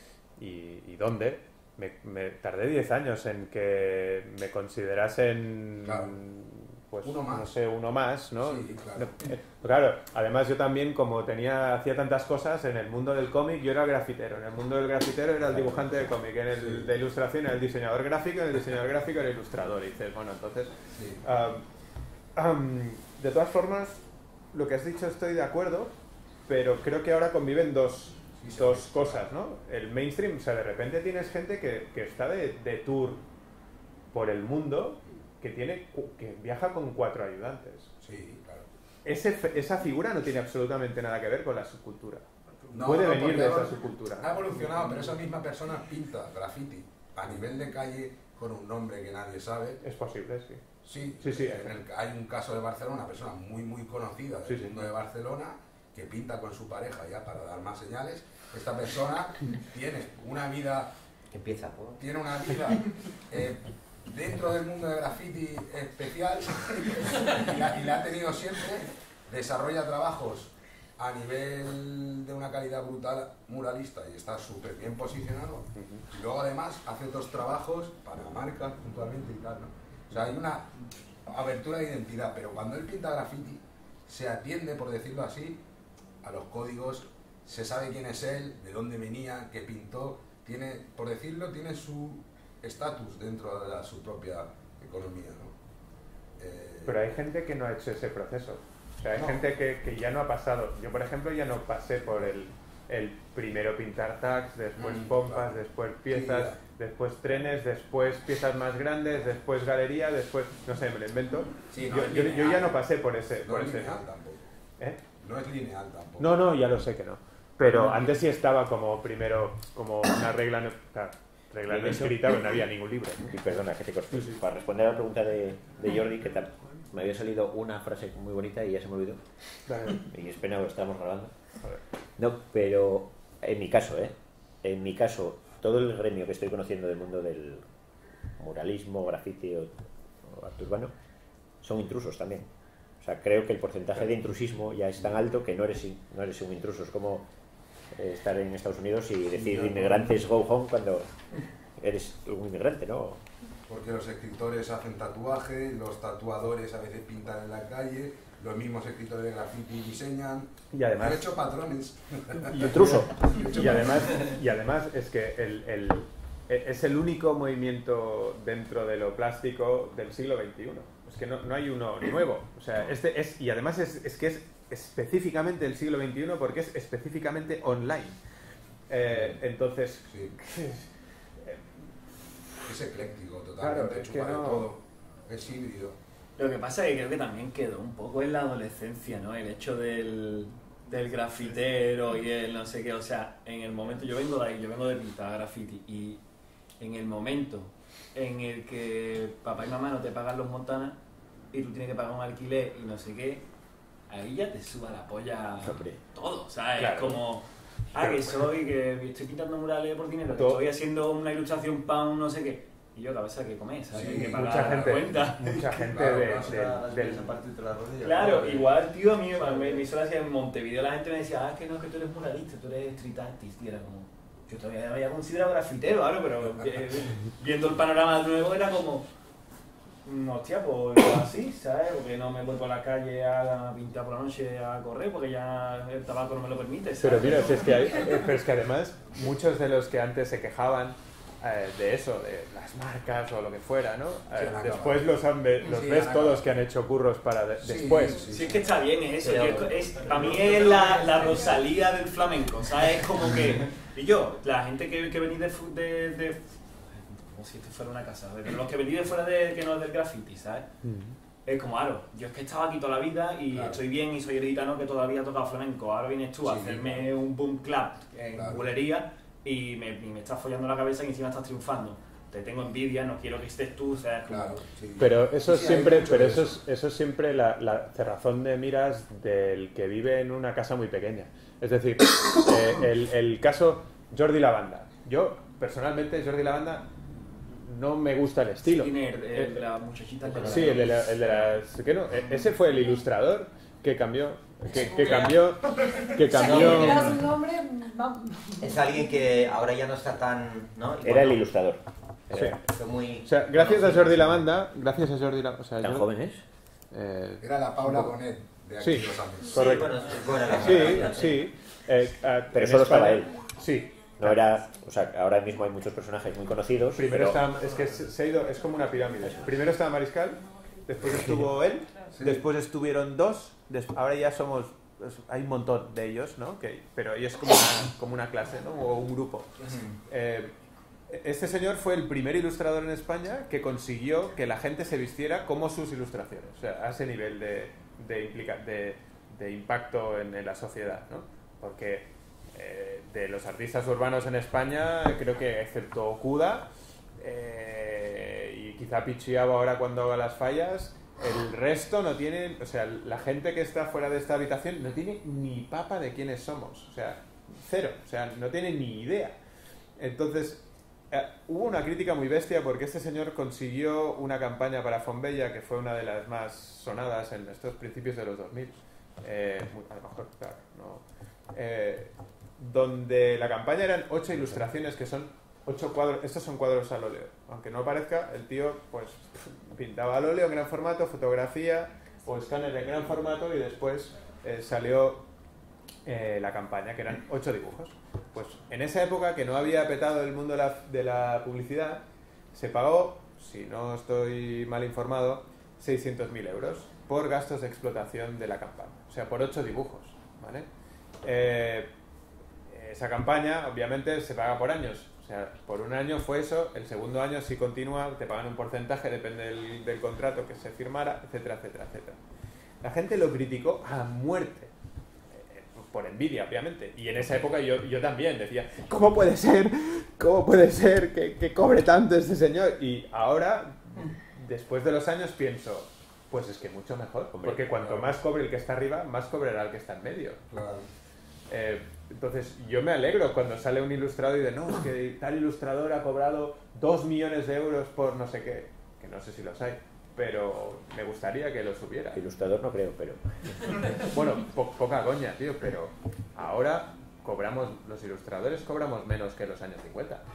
y, y dónde. Me, me tardé diez años en que me considerasen, claro. pues, uno más. no sé, uno más, ¿no? Sí, claro. No, eh, claro, además yo también, como tenía, hacía tantas cosas, en el mundo del cómic yo era grafitero, en el mundo del grafitero era el dibujante de cómic, en el sí. de ilustración era el diseñador gráfico, en el diseñador gráfico era el ilustrador, y dices, bueno, entonces... Sí. Um, um, de todas formas, lo que has dicho estoy de acuerdo, pero creo que ahora conviven dos... dos cosas, ¿no? El mainstream, o sea, de repente tienes gente que, que está de, de tour por el mundo, que tiene que viaja con cuatro ayudantes. Sí, claro. Ese, esa figura no tiene absolutamente nada que ver con la subcultura. No, Puede no, venir de esa ha, subcultura. Ha evolucionado, pero esa misma persona pinta graffiti a nivel de calle con un nombre que nadie sabe. Es posible, sí. Sí, sí, sí. En el, hay un caso de Barcelona, una persona muy, muy conocida del sí, sí. mundo de Barcelona, que pinta con su pareja ya para dar más señales. Esta persona tiene una vida... Empieza por... Tiene una vida eh, dentro del mundo de graffiti especial y la, y la ha tenido siempre. Desarrolla trabajos a nivel de una calidad brutal muralista y está súper bien posicionado. Y luego además hace otros trabajos para marcas puntualmente y tal, ¿no? O sea, hay una abertura de identidad, pero cuando él pinta graffiti se atiende, por decirlo así, a los códigos, se sabe quién es él, de dónde venía, qué pintó, tiene, por decirlo, tiene su estatus dentro de la, su propia economía, ¿no? Eh... Pero hay gente que no ha hecho ese proceso. O sea, hay no. gente que, que ya no ha pasado. Yo, por ejemplo, ya no pasé por el, el primero pintar tags, después mm, pompas, claro. después piezas, sí, después trenes, después piezas más grandes, después galería, después, no sé, me lo invento. Sí, no yo, yo, yo ya no pasé por ese. No por es ese. lineal tampoco. ¿Eh? No es lineal tampoco. No, no, ya lo sé que no. Pero antes sí estaba como primero, como una regla no, claro, regla no escrita, pero no había ningún libro. Y perdona que te corte. Sí, sí. Para responder a la pregunta de, de Jordi, que tal, me había salido una frase muy bonita y ya se me olvidó. Vale. Y es pena que lo estamos grabando. A ver. No, pero en mi caso, ¿eh? En mi caso, todo el gremio que estoy conociendo del mundo del muralismo, grafiti o, o arte urbano, son intrusos también. O sea, creo que el porcentaje de intrusismo ya es tan alto que no eres, no eres un intruso. Es como eh, estar en Estados Unidos y decir inmigrantes go home cuando eres un inmigrante, ¿no? porque los escritores hacen tatuajes, los tatuadores a veces pintan en la calle, los mismos escritores de graffiti diseñan. Y además... Yo he hecho patrones. Y intruso. Y además, y además es que el, el, es el único movimiento dentro de lo plástico del siglo veintiuno. Es que no, no hay uno nuevo. O sea, este es, y además es, es que es específicamente del siglo veintiuno porque es específicamente online. Eh, entonces... Sí. Es ecléctico, totalmente, Claro, es chupa que no... de todo. Es híbrido. Lo que pasa es que creo que también quedó un poco en la adolescencia, ¿no? El hecho del, del grafitero y el no sé qué, o sea, en el momento, yo vengo de ahí, yo vengo de pintar graffiti y en el momento en el que papá y mamá no te pagan los montanas y tú tienes que pagar un alquiler y no sé qué, ahí ya te suba la polla Hombre. todo, ¿sabes? Claro. Es como, ah, que soy, que estoy pintando murales por dinero, que Todo. estoy haciendo una ilustración para un no sé qué. Y yo, cabeza, que comer, ¿sabes? Sí, Hay que pagar Mucha la gente, cuenta. mucha gente Claro, de- claro. del- del, Claro, igual, tío, a mí me, me hizo gracia en Montevideo, la gente me decía, ah, es que no, es que tú eres muralista, tú eres street artist, y era como, yo todavía me había considerado grafitero, claro, pero eh, viendo el panorama de nuevo era como, mm, hostia, pues así, ¿sabes? Porque no me voy por la calle a pintar por la noche a correr, porque ya el tabaco no me lo permite, ¿sabes? Pero mira, si es que hay, eh, pero es que además muchos de los que antes se quejaban eh, de eso, de las marcas o lo que fuera, ¿no? Eh, Sí, han después acabado. los, han ve- los Sí, ves han todos acabado. que han hecho curros para de- Sí, después. sí, Sí, es que está bien, es eso. Pero- Yo, es, para mí es la, la Rosalía del flamenco, ¿sabes? Es como que. Y yo, la gente que, que venís de, fu- de, de. Como si esto fuera una casa, pero los que venís de fuera de, que no es del graffiti, ¿sabes? Es como, claro, yo es que he estado aquí toda la vida y Claro. estoy bien y soy el gitano que todavía ha tocado flamenco. Ahora vienes tú a Sí, hacerme claro. un boom clap en Claro. bulería y me, y me estás follando la cabeza y encima estás triunfando. Te tengo envidia, no quiero que estés tú, o sea, es como. Claro, sí. Pero eso Sí, es sí, hay siempre, mucho pero de eso es, eso es siempre la, la cerrazón de miras del que vive en una casa muy pequeña. Es decir, eh, el, el caso Jordi Lavanda. Yo, personalmente, Jordi Lavanda no me gusta el estilo. Skinner, el Eh, de la muchachita con la- Sí, el de, la- el de las... ¿qué no? E- Ese fue el ilustrador que cambió, que, que cambió, que Si cambió... me das un nombre, va- Es alguien que ahora ya no está tan... ¿no? Y Era el bueno, ilustrador. Sí. fue muy... O sea, gracias a Jordi Lavanda, gracias a Jordi Lavanda... O sea, ¿Tan yo- joven es? eh, Era la Paula Bonet de aquí Sí. los años. Sí, correcto. bueno, es buena la Sí, comparación, sí. Eh, a- Pero en solo estaba España- él. Sí. No era, o sea, ahora mismo hay muchos personajes muy conocidos. Primero pero- estaba, es que se se ha ido, es como una pirámide. Primero estaba Mariscal, después estuvo él, Sí. después estuvieron dos, des- ahora ya somos, es- hay un montón de ellos, ¿no? Que, pero ellos como una, como una clase, ¿no? O un grupo. Eh, este señor fue el primer ilustrador en España que consiguió que la gente se vistiera como sus ilustraciones, o sea, a ese nivel de, de, implica- de, de impacto en, en la sociedad, ¿no? Porque eh, de los artistas urbanos en España, creo que excepto Kuda eh, y quizá Pichiabo ahora cuando haga las fallas, el resto no tienen, o sea, la gente que está fuera de esta habitación no tiene ni papa de quiénes somos, o sea, cero, o sea, no tiene ni idea. Entonces, eh, hubo una crítica muy bestia porque este señor consiguió una campaña para Fonbella que fue una de las más sonadas en estos principios de los dos mil. Eh, muy- a lo mejor, claro, no. Eh, donde la campaña eran ocho ilustraciones que son ocho cuadros, estos son cuadros al óleo, aunque no parezca, el tío pues pintaba al óleo en gran formato, fotografía o escáner en gran formato y después eh, salió eh, la campaña que eran ocho dibujos. Pues en esa época que no había petado el mundo de la, de la publicidad, se pagó, si no estoy mal informado, seiscientos mil euros por gastos de explotación de la campaña, o sea, por ocho dibujos, ¿vale? Eh, esa campaña, obviamente, se paga por años. O sea, por un año fue eso, el segundo año si continúa, te pagan un porcentaje, depende del, del contrato que se firmara, etcétera, etcétera, etcétera. La gente lo criticó a muerte, eh, por envidia, obviamente. Y en esa época yo, yo también decía, ¿cómo puede ser? ¿Cómo puede ser que, que cobre tanto este señor? Y ahora, después de los años, pienso, pues es que mucho mejor, Hombre, porque cuanto claro. más cobre el que está arriba, más cobrará el que está en medio. Claro. Eh, entonces yo me alegro cuando sale un ilustrado y de no, es que tal ilustrador ha cobrado dos millones de euros por no sé qué, que no sé si los hay, pero me gustaría que los hubiera. Ilustrador no creo, pero... Bueno, po- poca coña, tío, pero ahora cobramos, los ilustradores cobramos menos que en los años cincuenta.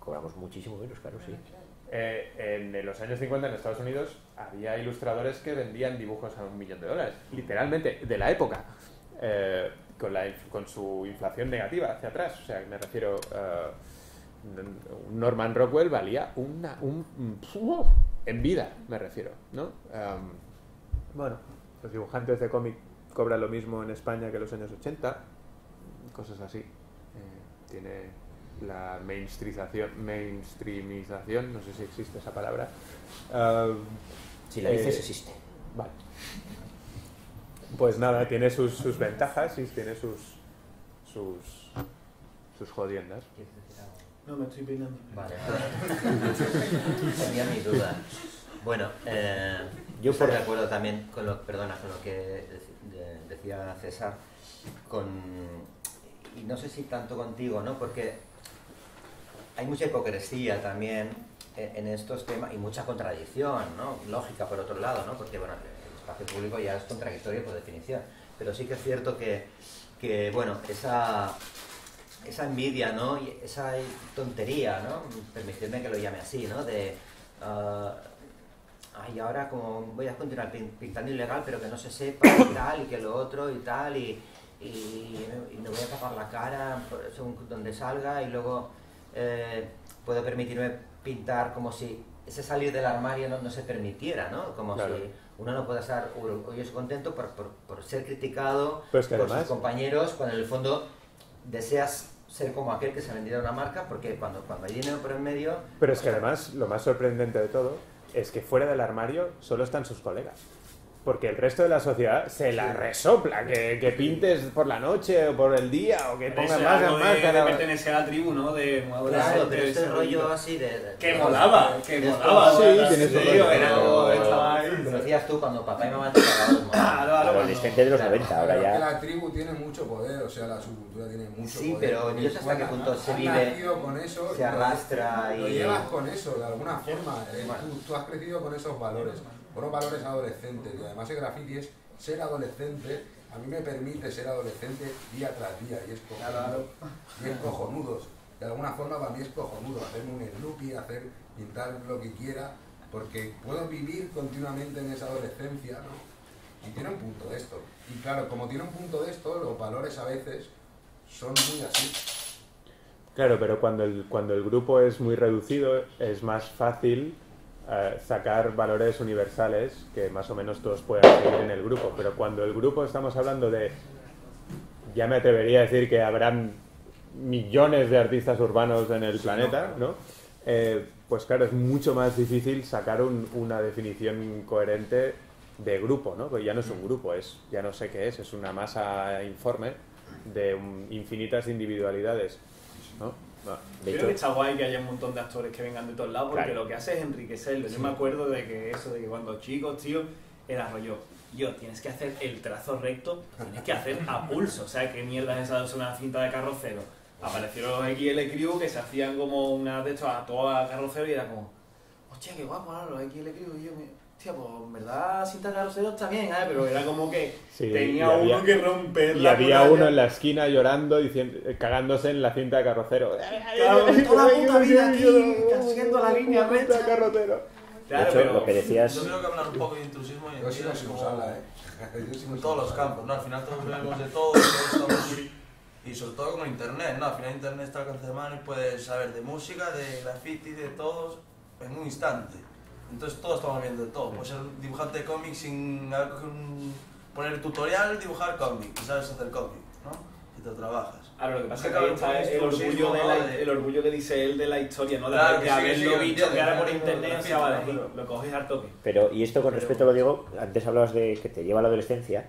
cobramos muchísimo menos, claro, sí. Eh, en los años cincuenta en Estados Unidos había ilustradores que vendían dibujos a un millón de dólares, literalmente, de la época, eh, con, la, con su inflación negativa hacia atrás. O sea, me refiero, uh, Norman Rockwell valía una, un, uh, en vida, me refiero, ¿no? Um, bueno, los dibujantes de cómic cobran lo mismo en España que en los años ochenta, cosas así. Eh, tiene... la mainstreamización, mainstreamización, no sé si existe esa palabra. Uh, si la dices, eh, existe. Vale. Pues nada, tiene sus, sus ventajas y tiene sus sus sus jodiendas. No, me estoy peinando. Vale. Tenía mi duda. Bueno, eh, yo estoy de acuerdo también con lo, perdona, con lo que de, decía César, con, y no sé si tanto contigo, ¿no? Porque hay mucha hipocresía también en estos temas y mucha contradicción, ¿no? Lógica por otro lado, ¿no? Porque bueno, el espacio público ya es contradictorio por definición, pero sí que es cierto que, que bueno, esa, esa envidia, ¿no? Y esa tontería, ¿no? Permitidme que lo llame así, ¿no? De, uh, ay, ahora como voy a continuar pintando ilegal, pero que no se sepa y tal, y que lo otro y tal, y, y, y me voy a tapar la cara según donde salga, y luego eh, puedo permitirme pintar como si ese salir del armario no, no se permitiera, ¿no? Como claro. Si uno no puede estar orgulloso y contento por, por, por ser criticado pues que por además... sus compañeros, cuando en el fondo deseas ser como aquel que se ha vendido una marca, porque cuando, cuando hay dinero por en medio... Pero es que además, lo más sorprendente de todo es que fuera del armario solo están sus colegas. Porque el resto de la sociedad se la resopla, que, que pintes por la noche o por el día o que pongas más en más. De, de pertenecer a la tribu, ¿no? De, claro, pero este rollo así de... de que molaba, que molaba. Sí, tienes sí, rollo. Pero lo decías tú cuando papá y mamá te pagaban. Claro, adolescente de los noventa, ahora ya... La tribu tiene mucho poder, o sea, la subcultura tiene mucho sí, poder. Sí, pero yo sé hasta qué punto se vive, con eso, se arrastra y... Lo llevas con eso, de alguna forma. Eh, tú, tú has crecido con esos valores. Unos valores adolescentes, y además el graffiti es ser adolescente. A mí me permite ser adolescente día tras día y es cojonudo, y es cojonudo. De alguna forma para mí es cojonudo hacerme un snoopy, hacer, pintar lo que quiera, porque puedo vivir continuamente en esa adolescencia, ¿no? Y tiene un punto de esto. Y claro, como tiene un punto de esto, los valores a veces son muy así. Claro, pero cuando el, cuando el grupo es muy reducido es más fácil Uh, sacar valores universales que más o menos todos puedan seguir en el grupo, pero cuando el grupo estamos hablando de, ya me atrevería a decir que habrán millones de artistas urbanos en el sí, planeta, ¿no? ¿no? Eh, pues claro, es mucho más difícil sacar un, una definición coherente de grupo, ¿no? Porque ya no es un grupo, es ya no sé qué es, es una masa informe de un, infinitas individualidades, ¿no? No, de Creo hecho, que está guay que haya un montón de actores que vengan de todos lados porque claro. Lo que hace es enriquecerlo. Sí. Yo me acuerdo de que eso, de que cuando chicos, tío, era rollo, yo, tienes que hacer el trazo recto, tienes que hacer a pulso. O sea, ¿qué mierda es esa de una cinta de carrocero? Aparecieron los X L Crew que se hacían como una de estos a toda carrocero y era como, hostia, qué guapo, ¿no? Los X L Crew. Y yo, hostia, pues en verdad cinta de carrocero está bien, ¿eh? Pero era como que sí, tenía había, uno que romper y la había uno ya. En la esquina llorando, diciendo, cagándose en la cinta de carrocero. Claro, toda la puta vida aquí, haciendo la línea recta. Carrocero. Claro, de hecho, pero lo que decías... Yo creo que hablar un poco de intrusismo y yo sí no sé usarla, ¿eh? En todos los campos, ¿no? Al final todos vemos de todo, todos estamos... Y sobre todo con internet, ¿no? Al final internet está al alcance de mano y puedes saber de música, de graffiti, de todos, en un instante. Entonces todos estamos viendo de todo. Puedes ser dibujante de cómic sin haber cogido un... poner tutorial, dibujar cómic, y sabes hacer cómic, ¿no? Si te lo trabajas. Ahora, lo que pasa es que ahí está el orgullo, de la, el orgullo que dice él de la historia, ¿no? De, claro, de sí, haberlo sí, visto, sí, que ahora por sí, internet sí, ya vale, sí, lo, lo coges al toque. Pero, y esto con Pero, respecto, lo digo, antes hablabas de que te lleva a la adolescencia,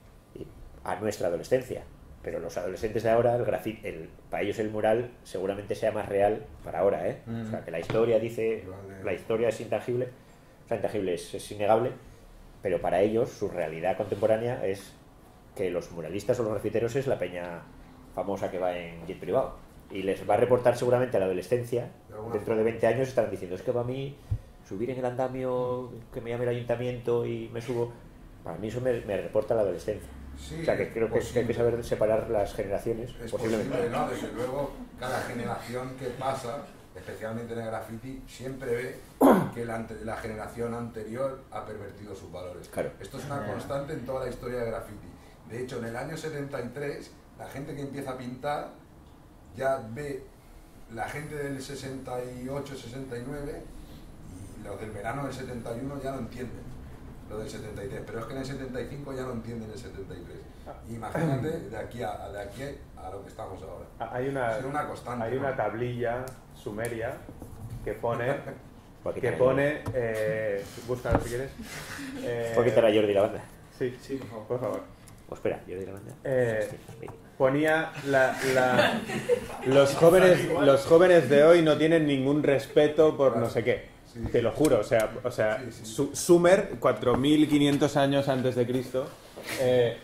a nuestra adolescencia, pero los adolescentes de ahora, el grafit, el, para ellos el mural seguramente sea más real para ahora, ¿eh? Mm. O sea, que la historia dice, la historia es intangible, o sea, intangible es, es innegable, pero para ellos su realidad contemporánea es que los muralistas o los grafiteros es la peña famosa que va en jet privado y les va a reportar seguramente a la adolescencia, dentro de veinte años estarán diciendo, es que para mí subir en el andamio, que me llame el ayuntamiento y me subo, para mí eso me, me reporta a la adolescencia. Sí, o sea, que creo que, es, que hay que saber separar las generaciones. Es posiblemente. posible, ¿no? Desde luego, cada generación que pasa especialmente en el graffiti, siempre ve que la, ante- la generación anterior ha pervertido sus valores. Claro. Esto es una constante en toda la historia del graffiti. De hecho, en el año setenta y tres, la gente que empieza a pintar ya ve la gente del sesenta y ocho, sesenta y nueve, y los del verano del setenta y uno ya lo entienden, lo del setenta y tres, pero es que en el setenta y cinco ya lo entienden el setenta y tres. Imagínate de aquí a, de aquí a lo que estamos ahora. Hay una, Ha sido una constante, hay una ¿no? tablilla sumeria que pone, Voy a que quitar a pone, eh, búscalo si quieres. Eh, Voy a quitar a Jordi la banda. Sí, Sí, por favor. por favor. O espera, Jordi la banda. Eh, Sí, mira. Ponía la, la- los jóvenes los jóvenes de hoy no tienen ningún respeto por no sé qué. Sí. Te lo juro, o sea, o sea, Sí, sí. Su- Sumer, cuatro mil quinientos años antes de Cristo. eh,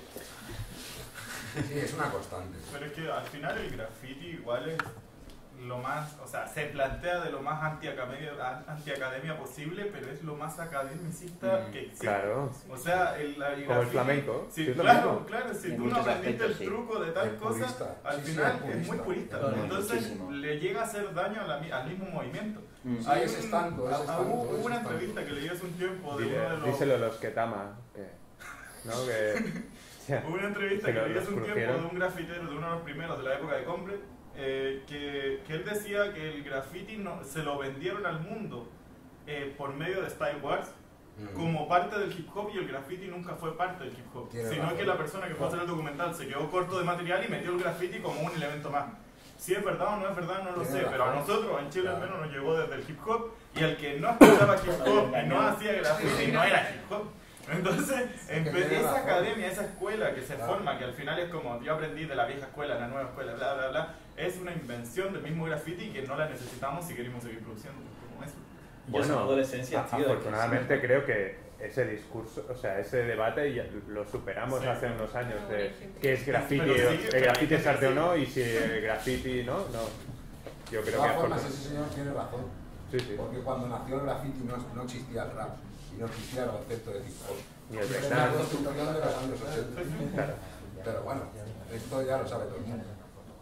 Sí, es una constante. Pero es que al final el graffiti igual es lo más, o sea, se plantea de lo más antiacademia, antiacademia posible, pero es lo más academicista Mm, que existe. claro. O sea, el, la- el Como el graffiti- flamenco, Sí, sí, es lo claro, mismo. claro, si En tú no muchos aprendiste el aspectos, sí. truco de tal Es cosa, purista. al Sí, sí, final es es purista. muy purista. No, no, Entonces muchísimo. le llega a hacer daño a la mi- al mismo movimiento. Mm. Sí, Hay es un- estanco, es ah, estanco, Hubo es hubo una estanco. entrevista que leí hace un tiempo de Dile- uno de los... díselo a los que tama. Que, ¿no? Que, ya. Hubo una entrevista Se que lo- leí los hace un tiempo crujieron. de un grafitero, de uno de los primeros de la época de Combre, eh, que, que él decía que el graffiti no, se lo vendieron al mundo eh, por medio de Style Wars Mm. como parte del hip hop, y el graffiti nunca fue parte del hip hop, Tiene sino razón. que la persona que fue a hacer el documental se quedó corto de material y metió el graffiti como un elemento más. Si es verdad o no es verdad, no lo Tiene sé, pero a razón. nosotros en Chile al Claro. menos nos llegó desde el hip hop, y el que no escuchaba hip hop y no hacía graffiti no era hip hop. Entonces, que empe- tiene esa razón. academia, esa escuela que se Claro. forma, que al final es como yo aprendí de la vieja escuela, la nueva escuela, bla, bla, bla, es una invención del mismo graffiti que no la necesitamos si queremos seguir produciendo como eso. Yo en la adolescencia, a- tío, de que afortunadamente sí. creo que ese discurso, o sea, ese debate ya lo superamos Sí. hace unos años de qué es graffiti, Pero sí, el pero graffiti hay es arte o gente no, y si el graffiti no, no. Yo De creo que todas formas, afortun- ese señor tiene razón. sí, sí. Porque cuando nació el graffiti no, no existía el rap y no existía el concepto de hip hop. Ni el Es breakdance. una construcción de los años ochenta. Claro. Pero bueno, esto ya lo sabe todo el mundo.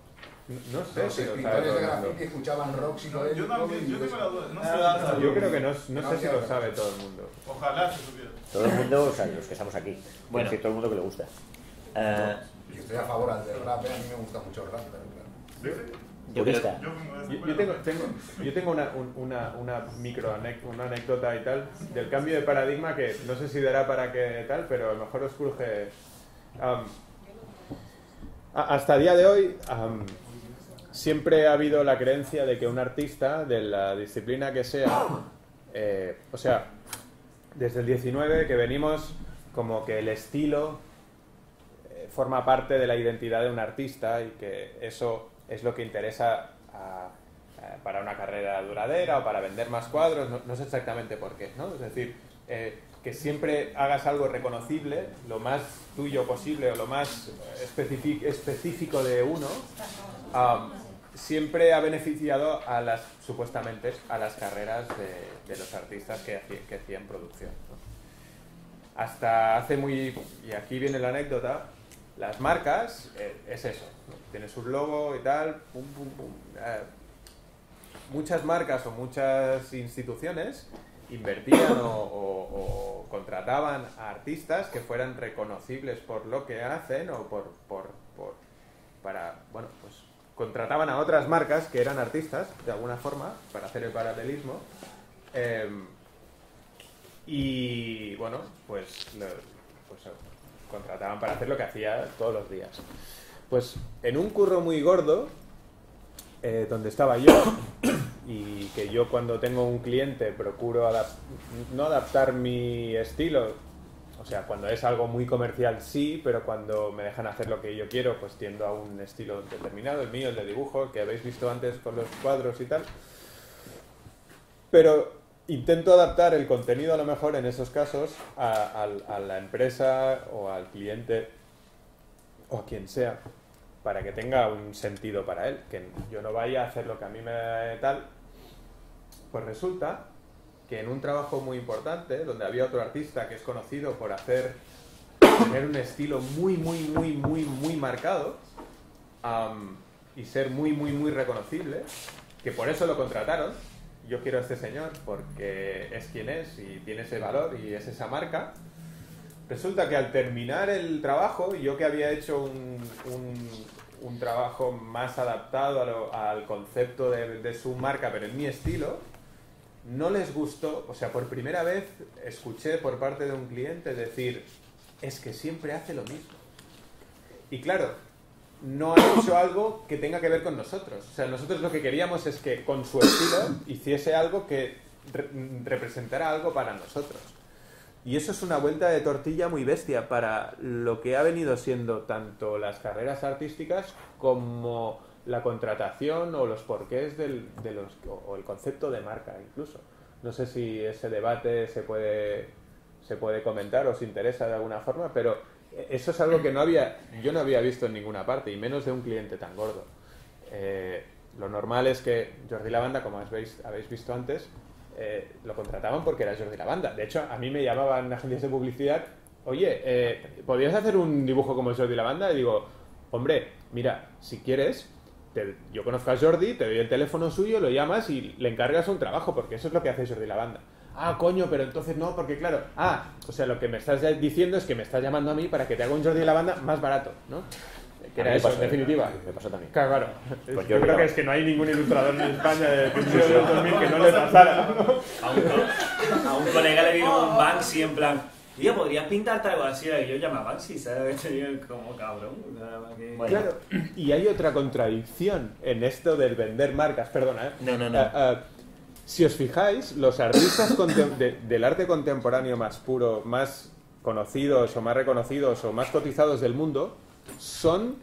No sé Los si lo sabe escritores todo de el mundo. graffiti escuchaban rock No, psicodélico yo también, y yo tengo eso. la duda, no sé. Ah, Yo creo que no, no No sé si había lo sabe todo el mundo. Ojalá se supiera. Todo el mundo, o sea, los que estamos aquí. Bueno. Bueno, decir, todo el mundo que le gusta. Eh, Y estoy a favor al del rap, ¿eh? A mí me gusta mucho el rap, pero claro. Sí, sí. Yo creo- purista. Yo vengo de esa Yo, yo escuela. tengo, tengo, yo tengo una, un- una, una micro anec- una anécdota y tal del cambio de paradigma que no sé si dará para que tal, pero a lo mejor os surge. Am, a- hasta el día de hoy am, siempre ha habido la creencia de que un artista de la disciplina que sea, eh, o sea, desde el diecinueve que venimos como que el estilo eh, forma parte de la identidad de un artista y que eso es lo que interesa a- a- para una carrera duradera o para vender más cuadros, no, no sé exactamente por qué, ¿no? Es decir, eh, que siempre hagas algo reconocible, lo más tuyo posible o lo más especifi- específico de uno, am, siempre ha beneficiado a las, supuestamente, a las carreras de, de los artistas que, haci- que hacían producción, ¿no? Hasta hace muy... y aquí viene la anécdota, las marcas, eh, es eso, ¿no? Tienes un logo y tal, pum, pum, pum. eh, muchas marcas o muchas instituciones invertían o, o- o contrataban a artistas que fueran reconocibles por lo que hacen o por, por, por- para, bueno, pues contrataban a otras marcas que eran artistas, de alguna forma, para hacer el paralelismo. eh, y, bueno, pues, lo- pues contrataban para hacer lo que hacía todos los días. Pues en un curro muy gordo, eh, donde estaba yo, y que yo cuando tengo un cliente procuro adap- no adaptar mi estilo, o sea, cuando es algo muy comercial sí, pero cuando me dejan hacer lo que yo quiero, pues tiendo a un estilo determinado, el mío, el de dibujo, el que habéis visto antes con los cuadros y tal. Pero intento adaptar el contenido a lo mejor en esos casos a, a- a la empresa o al cliente o a quien sea, para que tenga un sentido para él, que yo no vaya a hacer lo que a mí me tal. Pues resulta que en un trabajo muy importante, donde había otro artista que es conocido por hacer, tener un estilo muy, muy, muy, muy, muy marcado, am, y ser muy, muy, muy reconocible, que por eso lo contrataron. Yo quiero a este señor porque es quien es y tiene ese valor y es esa marca. Resulta que al terminar el trabajo, yo que había hecho un, un, un trabajo más adaptado a lo, al concepto de, de su marca, pero en mi estilo, no les gustó. O sea, por primera vez escuché por parte de un cliente decir, es que siempre hace lo mismo. Y claro, no ha hecho algo que tenga que ver con nosotros. O sea, nosotros lo que queríamos es que con su estilo hiciese algo que re representara algo para nosotros. Y eso es una vuelta de tortilla muy bestia para lo que ha venido siendo tanto las carreras artísticas como la contratación o los porqués del, de los, o el concepto de marca incluso. No sé si ese debate se puede, se puede comentar o os interesa de alguna forma, pero eso es algo que no había, yo no había visto en ninguna parte, y menos de un cliente tan gordo. Eh, lo normal es que Jordi Lavanda, como habéis, habéis visto antes, eh, lo contrataban porque era Jordi Lavanda. De hecho, a mí me llamaban agencias de publicidad, oye, eh, ¿podrías hacer un dibujo como Jordi Lavanda? Y digo, hombre, mira, si quieres, te, yo conozco a Jordi, te doy el teléfono suyo, lo llamas y le encargas un trabajo, porque eso es lo que hace Jordi Lavanda. Ah, coño, pero entonces no, porque claro, ah, o sea, lo que me estás diciendo es que me estás llamando a mí para que te haga un Jordi Lavanda más barato, ¿no? Que era eso, en definitiva. Me pasó también. Claro, claro. Pues yo yo creo que es que no hay ningún ilustrador en España de principios de dos mil que no le pasara, ¿no? A un, a un colega le vino un Banksy en plan, tío, ¿podrías pintarte algo así? Y yo llamaba a Banksy, ¿sabes? Como cabrón. Que... Bueno. Claro, y hay otra contradicción en esto del vender marcas, perdona, ¿eh? No, no, no. Uh, uh, si os fijáis, los artistas de, del arte contemporáneo más puro, más conocidos o más reconocidos o más cotizados del mundo, son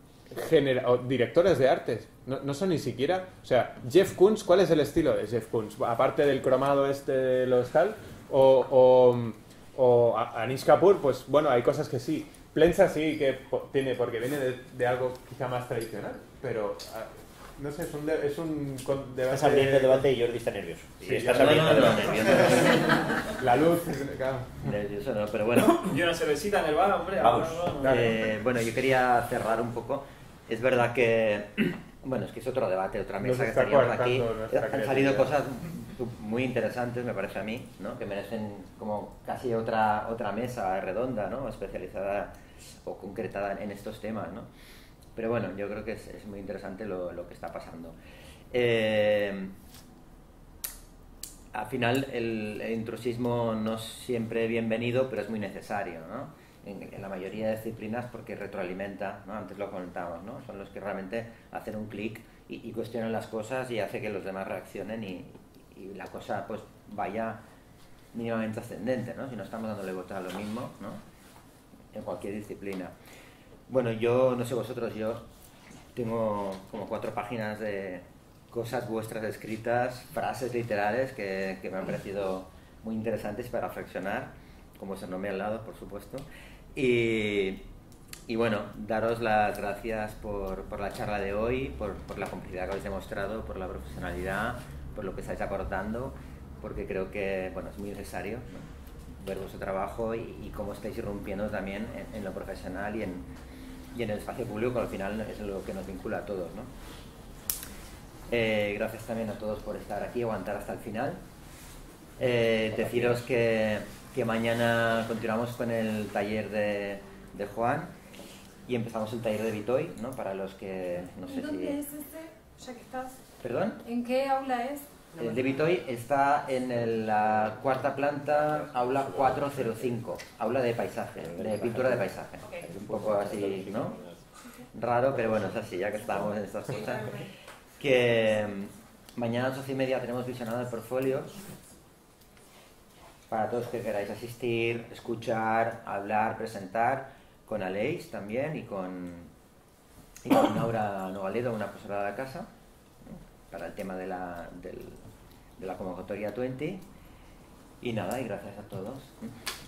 o directores de arte. No, no son ni siquiera... O sea, Jeff Koons, ¿cuál es el estilo de Jeff Koons? Aparte del cromado este de los tal, o, o, o Anish Kapoor, pues bueno, hay cosas que sí. Plensa sí que tiene, porque viene de, de algo quizá más tradicional, pero... No sé, es un, de, es un debate... Estás abriendo el debate y Jordi está nervioso. Sí, estás no, abriendo no, el no, debate. nervioso. La luz, claro. Nervioso no, pero bueno. Y una cervecita en el bar, hombre. Vamos. Eh, bueno, yo quería cerrar un poco. Es verdad que... Bueno, es que es otro debate, otra mesa que teníamos aquí. Han salido cosas muy interesantes, me parece a mí, ¿no? Que merecen como casi otra, otra mesa redonda, ¿no? Especializada o concretada en estos temas, ¿no? Pero bueno, yo creo que es, es muy interesante lo, lo que está pasando. Eh, al final, el, el intrusismo no es siempre bienvenido, pero es muy necesario, ¿no? En, en la mayoría de disciplinas porque retroalimenta, ¿no? Antes lo comentábamos, ¿no? Son los que realmente hacen un clic y, y cuestionan las cosas y hace que los demás reaccionen y, y la cosa pues vaya mínimamente ascendente, ¿no? Si no estamos dándole vueltas a lo mismo, ¿no? En cualquier disciplina. Bueno, yo, no sé vosotros, yo tengo como cuatro páginas de cosas vuestras escritas, frases literales que, que me han parecido muy interesantes para reflexionar, como se nombre al lado, por supuesto. Y, y bueno, daros las gracias por, por la charla de hoy, por, por la complicidad que habéis demostrado, por la profesionalidad, por lo que estáis aportando, porque creo que, bueno, es muy necesario, ¿no? Ver vuestro trabajo y, y cómo estáis irrumpiendo también en, en lo profesional y en, y en el espacio público, que al final es lo que nos vincula a todos, ¿no? Eh, gracias también a todos por estar aquí, aguantar hasta el final. Eh, deciros que, que mañana continuamos con el taller de, de Juan y empezamos el taller de Vitoy, ¿no? Para los que no sé si... ¿Dónde es este? Ya que estás. ¿Perdón? ¿En qué aula es? El de Vitoy está en el, la cuarta planta, aula cuatrocientos cinco, aula de paisaje, de pintura de paisaje. Es un poco así, ¿no? Raro, pero bueno, es así, ya que estamos en estas cosas. Que mañana a las doce y media tenemos visionado el portfolio para todos que queráis asistir, escuchar, hablar, presentar, con Aleix también y con, y con Laura Nogaledo, una profesora de la casa, para el tema de la, del, de la convocatoria veinte. Y nada, y gracias a todos.